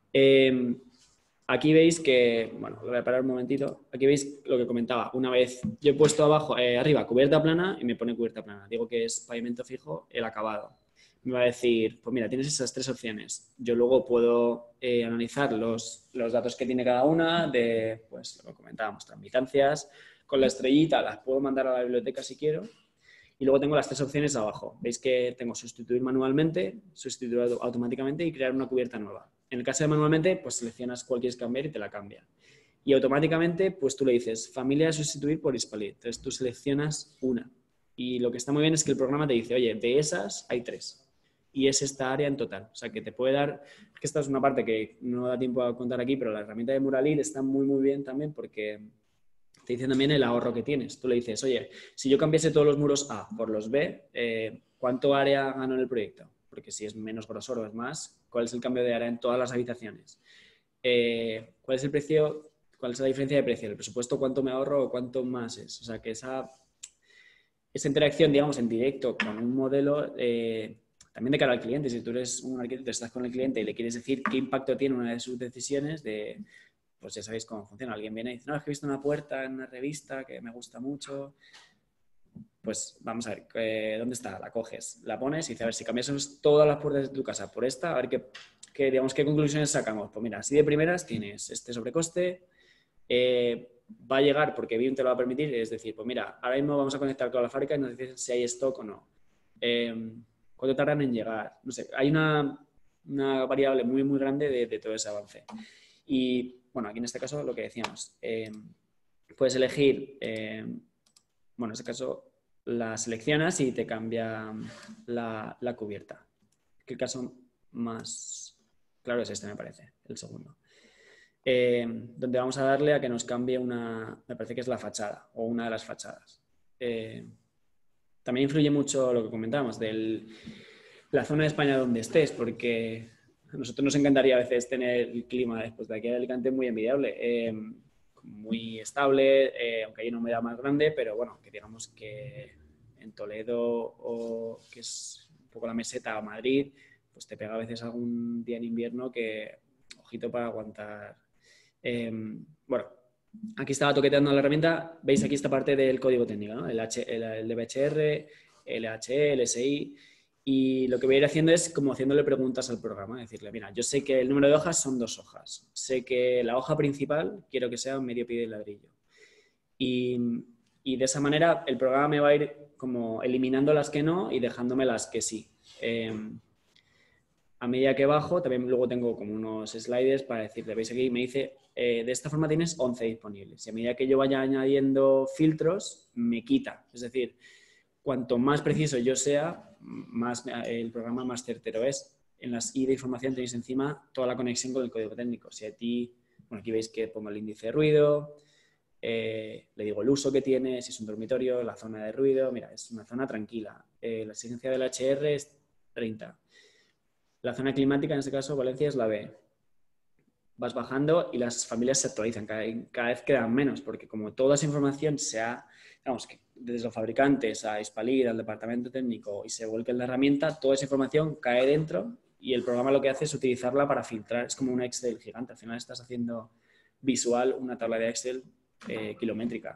Aquí veis que, bueno, lo voy a parar un momentito, aquí veis lo que comentaba, una vez yo he puesto abajo, arriba cubierta plana y me pone cubierta plana, digo que es pavimento fijo, el acabado. Me va a decir, pues mira, tienes esas 3 opciones. Yo luego puedo analizar los datos que tiene cada una de, pues lo que comentábamos, transmitancias, con la estrellita las puedo mandar a la biblioteca si quiero. Y luego tengo las 3 opciones abajo. Veis que tengo sustituir manualmente, sustituir automáticamente y crear una cubierta nueva. En el caso de manualmente, pues seleccionas cuál quieres cambiar y te la cambia. Y automáticamente, pues tú le dices, familia de sustituir por Spalit. Entonces tú seleccionas una. Y lo que está muy bien es que el programa te dice, oye, de esas hay 3. Y es esta área en total. O sea, que te puede dar... que esta es una parte que no da tiempo a contar aquí, pero la herramienta de Muralit está muy, muy bien también porque te dice también el ahorro que tienes. Tú le dices, oye, si yo cambiase todos los muros A por los B, ¿cuánto área gano en el proyecto? Porque si es menos grosor o es más, ¿cuál es el cambio de área en todas las habitaciones? ¿Cuál es el precio? ¿Cuál es la diferencia de precio? ¿El presupuesto cuánto me ahorro o cuánto más es? O sea, que esa interacción, digamos, en directo con un modelo... también de cara al cliente, si tú eres un arquitecto, estás con el cliente y le quieres decir qué impacto tiene una de sus decisiones, pues ya sabéis cómo funciona. Alguien viene y dice, no, es que he visto una puerta en una revista que me gusta mucho. Pues vamos a ver, ¿dónde está? La coges, la pones y dices, a ver, si cambiásemos todas las puertas de tu casa por esta, a ver qué conclusiones sacamos. Pues mira, así de primeras tienes este sobrecoste, va a llegar porque BIM te lo va a permitir, es decir, pues mira, ahora mismo vamos a conectar con la fábrica y nos dicen si hay stock o no. ¿Cuánto tardan en llegar? No sé, hay una variable muy, muy grande de todo ese avance. Y, bueno, aquí en este caso lo que decíamos, puedes elegir, bueno, en este caso la seleccionas y te cambia la cubierta. El caso más claro es este, me parece, el segundo. Donde vamos a darle a que nos cambie me parece que es la fachada o una de las fachadas. También influye mucho lo que comentábamos de la zona de España donde estés, porque a nosotros nos encantaría a veces tener el clima después de aquí de Alicante muy envidiable. muy estable, aunque hay una humedad más grande, pero bueno, que digamos que en Toledo, o que es un poco la meseta, o Madrid, pues te pega a veces algún día en invierno que, ojito para aguantar. Bueno, aquí estaba toqueteando la herramienta, veis aquí esta parte del código técnico, ¿no? El DBHR, LHE, LSI, y lo que voy a ir haciendo es como haciéndole preguntas al programa, decirle, mira, yo sé que el número de hojas son 2 hojas, sé que la hoja principal quiero que sea medio pie de ladrillo, y de esa manera el programa me va a ir como eliminando las que no y dejándome las que sí. A medida que bajo, también luego tengo como unos sliders para decirle, veis aquí, me dice, de esta forma tienes 11 disponibles. Y a medida que yo vaya añadiendo filtros, me quita. Es decir, cuanto más preciso yo sea, más el programa más certero es. En las I de información tenéis encima toda la conexión con el código técnico. Si a ti, bueno, aquí veis que pongo el índice de ruido, le digo el uso que tiene, si es un dormitorio, la zona de ruido, mira, es una zona tranquila. La exigencia del HR es 30. La zona climática, en este caso, Valencia, es la B. Vas bajando y las familias se actualizan, cada vez quedan menos, porque como toda esa información digamos que desde los fabricantes a Hispalir, al departamento técnico, y se vuelca en la herramienta, toda esa información cae dentro y el programa lo que hace es utilizarla para filtrar. Es como un Excel gigante. Al final estás haciendo visual una tabla de Excel kilométrica.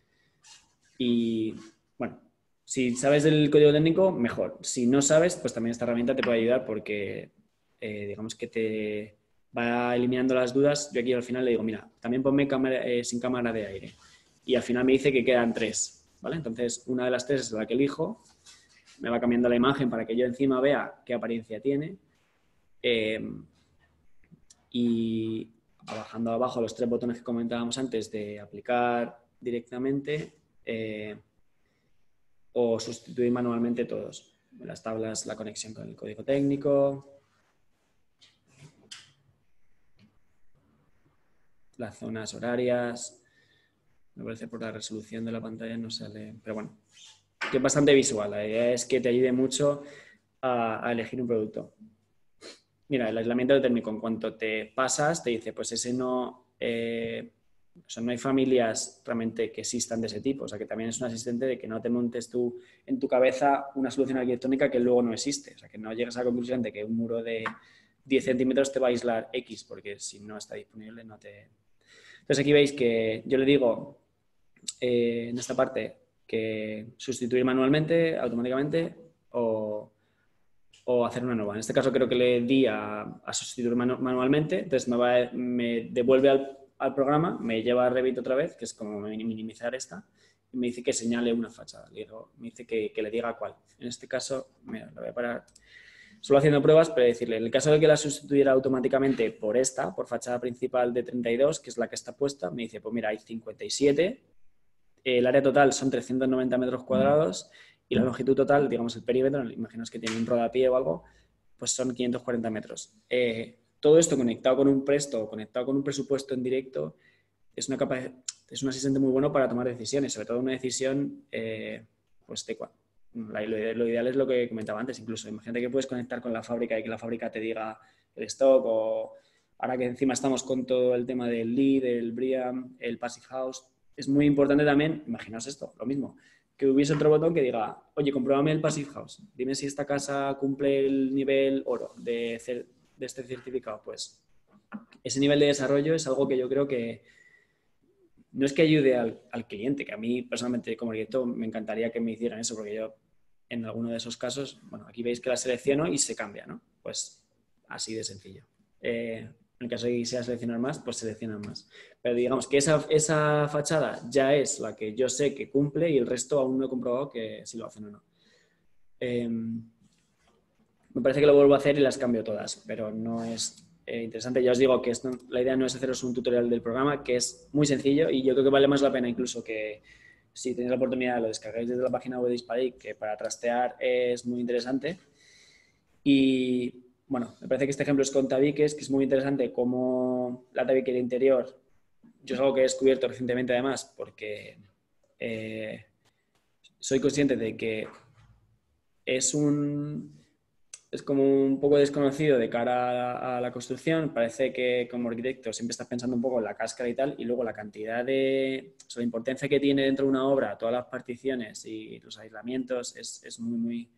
Y bueno, si sabes del código técnico, mejor. Si no sabes, pues también esta herramienta te puede ayudar porque digamos que te va eliminando las dudas. Yo aquí al final le digo, mira, también ponme sin cámara de aire. Y al final me dice que quedan 3, ¿vale? Entonces, una de las 3 es la que elijo. Me va cambiando la imagen para que yo encima vea qué apariencia tiene. Y bajando abajo los 3 botones que comentábamos antes de aplicar directamente o sustituir manualmente todos. En las tablas, la conexión con el código técnico, las zonas horarias. Me parece por la resolución de la pantalla no sale, pero bueno, que es bastante visual. La idea es que te ayude mucho a elegir un producto. Mira, el aislamiento térmico, en cuanto te pasas, te dice, pues ese no... o sea, no hay familias realmente que existan de ese tipo. O sea, que también es un asistente de que no te montes tú en tu cabeza una solución arquitectónica que luego no existe. O sea, que no llegues a la conclusión de que un muro de 10 centímetros te va a aislar X, porque si no está disponible no te... Entonces aquí veis que yo le digo en esta parte que sustituir manualmente, automáticamente o hacer una nueva. En este caso creo que le di a sustituir manualmente, entonces me devuelve al programa, me lleva a Revit otra vez, que es como minimizar esta, y me dice que señale una fachada. Me dice que le diga cuál. En este caso, mira, lo voy a parar solo haciendo pruebas, pero decirle, en el caso de que la sustituyera automáticamente por esta, por fachada principal de 32, que es la que está puesta, me dice, pues mira, hay 57, el área total son 390 metros cuadrados y la longitud total, digamos el perímetro, imaginaos que tiene un rodapié o algo, pues son 540 metros. Todo esto conectado con un Presto, conectado con un presupuesto en directo, es un asistente muy bueno para tomar decisiones, sobre todo una decisión pues lo ideal es lo que comentaba antes, incluso imagínate que puedes conectar con la fábrica y que la fábrica te diga el stock, o ahora que encima estamos con todo el tema del LEED, el BREEAM, el Passive House, es muy importante también, imaginaos esto, lo mismo, que hubiese otro botón que diga, oye, compruébame el Passive House, dime si esta casa cumple el nivel oro de este certificado. Pues ese nivel de desarrollo es algo que yo creo que no es que ayude al cliente, que a mí personalmente como arquitecto me encantaría que me hicieran eso, porque yo en alguno de esos casos, bueno, aquí veis que la selecciono y se cambia, ¿no? Pues así de sencillo. En el caso de que sea seleccionar más, pues seleccionan más. Pero digamos que esa fachada ya es la que yo sé que cumple y el resto aún no he comprobado que si lo hacen o no. Me parece que lo vuelvo a hacer y las cambio todas, pero no es interesante. Ya os digo que la idea no es haceros un tutorial del programa, que es muy sencillo y yo creo que vale más la pena incluso que si tenéis la oportunidad lo descargáis desde la página web de Hispalir, que para trastear es muy interesante. Y bueno, me parece que este ejemplo es con tabiques, que es muy interesante cómo la tabiquería interior, yo es algo que he descubierto recientemente además, porque soy consciente de que es un es como un poco desconocido de cara a la construcción. Parece que como arquitecto siempre estás pensando un poco en la cáscara y tal, y luego la cantidad de... O sea, la importancia que tiene dentro de una obra, todas las particiones y los aislamientos, es muy, muy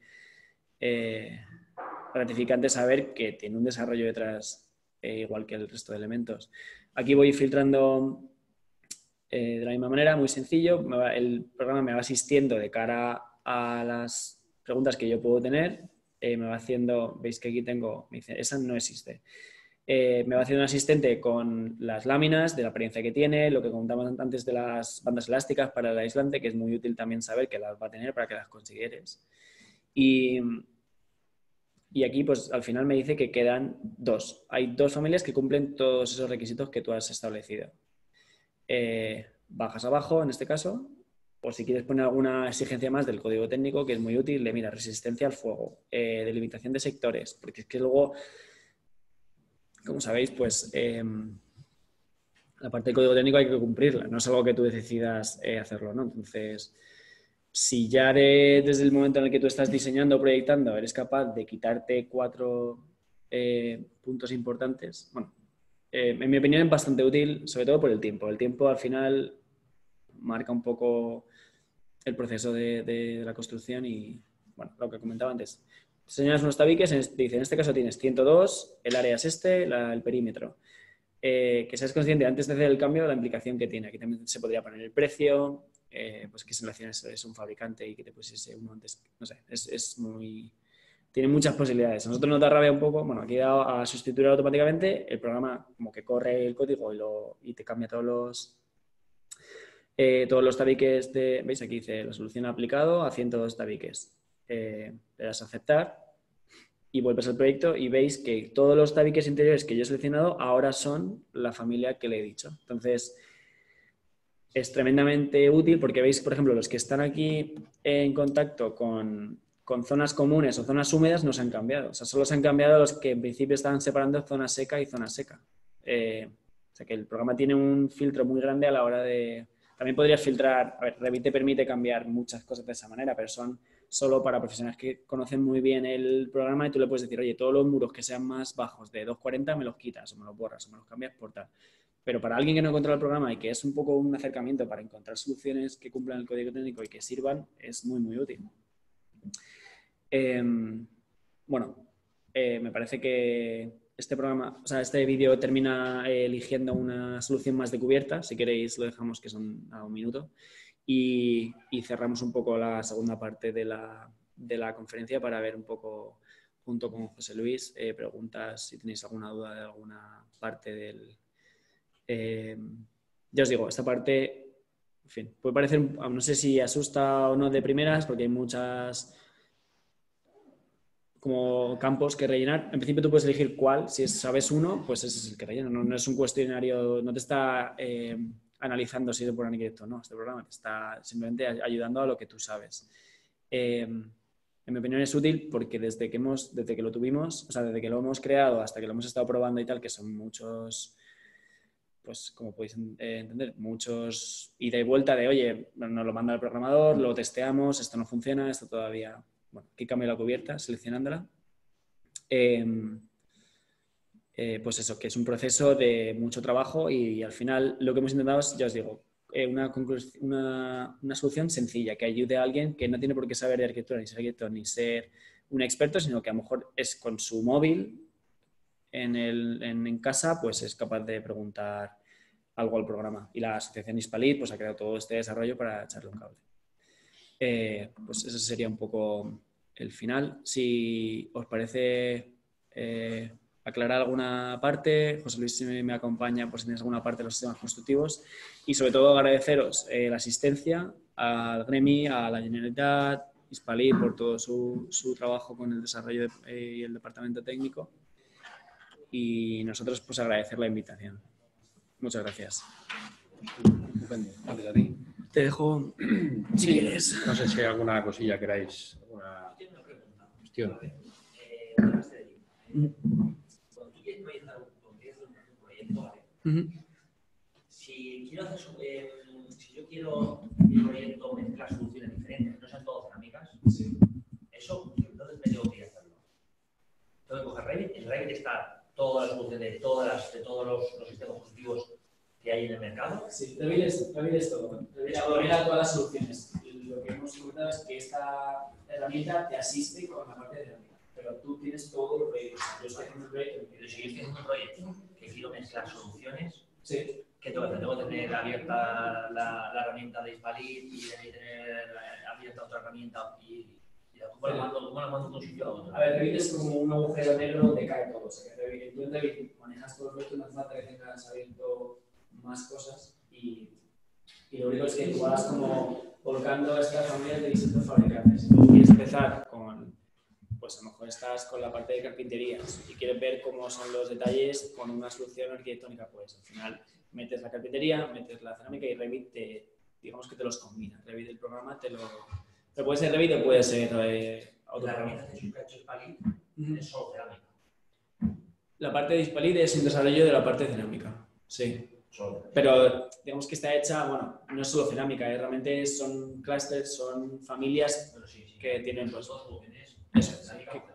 gratificante saber que tiene un desarrollo detrás igual que el resto de elementos. Aquí voy filtrando de la misma manera, muy sencillo. El programa me va asistiendo de cara a las preguntas que yo puedo tener. Me va haciendo, veis que aquí tengo, me dice, esa no existe. Me va haciendo un asistente con las láminas, de la apariencia que tiene, lo que comentábamos antes de las bandas elásticas para el aislante, que es muy útil también saber que las va a tener para que las consideres. Y aquí, pues al final me dice que quedan 2. Hay 2 familias que cumplen todos esos requisitos que tú has establecido. Bajas abajo, en este caso, o si quieres poner alguna exigencia más del código técnico, que es muy útil, de mira, resistencia al fuego, delimitación de sectores, porque es que luego, como sabéis, pues la parte del código técnico hay que cumplirla, no es algo que tú decidas hacerlo, ¿no? Entonces, si ya desde el momento en el que tú estás diseñando o proyectando eres capaz de quitarte 4 puntos importantes, bueno, en mi opinión es bastante útil, sobre todo por el tiempo. El tiempo al final marca un poco el proceso de la construcción y, bueno, lo que comentaba antes. Señalas unos tabiques, dice, en este caso tienes 102, el área es este, el perímetro. Que seas consciente antes de hacer el cambio de la implicación que tiene. Aquí también se podría poner el precio, pues qué selecciones es un fabricante y que te pusiese uno antes. No sé, es muy... Tiene muchas posibilidades. A nosotros nos da rabia un poco, bueno, aquí a sustituir automáticamente, el programa como que corre el código y te cambia todos los tabiques de... ¿Veis? Aquí dice la solución aplicado a 102 tabiques. Le das a aceptar y vuelves al proyecto y veis que todos los tabiques interiores que yo he seleccionado ahora son la familia que le he dicho. Entonces, es tremendamente útil porque veis, por ejemplo, los que están aquí en contacto con zonas comunes o zonas húmedas no se han cambiado. O sea, solo se han cambiado los que en principio estaban separando zona seca y zona seca. O sea, que el programa tiene un filtro muy grande a la hora de... También podrías filtrar... A ver, Revit te permite cambiar muchas cosas de esa manera, pero son solo para profesionales que conocen muy bien el programa y tú le puedes decir, oye, todos los muros que sean más bajos de 240 me los quitas o me los borras o me los cambias por tal. Pero para alguien que no controla el programa y que es un poco un acercamiento para encontrar soluciones que cumplan el código técnico y que sirvan, es muy, muy útil. Bueno, me parece que este programa, o sea, este vídeo termina eligiendo una solución más de cubierta. Si queréis lo dejamos, que son a 1 minuto. Y cerramos un poco la segunda parte de la conferencia para ver un poco, junto con José Luis, preguntas, si tenéis alguna duda de alguna parte del... ya os digo, esta parte, en fin, puede parecer, no sé si asusta o no de primeras, porque hay muchas como campos que rellenar. En principio tú puedes elegir cuál, si sabes uno, pues ese es el que rellena. No es un cuestionario, no te está analizando si es buen arquitecto o no. Este programa te está simplemente ayudando a lo que tú sabes. En mi opinión es útil porque desde que lo tuvimos, o sea, desde que lo hemos creado hasta que lo hemos estado probando y tal, que son muchos, pues como podéis entender, muchos ida y vuelta de, oye, nos lo manda el programador, lo testeamos, esto no funciona, esto todavía... Bueno, aquí cambio la cubierta seleccionándola. Pues eso, que es un proceso de mucho trabajo y al final lo que hemos intentado es, ya os digo, una solución sencilla que ayude a alguien que no tiene por qué saber de arquitectura, ni ser arquitecto, ni ser un experto, sino que a lo mejor es con su móvil en casa, pues es capaz de preguntar algo al programa. Y la asociación Hispalit pues ha creado todo este desarrollo para echarle un cable. Pues ese sería un poco el final. Si os parece aclarar alguna parte, José Luis me acompaña pues, si tenéis alguna parte de los sistemas constructivos y sobre todo agradeceros la asistencia al GREMI, a la Generalitat, Hispalit por todo su trabajo con el desarrollo y el departamento técnico y nosotros pues agradecer la invitación. Muchas gracias. Gracias a ti. Te dejo, si quieres. No sé si hay alguna cosilla queráis. Alguna cuestión. Cuando tú quieres proyectar un proyecto, ¿vale? Si yo quiero mi proyecto mezclar soluciones diferentes, no sean todas cerámicas, eso entonces me tengo que ir a hacerlo. Revit. En Revit está toda la solución de todos los sistemas constructivos que hay en el mercado. Sí, Revit es todo. Revit aglomera todas las soluciones. Lo que hemos comentado es que esta herramienta te asiste con la parte de herramienta, pero tú tienes todo el proyecto. Yo estoy haciendo un proyecto. Pero si yo estoy haciendo un proyecto que quiero mezclar soluciones, Sí. ¿qué tengo que hacer? Tengo que tener abierta la herramienta de Hispalit y tener abierta otra herramienta ¿cómo la mando de un sitio a otro? A ver, Revit es como un agujero negro donde cae todo. O sea, que tú en Revit manejas todo el proyecto, no hace falta que tengas abierto más cosas y lo único es que tú vas como volcando estas familias de distintos fabricantes. Si tú quieres empezar con, pues a lo mejor estás con la parte de carpinterías y quieres ver cómo son los detalles con una solución arquitectónica, pues al final metes la carpintería, metes la cerámica y Revit digamos que te los combina. Revit el programa pero puede ser Revit o puede ser otro La programa. herramienta que ha hecho Hispalit es solo cerámica. La parte de Hispalit es un desarrollo de la parte cerámica, sí. Pero digamos que está hecha, bueno, no es solo cerámica, realmente son clústeres, son familias que tienen pues todas soluciones. eso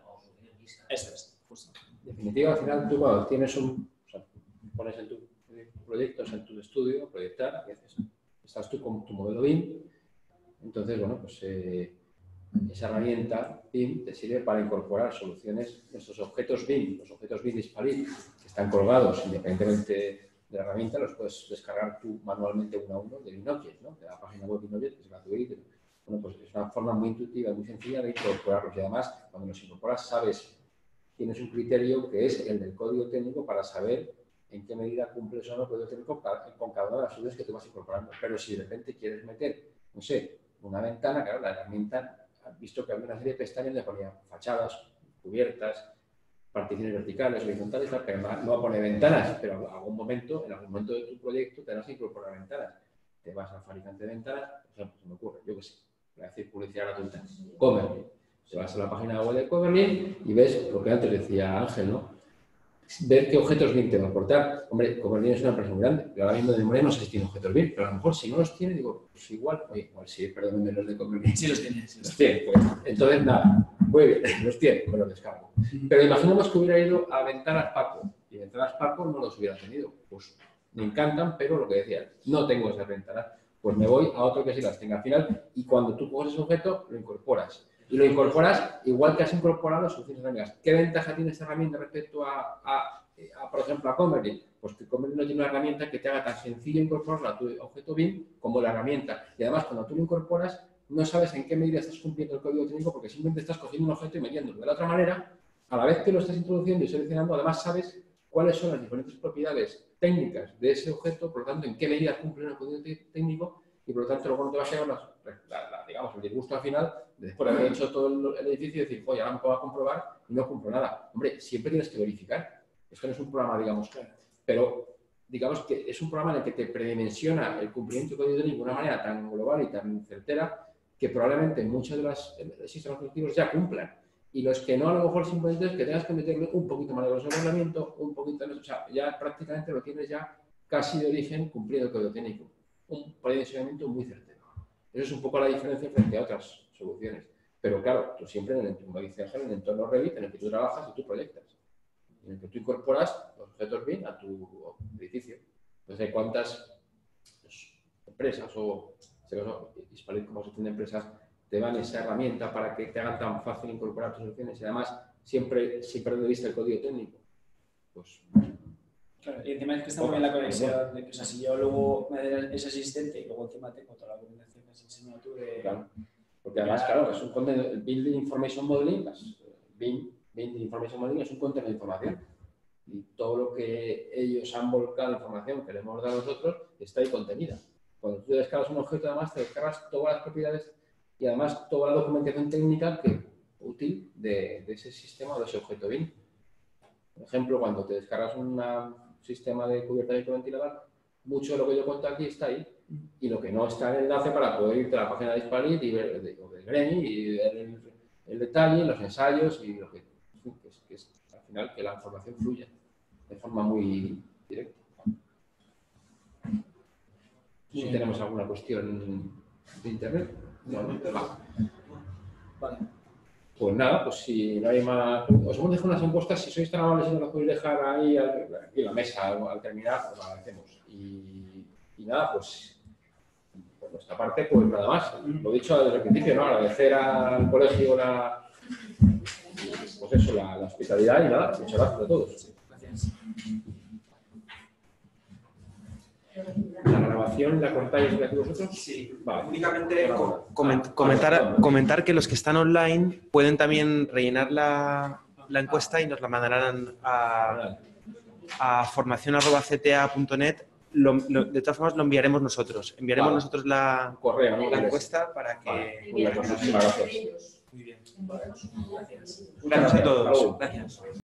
es, justo. En definitiva, al final tú cuando tienes pones en tu proyecto, en tu estudio, proyectar, y estás tú con tu modelo BIM, entonces, bueno, pues esa herramienta BIM te sirve para incorporar soluciones, nuestros objetos BIM, los objetos BIM de Hispalit, que están colgados independientemente de la herramienta, los puedes descargar tú manualmente uno a uno de BIMobject, ¿no? De la página web BIMobject, que es gratuita. Bueno, pues es una forma muy intuitiva, muy sencilla de incorporarlos. Y además, cuando los incorporas, tienes un criterio que es el del código técnico para saber en qué medida cumples o no el código técnico con cada una de las soluciones que tú vas incorporando. Pero si de repente quieres meter, no sé, una ventana, claro, la herramienta, has visto que había una serie de pestañas donde ponía fachadas, cubiertas, particiones verticales, horizontales, pero no pone ventanas, pero en algún momento de tu proyecto tendrás que incorporar ventanas. Te vas al fabricante de ventanas, por ejemplo, se me ocurre, yo qué sé, voy a decir publicidad gratuita, Coverly. Te vas a la página web de Coverly y ves, lo que antes decía Ángel, ¿no? Ver qué objetos BIM te va a aportar. Hombre, Coverly es una empresa muy grande, pero ahora mismo de memoria no sé si tiene objetos BIM, pero a lo mejor si no los tiene, digo, pues igual sí, perdónenme los de Coverly. Sí los tiene. Los tiene, pues. Entonces, nada, muy bien, los tiene, me los descargo. Pero imaginemos que hubiera ido a Ventanas Paco, y Ventanas Paco no los hubiera tenido. Pues me encantan, pero lo que decía, no tengo esas ventanas. Pues me voy a otro que sí las tenga al final, y cuando tú coges ese objeto, lo incorporas. Y lo incorporas igual que has incorporado las soluciones dinámicas. ¿Qué ventaja tiene esta herramienta respecto por ejemplo, a Coverly? Pues que Coverly no tiene una herramienta que te haga tan sencillo incorporarlo a tu objeto BIM como la herramienta. Y además, cuando tú lo incorporas, no sabes en qué medida estás cumpliendo el código técnico porque simplemente estás cogiendo un objeto y metiéndolo. De la otra manera, a la vez que lo estás introduciendo y seleccionando, además sabes cuáles son las diferentes propiedades técnicas de ese objeto, por lo tanto, en qué medida cumple el código técnico y por lo tanto luego no te va a llevar digamos, el disgusto al final de después de haber hecho todo el edificio y decir, oye, ahora me puedo comprobar y no cumplo nada. Hombre, siempre tienes que verificar. Esto no es un programa, digamos, pero digamos que es un programa en el que te predimensiona el cumplimiento del código técnico de una manera tan global y tan certera que probablemente muchos de los sistemas productivos ya cumplan. Y los que no, a lo mejor simplemente es que tengas que meterle un poquito más de desarrollamiento, un poquito más, o sea, ya prácticamente lo tienes ya casi de origen cumplido el código técnico. Un predimensionamiento muy certero. Eso es un poco la diferencia frente a otras soluciones. Pero claro, tú siempre en el entorno Revit en el que tú trabajas y tú proyectas. En el que tú incorporas los objetos BIM a tu edificio. Entonces, ¿cuántas empresas o Hispalit como asociación de empresas te dan esa herramienta para que te hagan tan fácil incorporar tus soluciones y además siempre sin perder de vista el código técnico? Pues claro, y encima es que está muy bien la conexión. O sea, si yo luego me doy ese asistente y lugo encima tengo toda la combinación que has enseñado tú de... Claro. Porque además, claro, es un contenido, el Building Information Modeling, BIM Information Modeling es un contenido de información. Y todo lo que ellos han volcado de información que le hemos dado a nosotros está ahí contenida. Cuando tú descargas un objeto, además te descargas todas las propiedades y además toda la documentación técnica útil de ese sistema o de ese objeto BIM. Por ejemplo, cuando te descargas un sistema de cubierta microventilada, mucho de lo que yo cuento aquí está ahí. Y lo que no está en el enlace para poder irte a la página de Hispalit y ver del Gremi y ver el detalle, los ensayos y lo que es al final que la información fluya de forma muy directa. Si tenemos alguna cuestión de internet, no, va. Vale. Pues nada, pues si no hay más... Os hemos dejado unas encuestas, si sois tan amables y nos las podéis dejar ahí en la mesa al terminar, pues lo agradecemos. Y nada, pues por nuestra parte, pues nada más. Lo he dicho desde el principio, ¿no? Agradecer al colegio pues eso, la hospitalidad y nada, muchas gracias a todos. Gracias. ¿La grabación la cortáis de aquí vosotros? Sí, vale. Únicamente comentar que los que están online pueden también rellenar la encuesta y nos la mandarán a formacion@cta.net. De todas formas, lo enviaremos nosotros. Enviaremos nosotros la encuesta para que... Muchísimas gracias. Muy bien. Gracias a todos. Gracias.